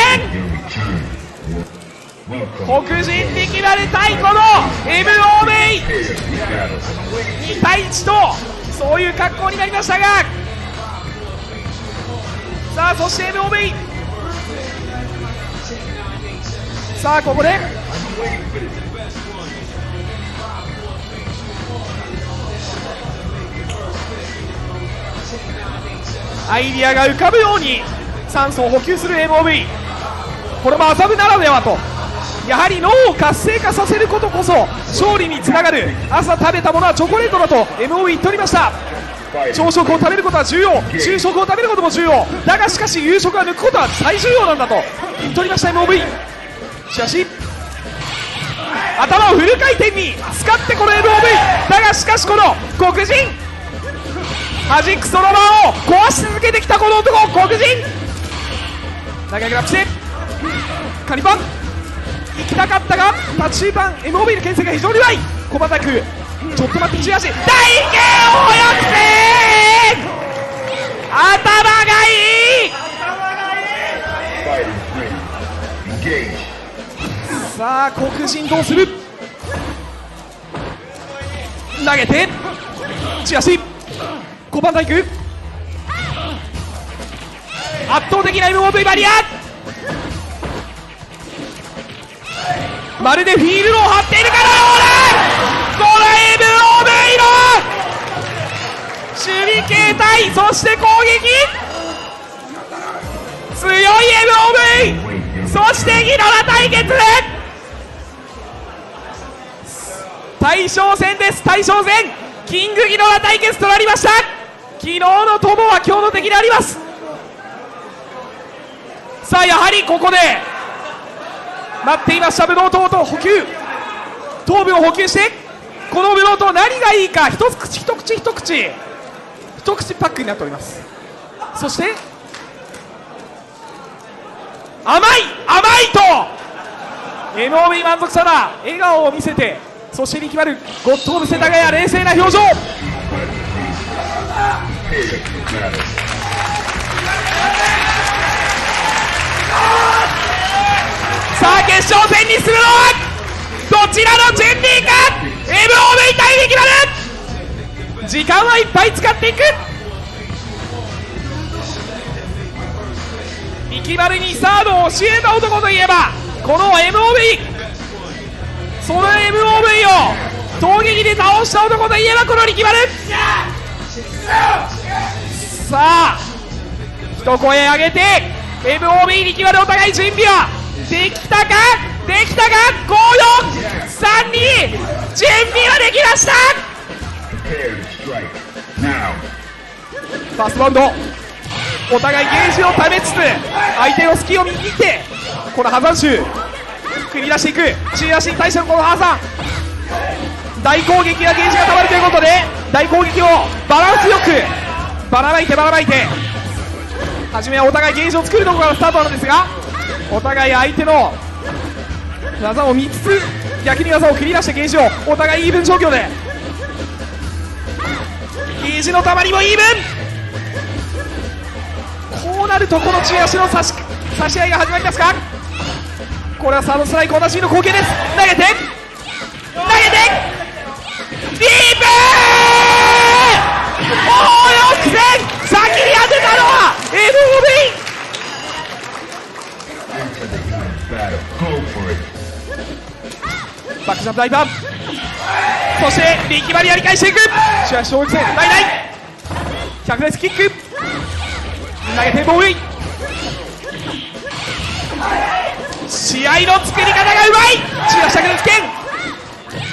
黒人力丸対この エムオー メイに対いちと、そういう格好になりましたが、さあそして エムオー メイ、さあここでアイディアが浮かぶように酸素を補給する エムオーブイ、 これも麻布ならではと、やはり脳を活性化させることこそ勝利につながる。朝食べたものはチョコレートだと エムオーブイ 言っておりました。朝食を食べることは重要、昼食を食べることも重要だが、しかし夕食は抜くことは最重要なんだと言っておりました エムオーブイ。 しかし頭をフル回転に使ってこの エムオーブイ だが、しかしこの黒人マジックその場を壊し続けてきたこの男、黒人長いグラップしてカニパン行きたかったがタッチパン エムオーブイ の牽制が非常に弱い。小バタクちょっと待って、中足大慶応抑制、頭がいい。さあ黒人どうする、投げて中足小判体育、圧倒的な エムオーブイ バリア、まるでフィールドを張っているかのようなこの エムオーブイ の守備形態、そして攻撃強い エムオーブイ、そしてギノラ対決、大将戦です。大将戦キングギノラ対決となりました。昨日の友は今日の敵であります。さあやはりここで待っていましたブドウ糖と補給、糖分を補給して、このブドウ糖何がいいか、一口一口一口一口パックになっております。そして甘い甘いと エムオーブイ 満足そうな笑顔を見せて、そして力丸ゴッドオブ世田谷冷静な表情。さあ決勝戦にするのはどちらのチェンディか、 エムオーブイ 対力丸、時間はいっぱい使っていく。力丸にサードを教えた男といえばこの エムオーブイ、 その エムオーブイ を攻撃で倒した男といえばこの力丸。さあ一声上げて エムオーブイ 力丸お互い準備はできたか、できたか、ごよんさんに準備はできました。ファーストバウンド、お互いゲージをためつつ相手の隙を見切ってこの破山集繰り出していく。中足に対してのこの破山大攻撃がゲージがたまるということで、大攻撃をバランスよくばらまいてばらまいて、初めはお互いゲージを作るところからスタートなんですが、お互い相手の技を見つつ逆に技を繰り出してゲージをお互いイーブン状況で、ゲージのたまりもイーブン。こうなるとこの中足の差し差し合いが始まりますか。これはサードストライクおなじみの光景です。投げて投げてディープ大抑制、先に当てたのは エムオーブイ。バックジャンプ大パン、そして力丸やり返していく。しかし小力戦ないない百列キック投げてボール、試合の作り方がうまい。中足百列剣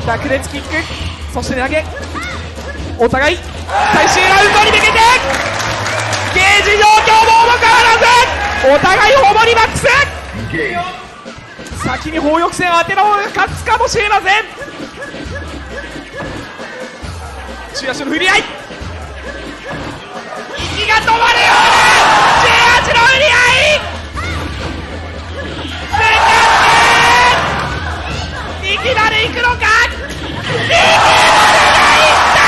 爆裂キック、そして投げ、お互い最終ラウンドに向けてゲージ状況も変わらずお互いほぼリマックス。先に砲翼戦を当てた方が勝つかもしれません。中足の振り合い、息が止まるような中足の振り合い、いきなり行くのか、いきなりがいった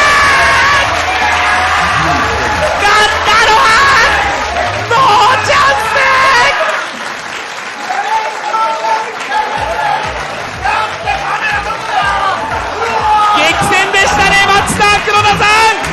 ー、勝ったのはノーチャンス。激戦でしたね、マツダー黒田さん。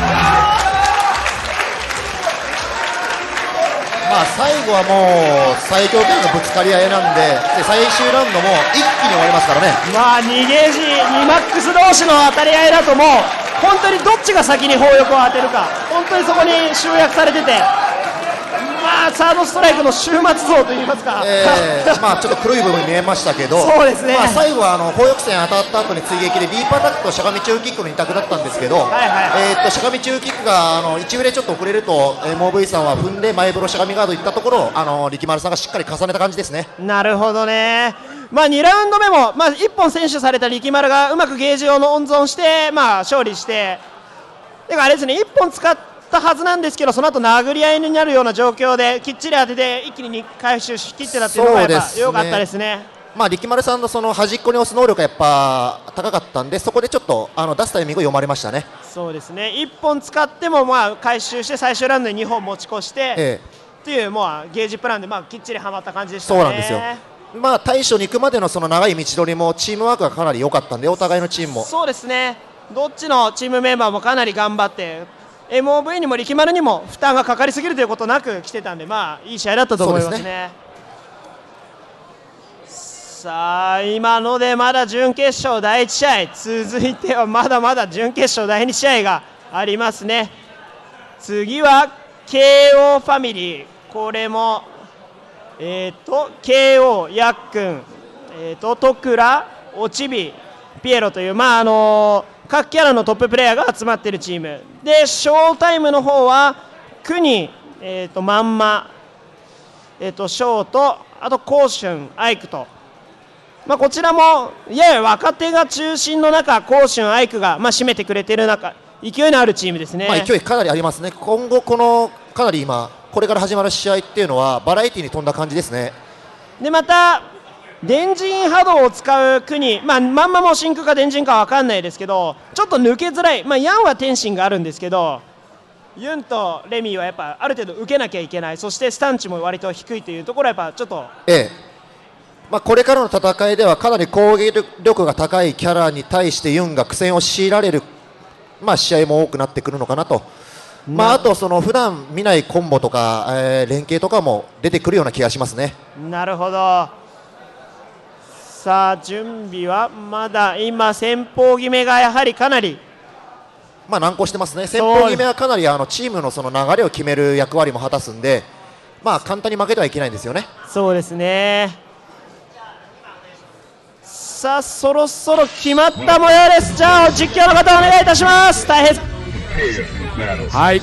まあ最後はもう最強キャラのぶつかり合いなんで、で最終ラウンドも一気に終わりますからね。まあにゲージにマックス同士の当たり合いだともう本当にどっちが先に砲翼を当てるか、本当にそこに集約されてて、まあサードストライクの終末像といいますか、 えー、まあちょっと黒い部分に見えましたけど、 そうですね、 まあ最後はあの砲翼戦当たった後に追撃でディープアタックとしゃがみ中キックの二択だったんですけど、 はいはい、 えー、っとしゃがみ中キックがあのいちフレちょっと遅れると エムオーブイ さんは踏んで前風呂しゃがみガードいったところをあの力丸さんがしっかり重ねた感じですね。 なるほどね。まあにラウンド目も、まあ、いっぽん先取された力丸がうまくゲージを温存して、まあ、勝利して、だからあれですね、いっぽん使ったはずなんですけど、その後殴り合いになるような状況できっちり当てて一気に回収しきってたっていうのがやっぱ良かったですね。 まあ力丸さんのその端っこに押す能力がやっぱ高かったんで、そこでちょっとあの出すタイミングを読まれましたね。 そうですね、いっぽん使ってもまあ回収して最終ラウンドににほん持ち越して、ええ、っていうもうゲージプランでまあきっちりはまった感じでしたね。 そうなんですよ。まあ対処に行くまでのその長い道のりもチームワークがかなり良かったんで、お互いのチームもそうですね、どっちのチームメンバーもかなり頑張って、 エムオーブイ にも力丸にも負担がかかりすぎるということなく来てたんで、まあいい試合だったと思いますね。さあ今のでまだ準決勝だいいち試合、続いてはまだまだ準決勝だいに試合がありますね。次は ケーオー ファミリー、これもえー、と ケーオー、ヤックン、えー、とトクラ、オチビ、ピエロという、まああのー、各キャラのトッププレーヤーが集まっているチームで、ショータイムの方はクニ、えー、とマンマ、えー、とショーとあとコーシュン、アイクと、まあ、こちらもやや若手が中心の中、コーシュン、アイクが、まあ、締めてくれている中、勢いのあるチームですね。 まあ勢いかなりありますね。今後このかなり今これから始まる試合っていうのはバラエティーに富んだ感じですね。 でまた電人波動を使う国、まあ、まんまも真空か電人か分かんないですけど、ちょっと抜けづらい、まあ、ヤンは天心があるんですけど、ユンとレミはやっぱある程度受けなきゃいけない、そしてスタンチも割と低いというところはやっぱちょっと、 ええ、まあ、これからの戦いではかなり攻撃力が高いキャラに対してユンが苦戦を強いられる、まあ、試合も多くなってくるのかなと。まあ、あとその普段見ないコンボとか、えー、連携とかも出てくるような気がしますね。 なるほど。さあ準備はまだ今先方決めがやはりかなりまあ難航してますね。先方決めはかなりあのチームのその流れを決める役割も果たすんで、まあ簡単に負けてはいけないんですよね。 そうですね。さあそろそろ決まった模様です。じゃあ実況の方お願いいたします。大変はい、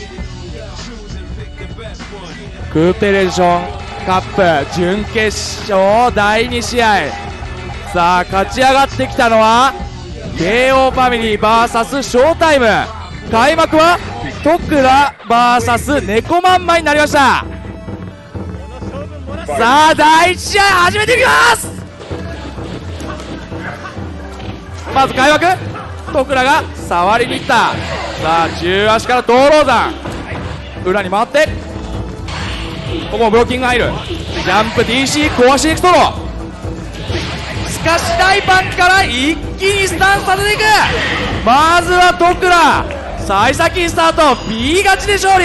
クーペレーションカップ準決勝だいに試合、さあ勝ち上がってきたのは ケーオー ファミリー ブイエス ショータイム、開幕はトクラ ブイエス ネコマンマになりました。さあだいいち試合始めていきます。まず開幕、トクラが触りにいった。さあ中足から道路山、裏に回ってここもブロッキング入る、ジャンプ ディーシー 壊しにいくソロ、しかし大パンから一気にスタンさせていく。まずはトクラ幸先スタート、 B 勝ちで勝利。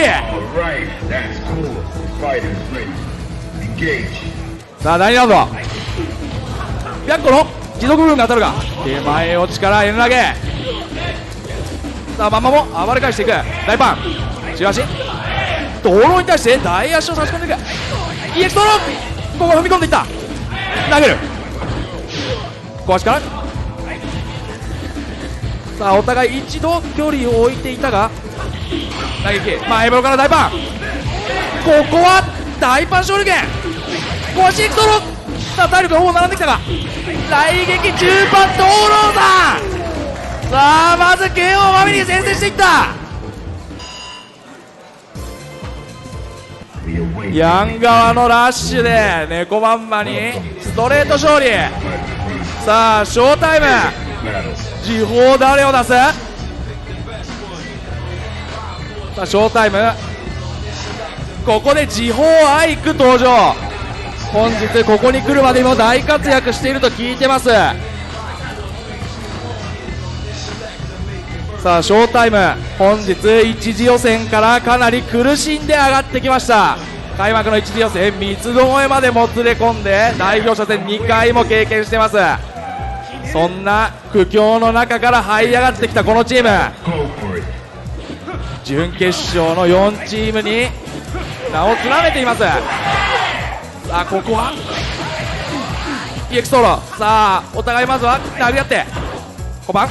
さあだいにラウンド、ビャッコの持続部分が当たるが手前落ちから N 投げ、さあまんまも暴れ返していく。大パン中足、道路に対して大足を差し込んでいく。 イーエックス ドロー、ここ踏み込んでいった、投げる小足からさあお互い一度距離を置いていたが打撃前風呂から大パン、ここは大パン勝利権腰エクトロ、さあ体力がほぼ並んできたが来撃じゅうばん東郎さん、さあまず ケーオー ファミリー先制していった。ヤン側のラッシュで猫バンマにストレート勝利。さあショータイム時報誰を出す。さあショータイムここで時報アイク登場。本日ここに来るまでにも大活躍していると聞いてます。さあショータイム本日一次予選からかなり苦しんで上がってきました。開幕の一次予選三つどもえまでもつれ込んで代表初戦にかいも経験してます。そんな苦境の中から這い上がってきたこのチーム、準決勝のよんチームに名を連ねています。さあここは イーエックス ソロ、さあお互いまずは殴り合ってごばん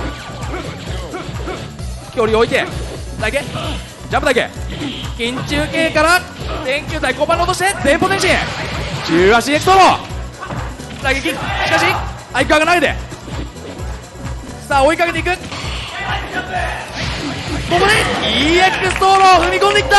距離を置いてだけジャンプだけ緊中系から電球台ごばん落として前方前進じゅう足 イーエックス ソロ打撃、しかし相川が投げてさあ追いかけていく、ここで イーエックス ソロ踏み込んでいった。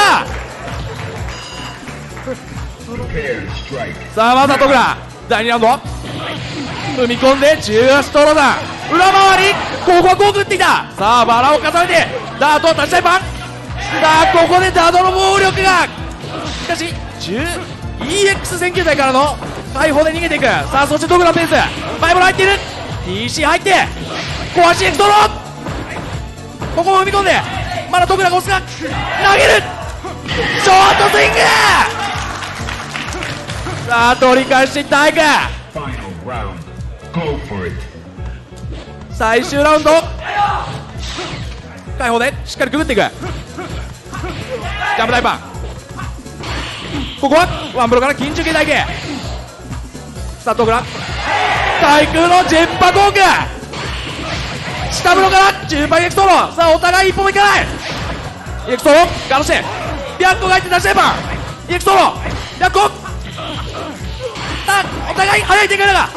さあまずは戸倉だいにラウンド踏み込んでじゅう足トロダン裏回り、ここはゴーク打ってきた。さあバラを重ねてダート立ちたいパン、さあここでダートの暴力が、しかし イーエックス 選球台からの解放で逃げていく。さあそして戸倉ペース前も入っている ティーシー 入って壊しエクトロ、ここも踏み込んでまだ戸倉が押すが投げるショートスイング、さあ取り返していったアイク。最終ラウンド解放でしっかりくぐっていくジャンプ大パン、ここはワンブロから緊中系台形、さあ戸倉対空のジェッパコーク下風呂からじゅうばんエクソロ、さあお互い一歩もいかないエクソロガードしてビャンコが入って出してパンエクソロビャンコ、さあお互い速い展開だが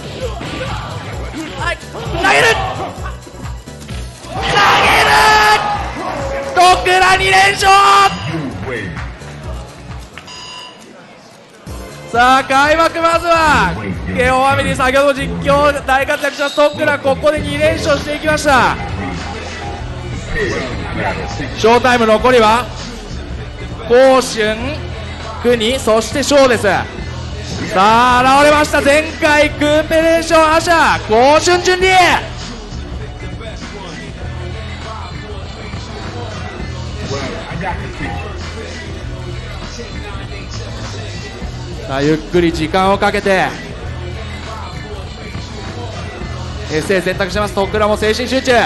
はい投げる投げる戸倉に連勝。さあ開幕まずは ケーオー ファミリー先ほど実況大活躍した戸倉ここでに連勝していきました。ショータイム残りは高春国そして翔です。さあ現れました前回クーペレーション覇者高春順利、さあゆっくり時間をかけて エスエー 選択してます。戸倉も精神集中、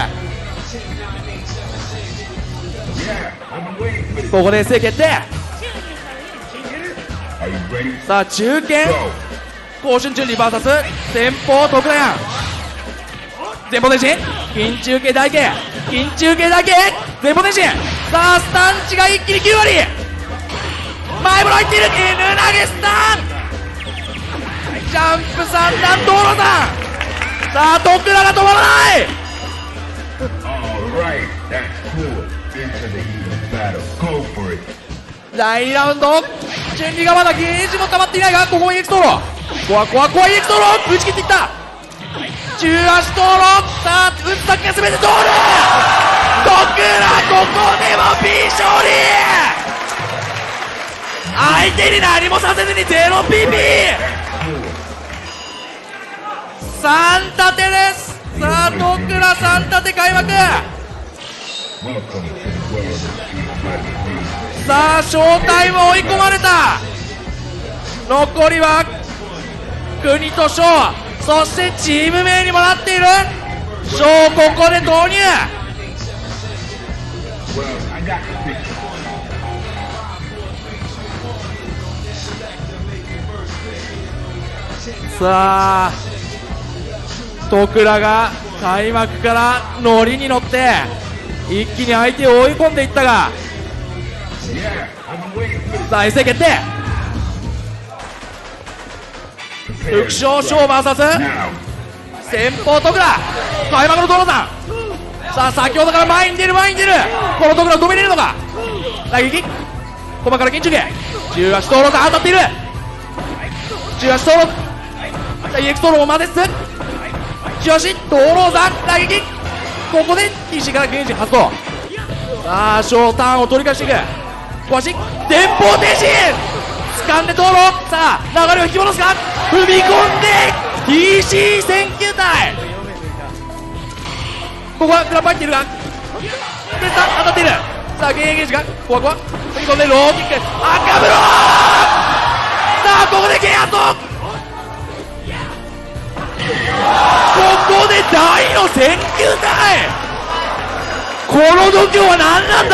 ここで エスエー 決定。さあ中堅高春順利 ブイエス 先方戸倉やん前方前進緊中系台形緊中系台形前方前進、さあスタンチが一気にきゅう割前風呂入っている N 投げスタンジャンプさん段道路さん、さあ戸倉が止まらないだいにラウンド順利がまだゲージも溜まっていないがここも イーエックス トロー、怖怖怖い イーエックス トロー打ち切っていったじゅう足トロー、さあ打つ先が全て通る戸倉ここでも P 勝利、相手に何もさせずに ゼロピーピー さん立てです。さあ戸倉さん立て開幕、さあショータイム追い込まれた、残りは国と翔、そしてチーム名にもなっている翔、ここで投入、さあ戸倉が開幕からノリに乗って一気に相手を追い込んでいったが、さあ一斉決定、副将将 ブイエス 先方戸倉、開幕の殿さん、さあ先ほどから前に出る前に出る、この戸倉を止めれるのか、打撃駒から緊中継、中足討論が当たっている、中足討論、イーエックス 討論を混ぜつつ、中足討論さん打撃、ここで ティーシー からゲージ発動、さあ小ターンを取り返していく、小足前方停止、掴んで討論、さあ流れを引き戻すか、踏み込んで ティーシーせんきゅう 体、ここはグラップ入っているが、で当たっている、さあゲーゲージがここはここは踏み込んでローキック、赤ブロー、さあここでゲーアウト、ここで大のせんきゅう体、この度胸は何なんだ、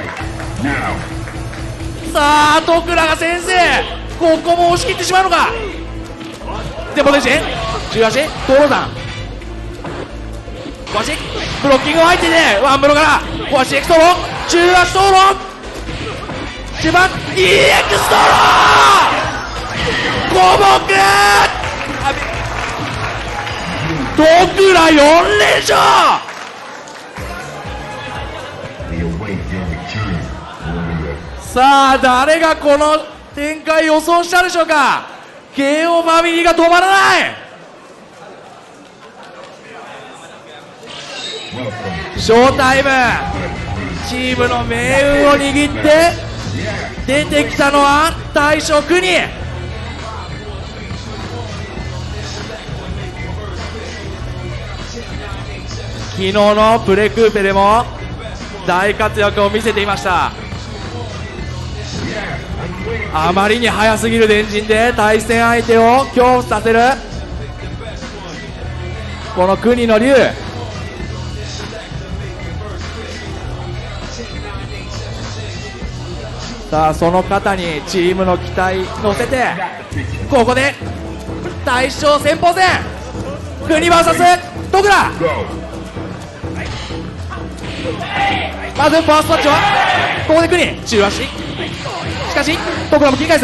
さあ戸倉が先制、ここも押し切ってしまうのか、前方停止、中足討論さん、小足ブロッキングが入ってね、ワンブロから小足エクス討論、中足討論、中盤 イーエックス 討論、五目戸倉よん連勝、さあ誰がこの展開予想したでしょうか、ケーオー ファミリーが止まらない、ショータイム、チームの命運を握って出てきたのは大将国、昨日のプレクーペでも大活躍を見せていました。あまりに速すぎる電陣で対戦相手を恐怖させるこの国の竜、さあその肩にチームの期待乗せて、ここで大将先鋒戦、国 ブイエス 戸倉、まずファーストタッチはここで国中足、しかし戸倉も切り返す、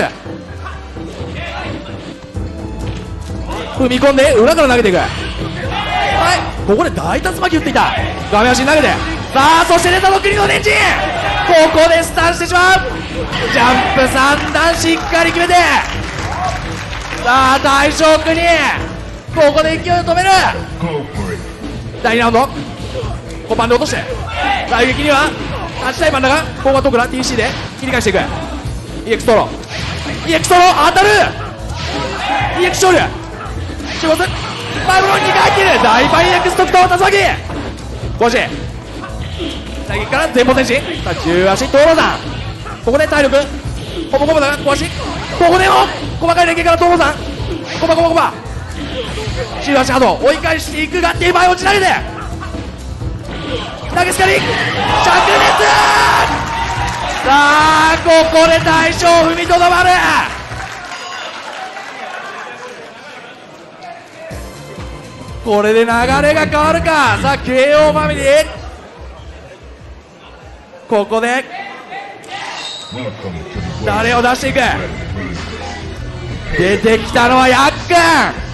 踏み込んで裏から投げていく、はい、ここで大竜巻打っていた、画面足に投げて、さあそして出たの国の電陣、ここでスタンしてしまう、ジャンプさん段しっかり決めて、さあ大将国ここで勢いを止める、だいにラウンドコパンで落として、大撃には立ちたい真ん中、ここは戸倉 ティーシー で切り返していく、 イーエックス トロー イーエックス トロー当たる、 イーエックス 勝利、中国バイブロンにかい入っている、大パン イーエックス 特等竜巻、小足打撃から前方前進、さあ中足討論さん、ここで体力ほぼほぼだが小足、ここでも細かい連携から討論さん、コバコバコバ中足波動追い返していくが手前落ち投げて投げすかり、灼熱、さあここで大将踏みとどまる、これで流れが変わるか、さあ ケーオー ファミリー、ここで誰を出していく、出てきたのはヤックン、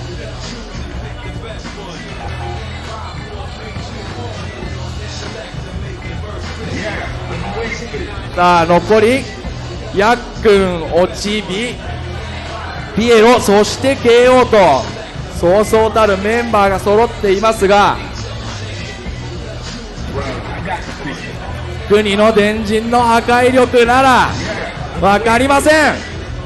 さあ残りヤックン、オチビ、ピエロ、そして ケーオー とそうそうたるメンバーが揃っていますが、国の電陣の破壊力なら分かりません。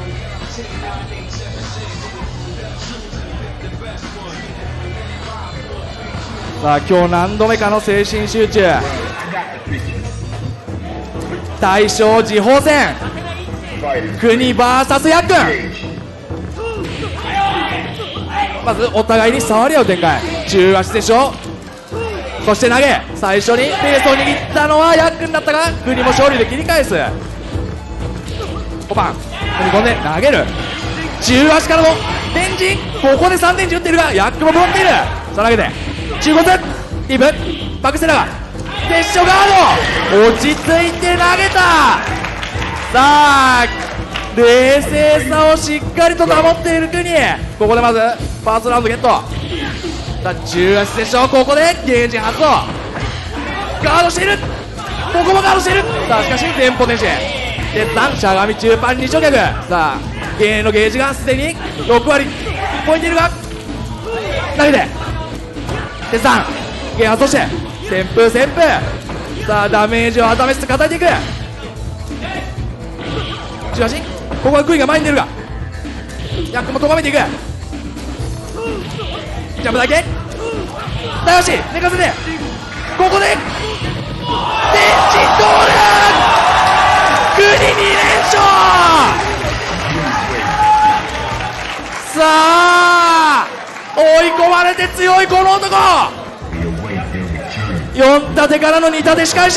さあ今日何度目かの精神集中、大将次鋒戦、国 ブイエス ヤックン、まずお互いに触り合う展開、中足接触、そして投げ、最初にペースを握ったのはヤックンだったが国も勝利で切り返す、ごばん踏み込んで投げる、中足からの電陣、ここでさん電陣打っているがヤックンもブロックいる、 さあ投げて中骨ディープバックセラーテッショガード落ち着いて投げた。さあ冷静さをしっかりと保っている国。ここでまずファーストラウンドゲット。さあ中足セッションここでゲージ発動ガードしている。ここもガードしている。さあしかし前方転身でさんしゃがみ中盤に衝脚。さあゲーのゲージがすでにろく割超えているが投げてでさんゲー発動して旋風旋風。さあダメージを温めつつ叩いていく。中足ここはクイが前に出るがヤックもとがめていく。ジャンプだけ大足寝かせてここで電池ゴール国に連勝。さあ追い込まれて強いこの男。よん立てからのに立て仕返し。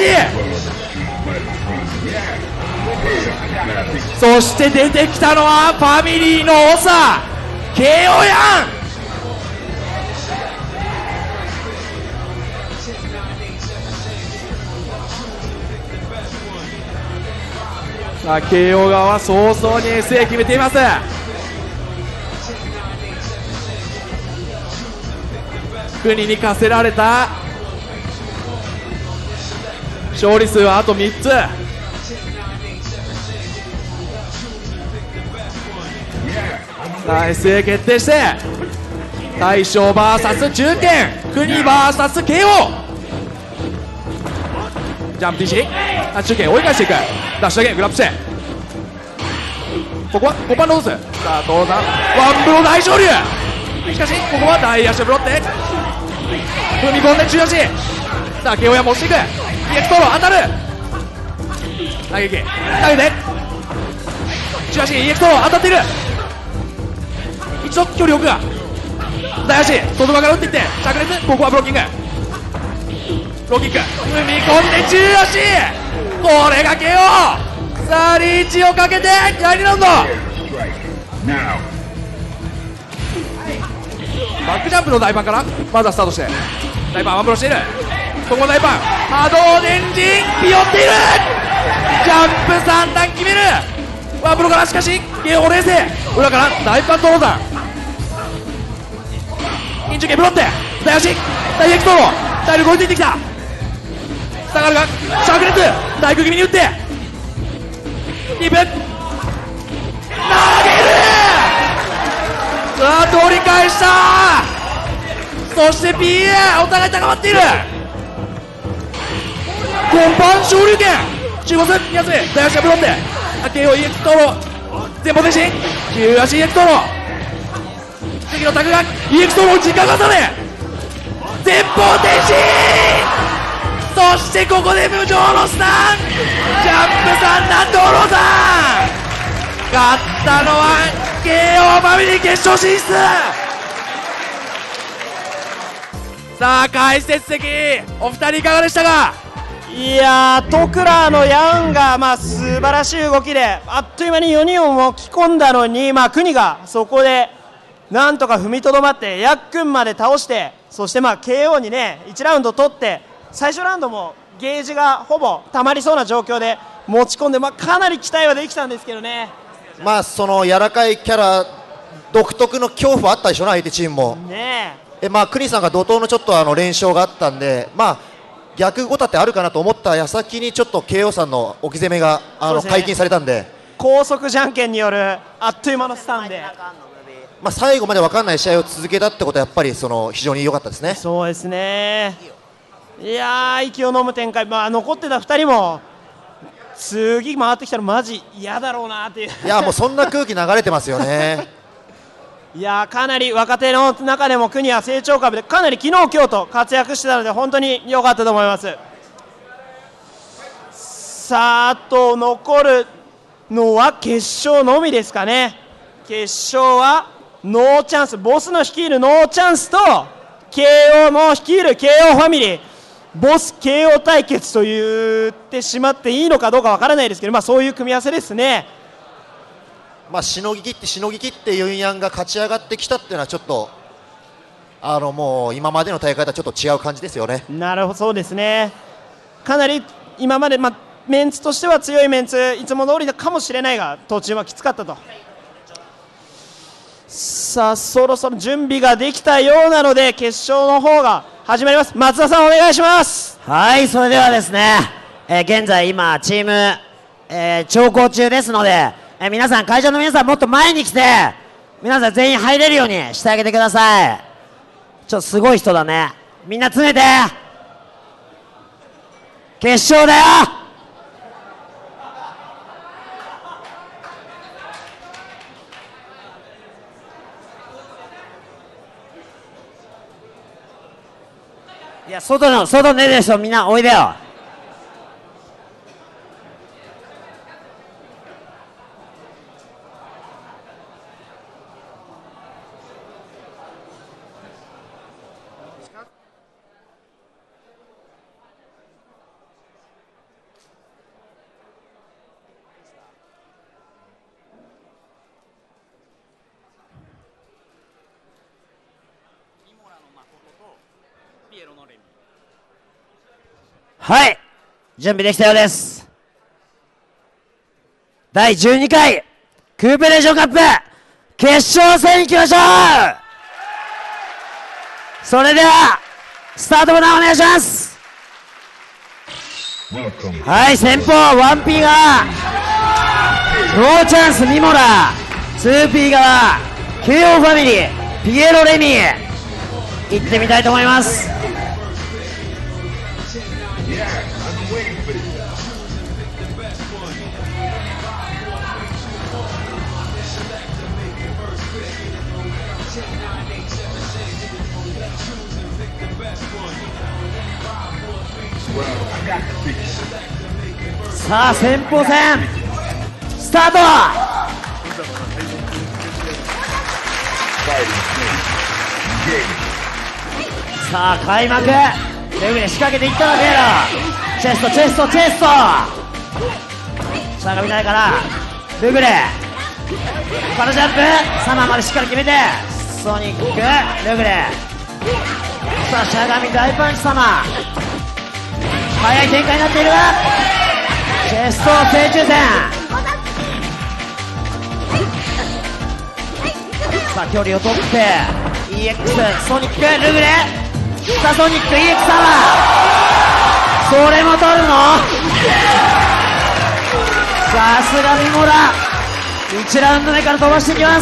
そして出てきたのはファミリーの長 ケーオー やん。さあ ケーオー 側は早々に エスエー 決めています。国に課せられた勝利数はあとみっつ。さあ エスエー 決定して大将 ブイエス 中堅国 ブイエス ケーオー ジャンプ ティーシー あ中堅追い返していく。ダッシュだけグラップしてここはごばんローズ。さあどうだワンブロ大昇龍。しかしここは大足ブロって踏み込んで中足。さあケーオーや持っていく。イエクトロ当たる投げき投げて中足イエクトロ当たっている。一度距離置くが大足外側から打っていって炸裂。ここはブロッキングローキック踏み込んで中足これが ケーオー。 さあリーチをかけてだいにラウンドバックジャンプの大パンからまずはスタートして大パンワンブロしている。ここも大パン波動電人ピヨっている。ジャンプさん段決めるワンブロからしかし ケーオー 冷静裏から大パントローザンインチュケブロって大足大エキトロ体力追いついてきた。下がるが炸裂大工気味に打ってディープ投げる。さあ取り返した。そして ピーエー お互い高まっている。コンパン昇竜拳中骨に発目大足がブロって ケーオー イエクトロ前方前進中足イエクトロ次のタグがイエクトロを時間重ね前方転進。そしてここで無情のスタンジャンプさん段道路さん勝ったのは ケーオー ファミリー決勝進出。さあ解説席お二人いかがでしたか。 いやートクラーのヤンがまあ素晴らしい動きであっという間によにんを巻き込んだのに、まあ国がそこでなんとか踏みとどまってヤックンまで倒して、そしてまあ ケーオー にねいちラウンド取って最初ラウンドもゲージがほぼたまりそうな状況で持ち込んで、まあ、かなり期待はできたんですけどね。 まあその柔らかいキャラ独特の恐怖あったでしょうね相手チームも。 ねえまあ国さんが怒涛のちょっとあの連勝があったんで、まあ逆ごたってあるかなと思った矢先にちょっと ケーオー さんの置き攻めがあの、ね、解禁されたんで高速じゃんけんによるあっという間のスタンで、 まあ最後まで分かんない試合を続けたってことはやっぱりその非常に良かったですね。 そうですね。いやー息を飲む展開、まあ、残ってたふたりも次回ってきたらマジ嫌だろうなっていういやもうそんな空気流れてますよねいやーかなり若手の中でも国は成長株でかなり昨日今日と活躍してたので本当に良かったと思います。さああと残るのは決勝のみですかね。決勝はノーチャンスボスの率いるノーチャンスと ケーオー の率いる ケーオー ファミリーボス ケーオー 対決と言ってしまっていいのかどうかわからないですけど、まあ、そういう組み合わせですね。 まあしのぎきってしのぎきってユンヤンが勝ち上がってきたっていうのはちょっとあのもう今までの大会とはちょっと違う感じですよね。 なるほど、そうですね。かなり今まで、まあ、メンツとしては強いメンツ、いつも通りかもしれないが途中はきつかったと。さあそろそろ準備ができたようなので決勝の方が始まります。松田さんお願いします。 はい、それではですね、えー、現在今チーム、えー、長考中ですので、えー、皆さん会場の皆さんもっと前に来て皆さん全員入れるようにしてあげてください。ちょっとすごい人だね。みんな詰めて、決勝だよ。いや、外の外出る人みんなおいでよ。はい、準備できたようです。だいじゅうにかいクーペレーションカップ決勝戦いきましょう。それではスタートボタンお願いします。はい、先方 ワンピー 側ノーチャンスミモラ、 ツーピー 側 ケーオー ファミリーピエロレミー行ってみたいと思います。さあ先鋒戦スタート。さあ開幕、レグレ仕掛けていっただけだ。チェストチェストチェスト、さあ見ないからルグレパラジャンプ、サマーまでしっかり決めてソニックルグレ、さあしゃがみ大パンチサマー、速い展開になっているがチェスト正中線、さあ距離を取って イーエックス ソニックルグレ、さあソニック イーエックス サマー、それも取るの、さすがミモラ、いちラウンド目から飛ばしていきます。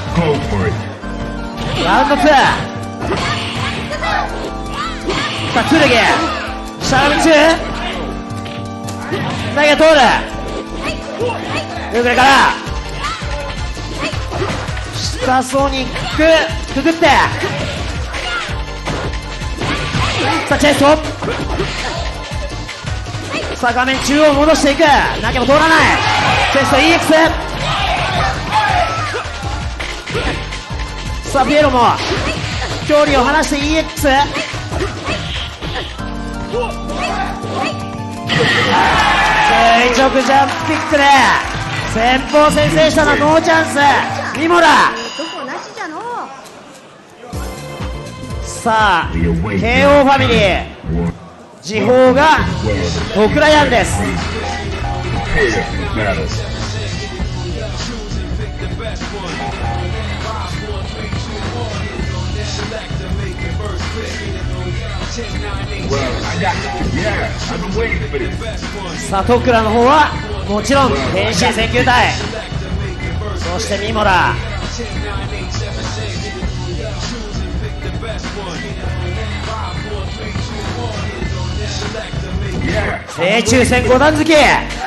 ラウンドツー、さあクルゲシャーム中投げ通るルグレから下ソニックくぐって、さあチェスト、さあ画面中央戻していく、投げも通らないチェスト イーエックス、 さあピエロも距離を離して イーエックス、 垂直ジャンプキックで先方先制したのはノーチャンスミモラ。さあ ケーオー ファミリー時報がドクラヤンです。さあトクラの方はもちろん天心選球隊、そしてミモラ、正中線ご段突き、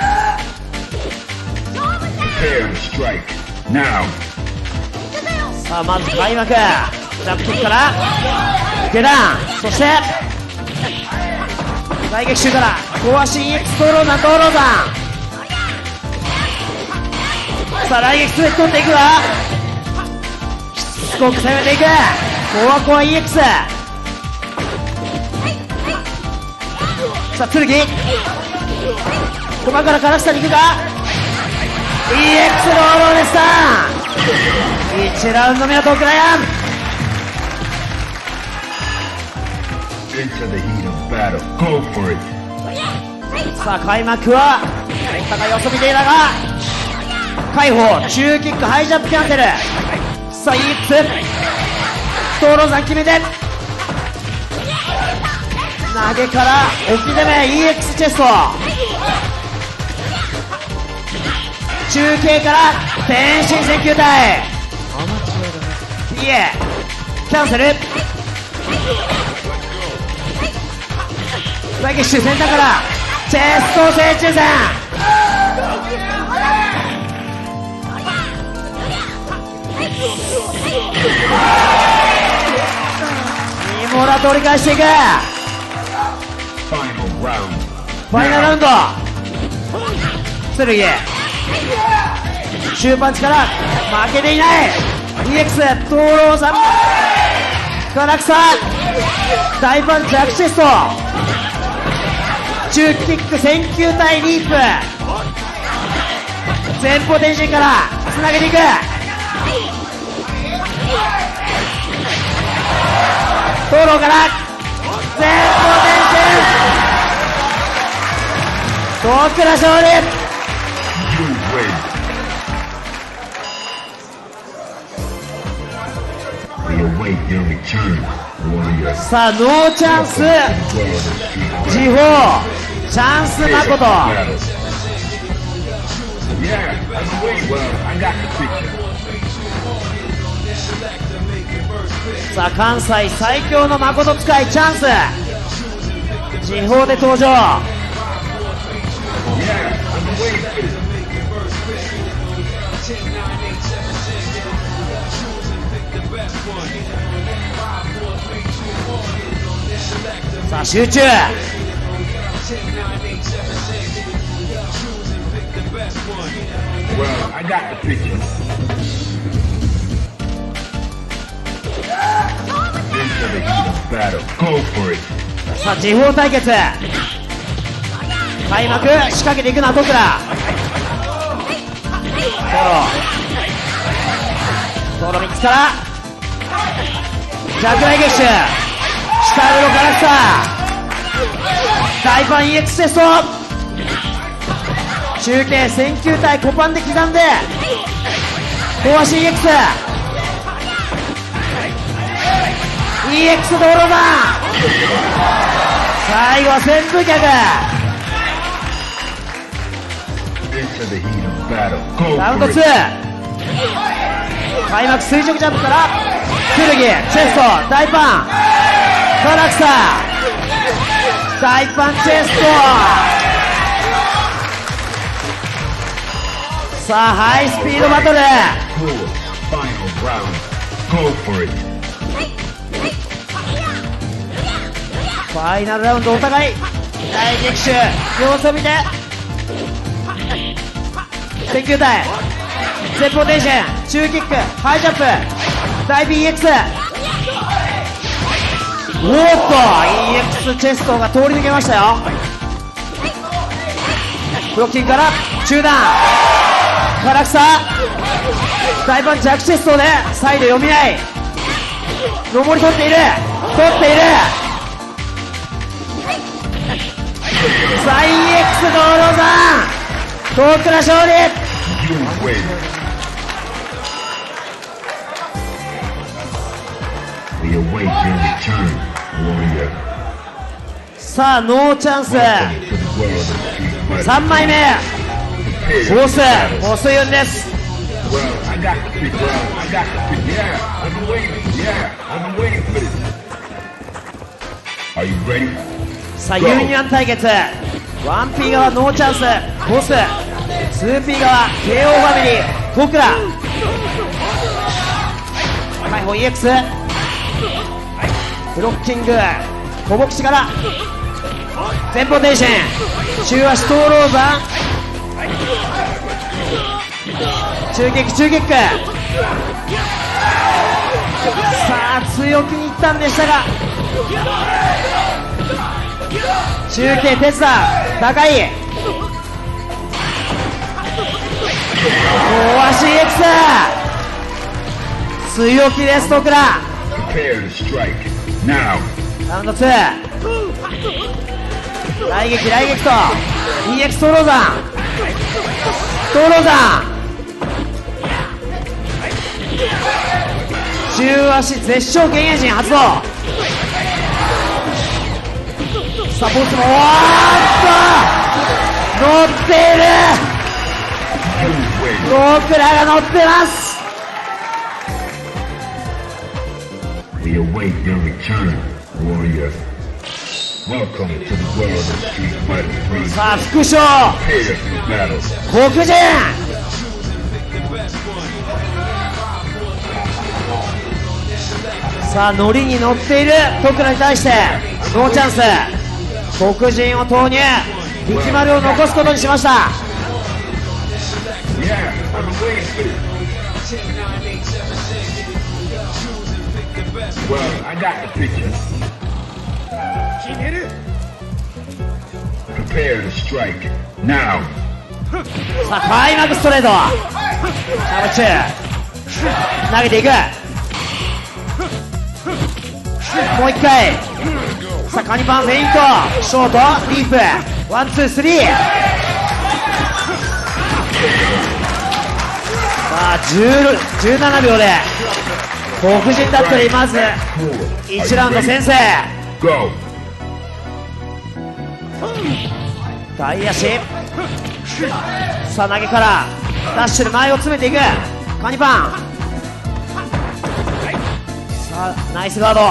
さあまず開幕ジャンプキックから下段、そして大撃中から小足 イーエックス トローザントローザン、さあ来撃スウェット取っていくわ、しつこく攻めていくコアコア イーエックス、 さあ剣駒から唐草に行くか イーエックス ローローでした。いちラウンド目はトクラヤン、 Into the heat of battle. Go for it. さあ開幕はお互いよそ見ていたが解放中キックハイジャンプキャンセル。さあ イーエックス 東郎さん決めて投げから置き攻め イーエックス チェスト中継から天心選球体 ピーエー キャンセルフライキッシュセンターからチェスト正中戦ニモラ取り返していくファイナルラウンド剣終パンチから負けていない イーエックス 東郎さん唐草大パンチアクシスト中キック選球対リープ前方転身からつなげていく東郎から前方転身東倉勝利さあノーチャンス時報チャンス誠さあ関西最強の誠使いチャンス時報で登場さあ集中さあ時報対決開幕仕掛けていくのは戸倉トロトロみっつから弱大撃手下上のガラクタ大パン イーエックス テスト中継選球対コパンで刻んで小足 イーエックス イーエックス 道路版最後は旋風脚ラウンドツー開幕垂直ジャンプから剣チェスト大パン唐草大パンチェストさあハイスピードバトルファイナルラウンドお互い大激手様子を見て選球対前方転身中キックハイジャンプ大 ビーエックス おーっと イーエックス チェストが通り抜けましたよブロッキングから中段唐草大パンチアクチェストでサイド読み合い上り取っている取っているさあ イーエックス 道路さん東倉勝利さあノーチャンスさんまいめボスボスユンですさあユンユン対決 ワンピー 側ノーチャンスボス ツーピー 側 ケーオー ファミリー戸倉解放 イーエックス ブロッキング小ボクシから前方転身中足トーローザ中キック中キックさあ強気にいったんでしたが中継鉄田高い大足 イーエックス 強気です戸倉ラウンドツー、来撃来撃と イーエックス トーローザン、トーローザン、中足絶唱幻影陣発動。さあボスもおーっと乗っている、ロークラが乗ってます。 We await your return, warrior. Welcome to the world of Street Fighter three. さあ副将 Prepare for battle. 黒人、さあノリに乗っているトクラに対してノーチャンス、黒人を投入、力丸を残すことにしました。 Yeah, I'm waiting for it. Well, I got the picture. Prepare to strike now. さあ開幕ストレート、シャブチュー投げていく、もう一回、さあカニパンフェイント、ショートリープ、ワンツースリー、さあじゅうななびょうで黒人だったりまずいちラウンド先制。 Go. 大足、さあ投げからダッシュで前を詰めていくカニパン、さあナイスガード、 イ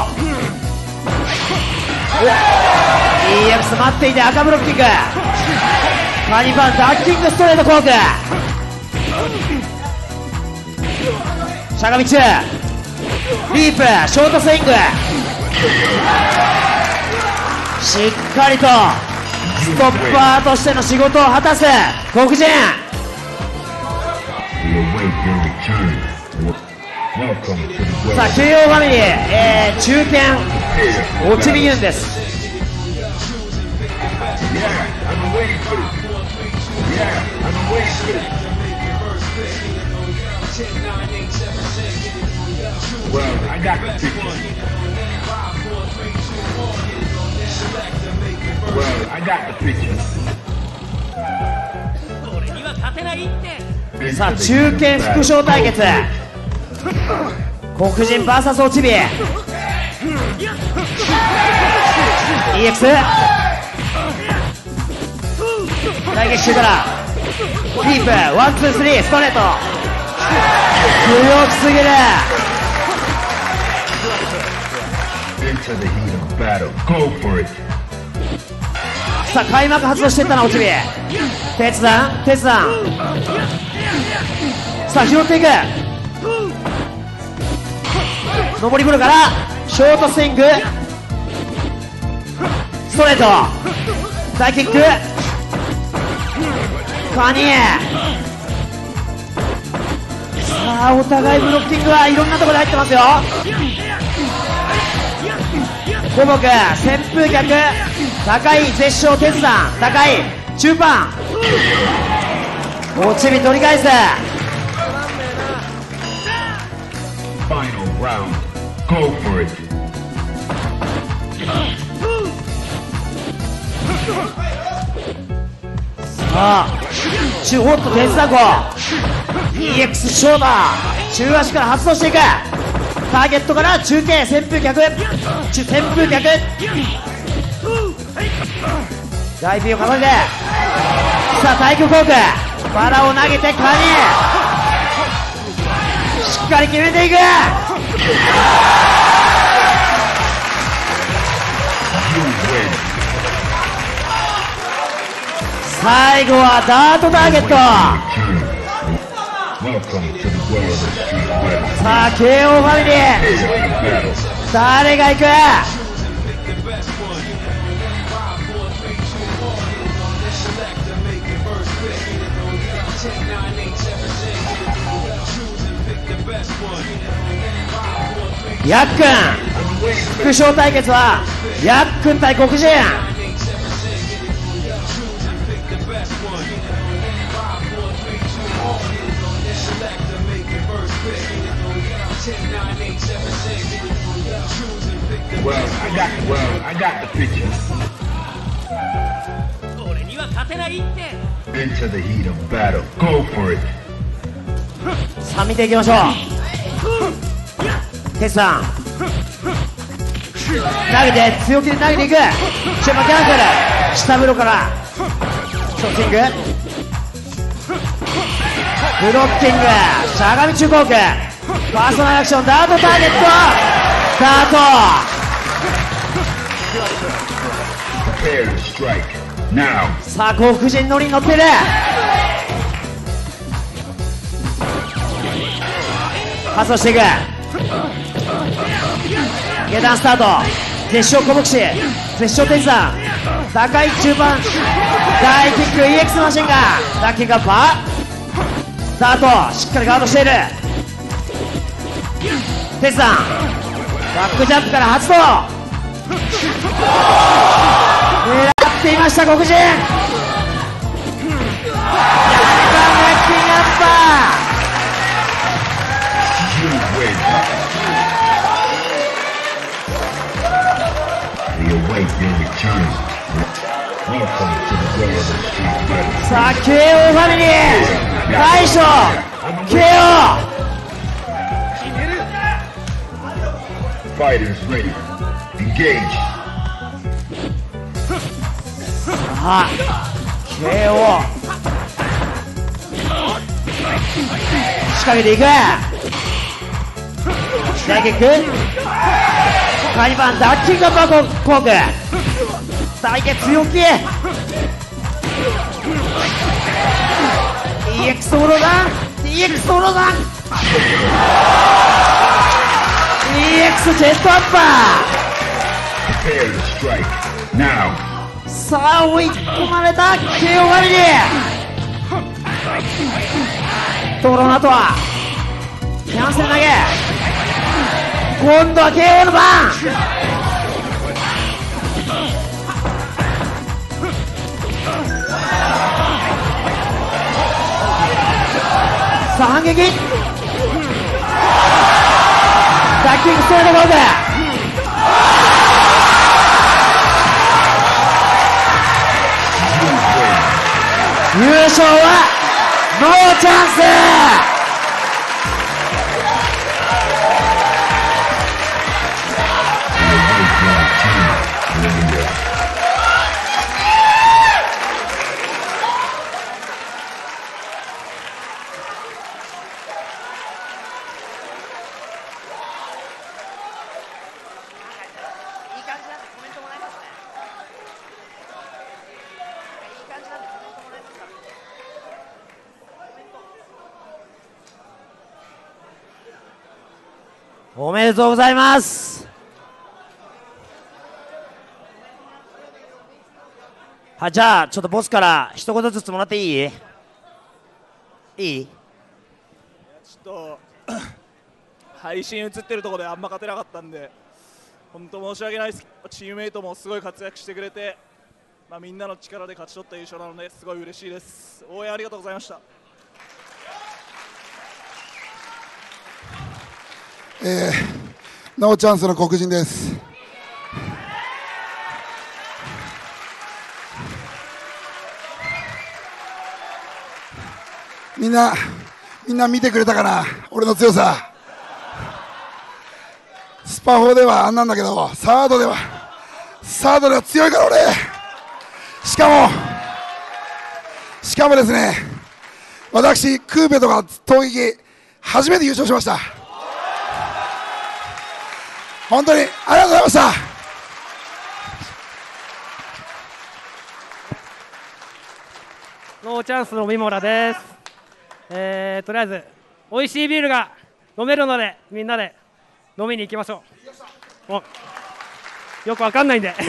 ーエックス 待っていて赤ブロッキング、カニパンダッキングストレートコーク、しゃがみ中リープショートスイング、しっかりとストッパーとしての仕事を果たす黒人。 We await your return. Welcome to the world. さあ ケーオー ファミリー、えー、中堅オチミユンです。 Yeah, I'm waiting for it. Yeah, I'm waiting for it. Well, I got the picture. Well, I got the picture. さあ中堅副将対決、黒人 ブイエス オチビ イーエックス 来撃中からリープワンツースリーストレート、強気すぎる。 Into the heat of battle. Go for it. さあ開幕発動していったなオチビ、鉄弾鉄弾、さあ拾っていく、上りブルからショートスイングストレート大キック、カニエ、さあお互いブロッキングはいろんなところで入ってますよ。古木旋風脚高い絶唱鉄弾高い中パン、オチビ取り返す。 Final round. Go for it. さあ中おっと鉄弾庫 イーエックス ショーダー中足から発動していく、ターゲットから中継旋風脚中旋風脚大ピンを重ねて、さあ対空コークバラを投げてカニしっかり決めていく。最後はダートターゲット。 Welcome to the world of Street Fighter. さあ ケーオー ファミリー Battle. 誰が行く。ヤックン副将対決はヤックン対黒人。 Well, I got, well, I got the picture. 俺には勝てないって。 Into the heat of battle. Go for it. さあ見ていきましょう。テスさん投げて強気で投げていく。チェマキャンセル下風呂からショッティングブロッキングしゃがみ中コークパーソナルアクションダートターゲットダート Prepare to strike. Now. さあ幸福人乗りに乗ってる。発動していく。下段スタート。決勝小牧師決勝天山高い中盤大キック イーエックス マシンガンダッキングアッパーダートしっかりガードしている。天山バックジャンプから発動狙っていました黒人。やったダッキングアッパー。さあ ケーオー ファミリー大将 ケーオー Fighters ready. Engage. さあ ケーオー 仕掛けていく。大キックカニバンダッキングアッパーコーク大決強気 イーエックス ソロダン イーエックス ソロダン イーエックス ジェットアッパー。さあ追い込まれた ケーオー ファミリー。ところの後はキャンセル投げ今度は ケーオー の番。さあ反撃ダッキングストレートゴール優勝はノーチャンス。おめでとうございます。はい、じゃあちょっとボスから一言ずつもらっていい？いい？ ちょっと配信映ってるところであんま勝てなかったんで本当申し訳ないです。チームメイトもすごい活躍してくれて、まあ、みんなの力で勝ち取った優勝なのですごい嬉しいです。応援ありがとうございました。 えー、ノーチャンスの黒人です。みんなみんな見てくれたかな、俺の強さ。スパフォーではあんなんだけど、サードではサードでは強いから俺。しかもしかもですね、私クーペとか投撃初めて優勝しました。本当にありがとうございました。 ノーチャンスの三村です。えー、とりあえず美味しいビールが飲めるのでみんなで飲みに行きましょう。もうよくわかんないんで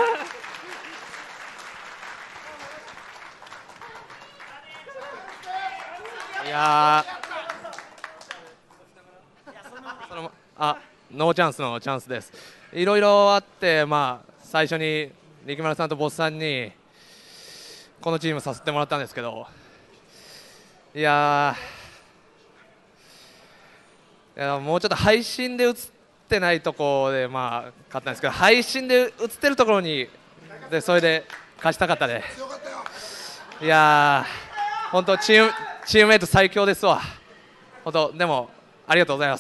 いやそのあノーチャンスのチャンスです。いろいろあって、まあ、最初に力丸さんとボスさんにこのチームさせてもらったんですけど、いやーいやもうちょっと配信で映っってないところでまあ勝ったんですけど、配信で映ってるところにでそれで勝ちたかったね。いやー本当チームチームメイト最強ですわ。本当でもありがとうございます。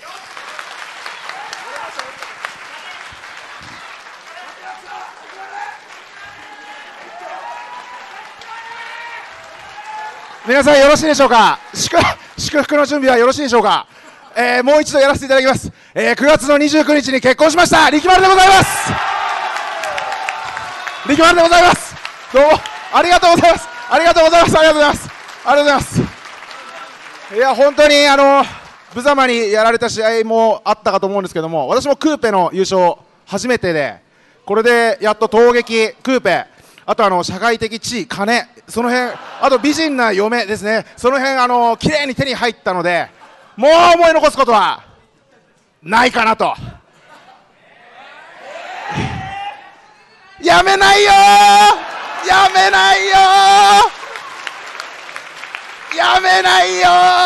皆さんよろしいでしょうか。祝祝福の準備はよろしいでしょうか。えー、もう一度やらせていただきます。えー、くがつのにじゅうくにちに結婚しました力丸でございます。力丸でございます。どうもありがとうございます。ありがとうございます。ありがとうございます。ありがとうございます。いや本当にあの無様にやられた試合もあったかと思うんですけども、私もクーペの優勝初めてで、これでやっと闘撃クーペ、あとあの社会的地位、金、その辺、あと美人な嫁ですね、その辺あの綺麗に手に入ったので、もう思い残すことはないかなと。やめないよー、やめないよー、やめないよ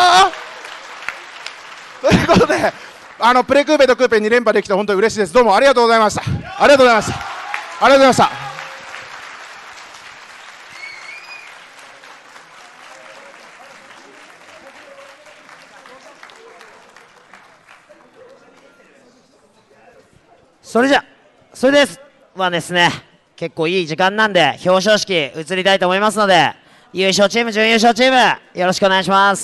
ー。ということで、あのプレクーペとクーペに連覇できて本当に嬉しいです。どうもありがとうございました。ありがとうございました。ありがとうございました。 それじゃそれですはですね、結構いい時間なんで表彰式移りたいと思いますので、優勝チーム準優勝チームよろしくお願いします。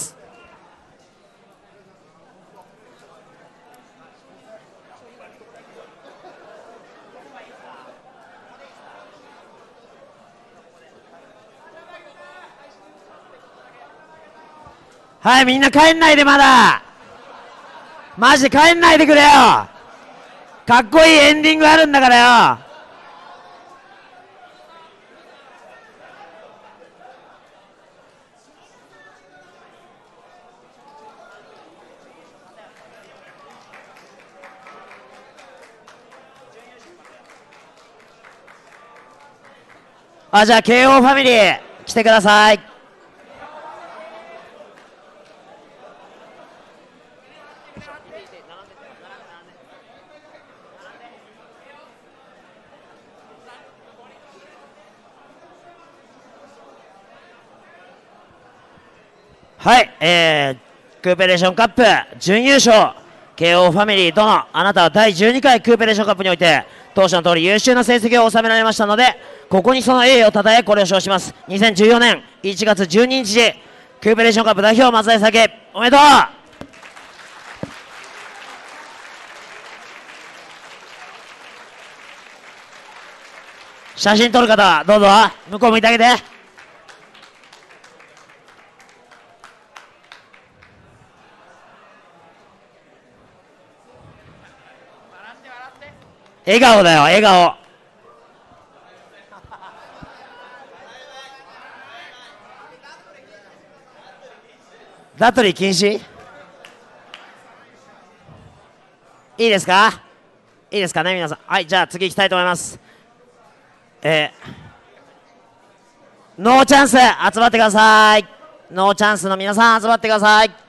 はい、みんな帰んないで、まだマジで帰んないでくれよ。かっこいいエンディングあるんだからよ。あ、じゃあ ケーオー ファミリー来てください。はい、えー、クーペレーションカップ準優勝 ケーオー ファミリー殿、あなたはだいじゅうにかいクーペレーションカップにおいて当初の通り優秀な成績を収められましたので、ここにその栄誉をたたえこれを称します。にせんじゅうよねんいちがつじゅうににちクーペレーションカップ代表松田咲おめでとう。写真撮る方はどうぞ向こう向いてあげて。笑顔だよ、笑顔。ダトリ禁止。いいですか、いいですかね皆さん。はい、じゃあ次行きたいと思います。えー、ノーチャンス集まってください。ノーチャンスの皆さん集まってください。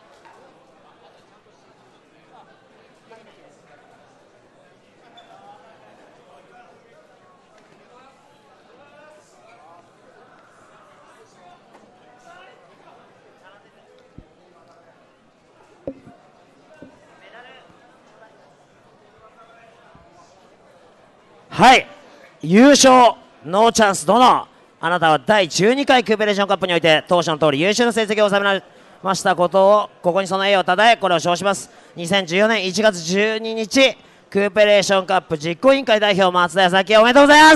はい、優勝ノーチャンス殿、あなたはだいじゅうにかいクーペレーションカップにおいて当初の通り優秀な成績を収められましたことをここにその栄誉をたたえこれを称します。にせんじゅうよねんいちがつじゅうににちクーペレーションカップ実行委員会代表松田咲おめでとうございます。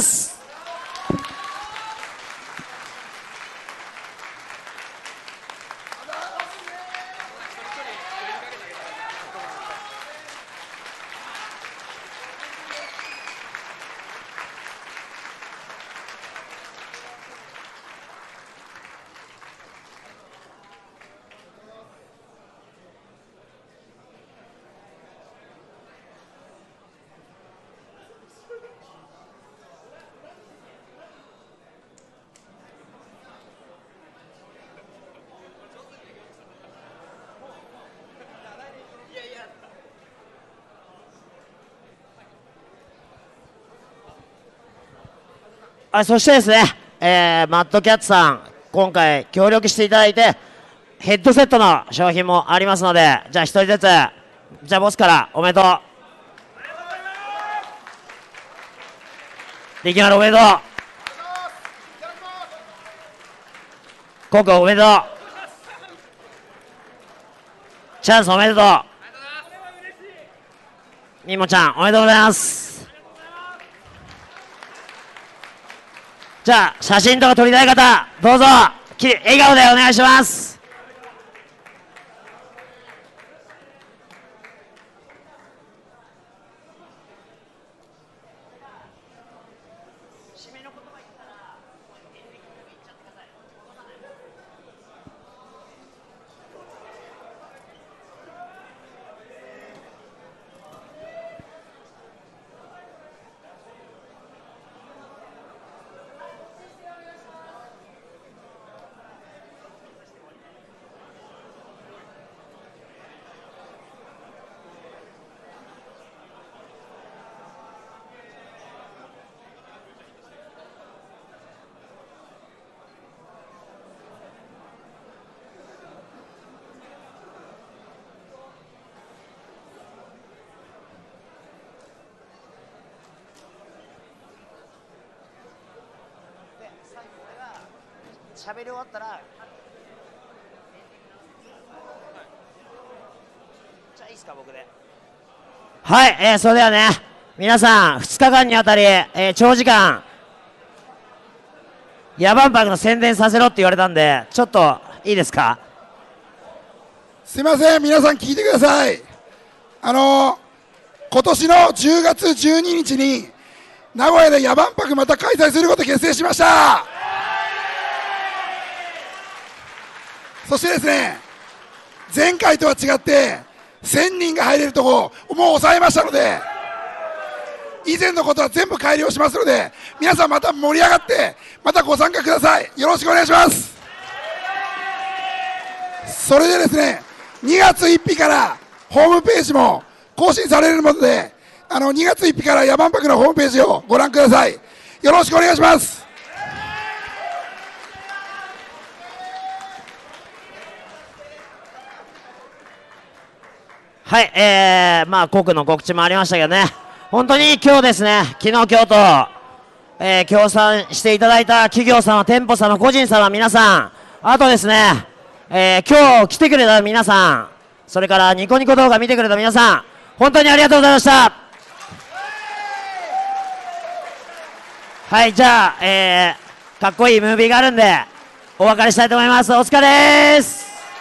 あ、そしてですね、えー、マッドキャッツさん、今回協力していただいて、ヘッドセットの商品もありますので、じゃあ一人ずつ、じゃあボスからおめでとう。力丸おめでとう。ココおめでとう。チャンスおめでとう。みもちゃんおめでとうございます。じゃあ写真とか撮りたい方どうぞき笑顔でお願いします。喋り終わったら、じゃあいいですか僕で。はい、えー、それではね皆さんふつかかんにあたり、えー、長時間野蛮泊の宣伝させろって言われたんでちょっといいですか。 すいません、皆さん聞いてください。あのー、今年のじゅうがつじゅうににちに名古屋で野蛮泊また開催することを決定しました。そしてですね、前回とは違ってせんにんが入れるところもう抑えましたので、以前のことは全部改良しますので、皆さんまた盛り上がってまたご参加ください。よろしくお願いします。それでですね、にがつついたちからホームページも更新されるので、あのにがつついたちから野蛮泊のホームページをご覧ください。よろしくお願いします。 はい、えー、まあ告の告知もありましたけどね、本当に今日ですね、昨日今日と、えー、協賛していただいた企業様、店舗様、個人様、皆さん、あとですね、えー、今日来てくれた皆さん、それからニコニコ動画見てくれた皆さん、本当にありがとうございました。はい、じゃあ、えー、かっこいいムービーがあるんでお別れしたいと思います。お疲れです。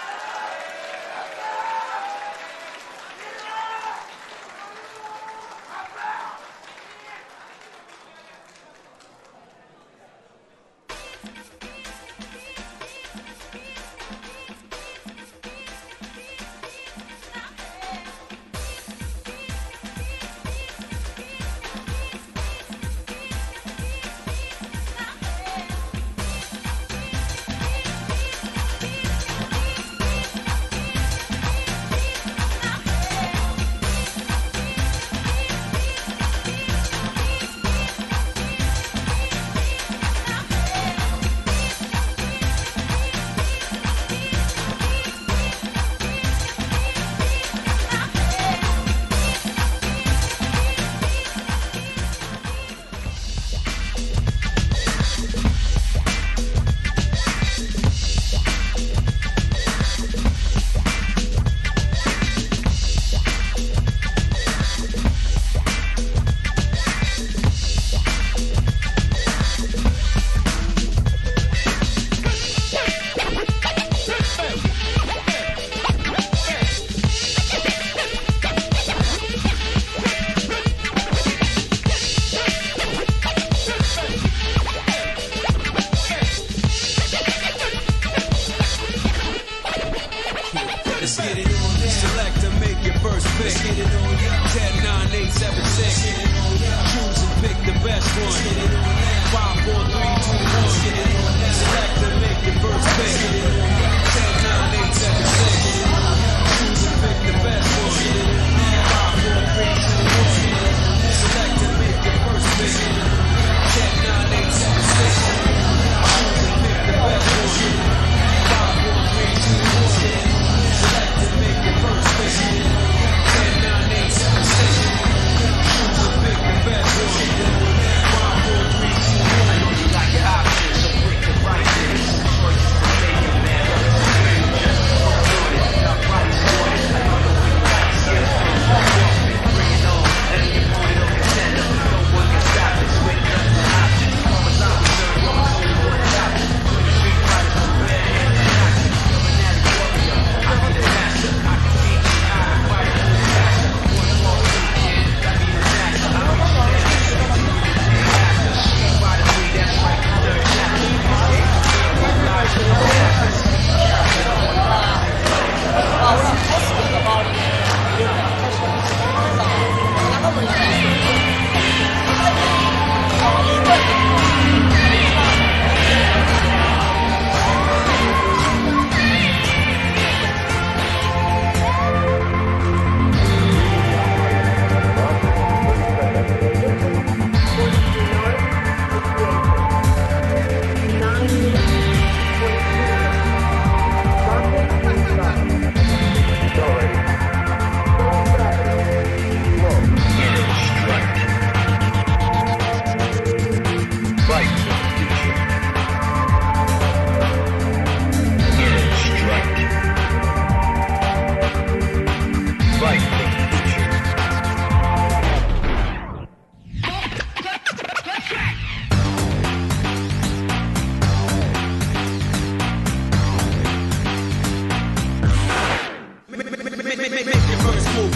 Let's get it on. Select to make your first pick. Let's get it on. ten, nine, eight, seven, six. Choose and pick the best one. five, four, three, two, one. Select to make your first pick. ten, nine, eight, seven, six. Choose and pick the best one. five, four, three, two, one. Select to make your first pick. ten, nine, eight, seven, six.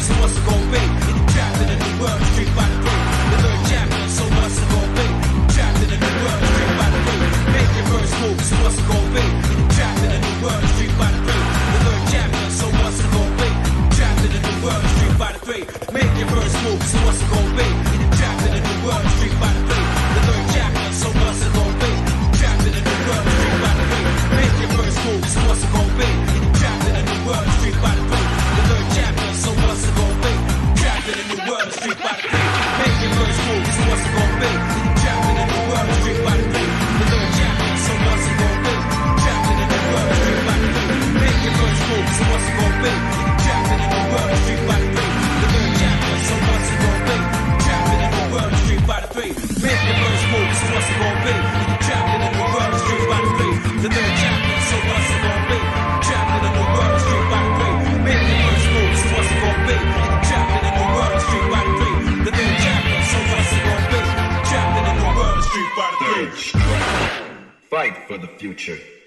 so what's it gonna be? Trapped in a new world, Street Fighter three. The third chapter, so what's it gonna be? Trapped in a new world, Street Fighter three. Make your first move, so what's it gonna be? Trapped in a new world, Street Fighter three. The third chapter, so what's it gonna be? Trapped in a new world, Street Fighter three. Make your first move, so what's it gonna be? Trapped in a new world, Street Fighter three. The third chapter, so what's it gonna be? Trapped in a new world, Street Fighter three. Make your first move, so what's it gonna be? Trapped in a new world, Street Fighter three. The third chapter, so what's it gonna be? Trapped in a new world, Street Fighter three. Make your first move, so what's it gonna be? Trapped in a new world, Street Fighter three. The third chapter, so what's it gonna be? Trapped in a new world, Street Fighter three. Make your first move, so what's it gonna be? Trapped in a new world, Street Fighter three. The third chapter, so what's it gonna be? Trapped in a new world, Street Fighter three. Make your first move, so what's it gonna be? Trapped in a new world, Street Fighter three. The third chapter, so what's it gonna be? Trapped in a new world, Street Fighter three. Make your first move, so what's it gonna be? Trapped in a new world, Street Fighter three. The third chapter, so what's it gonna be? Trapped in a new world, Street Fighter three. Fight for the future.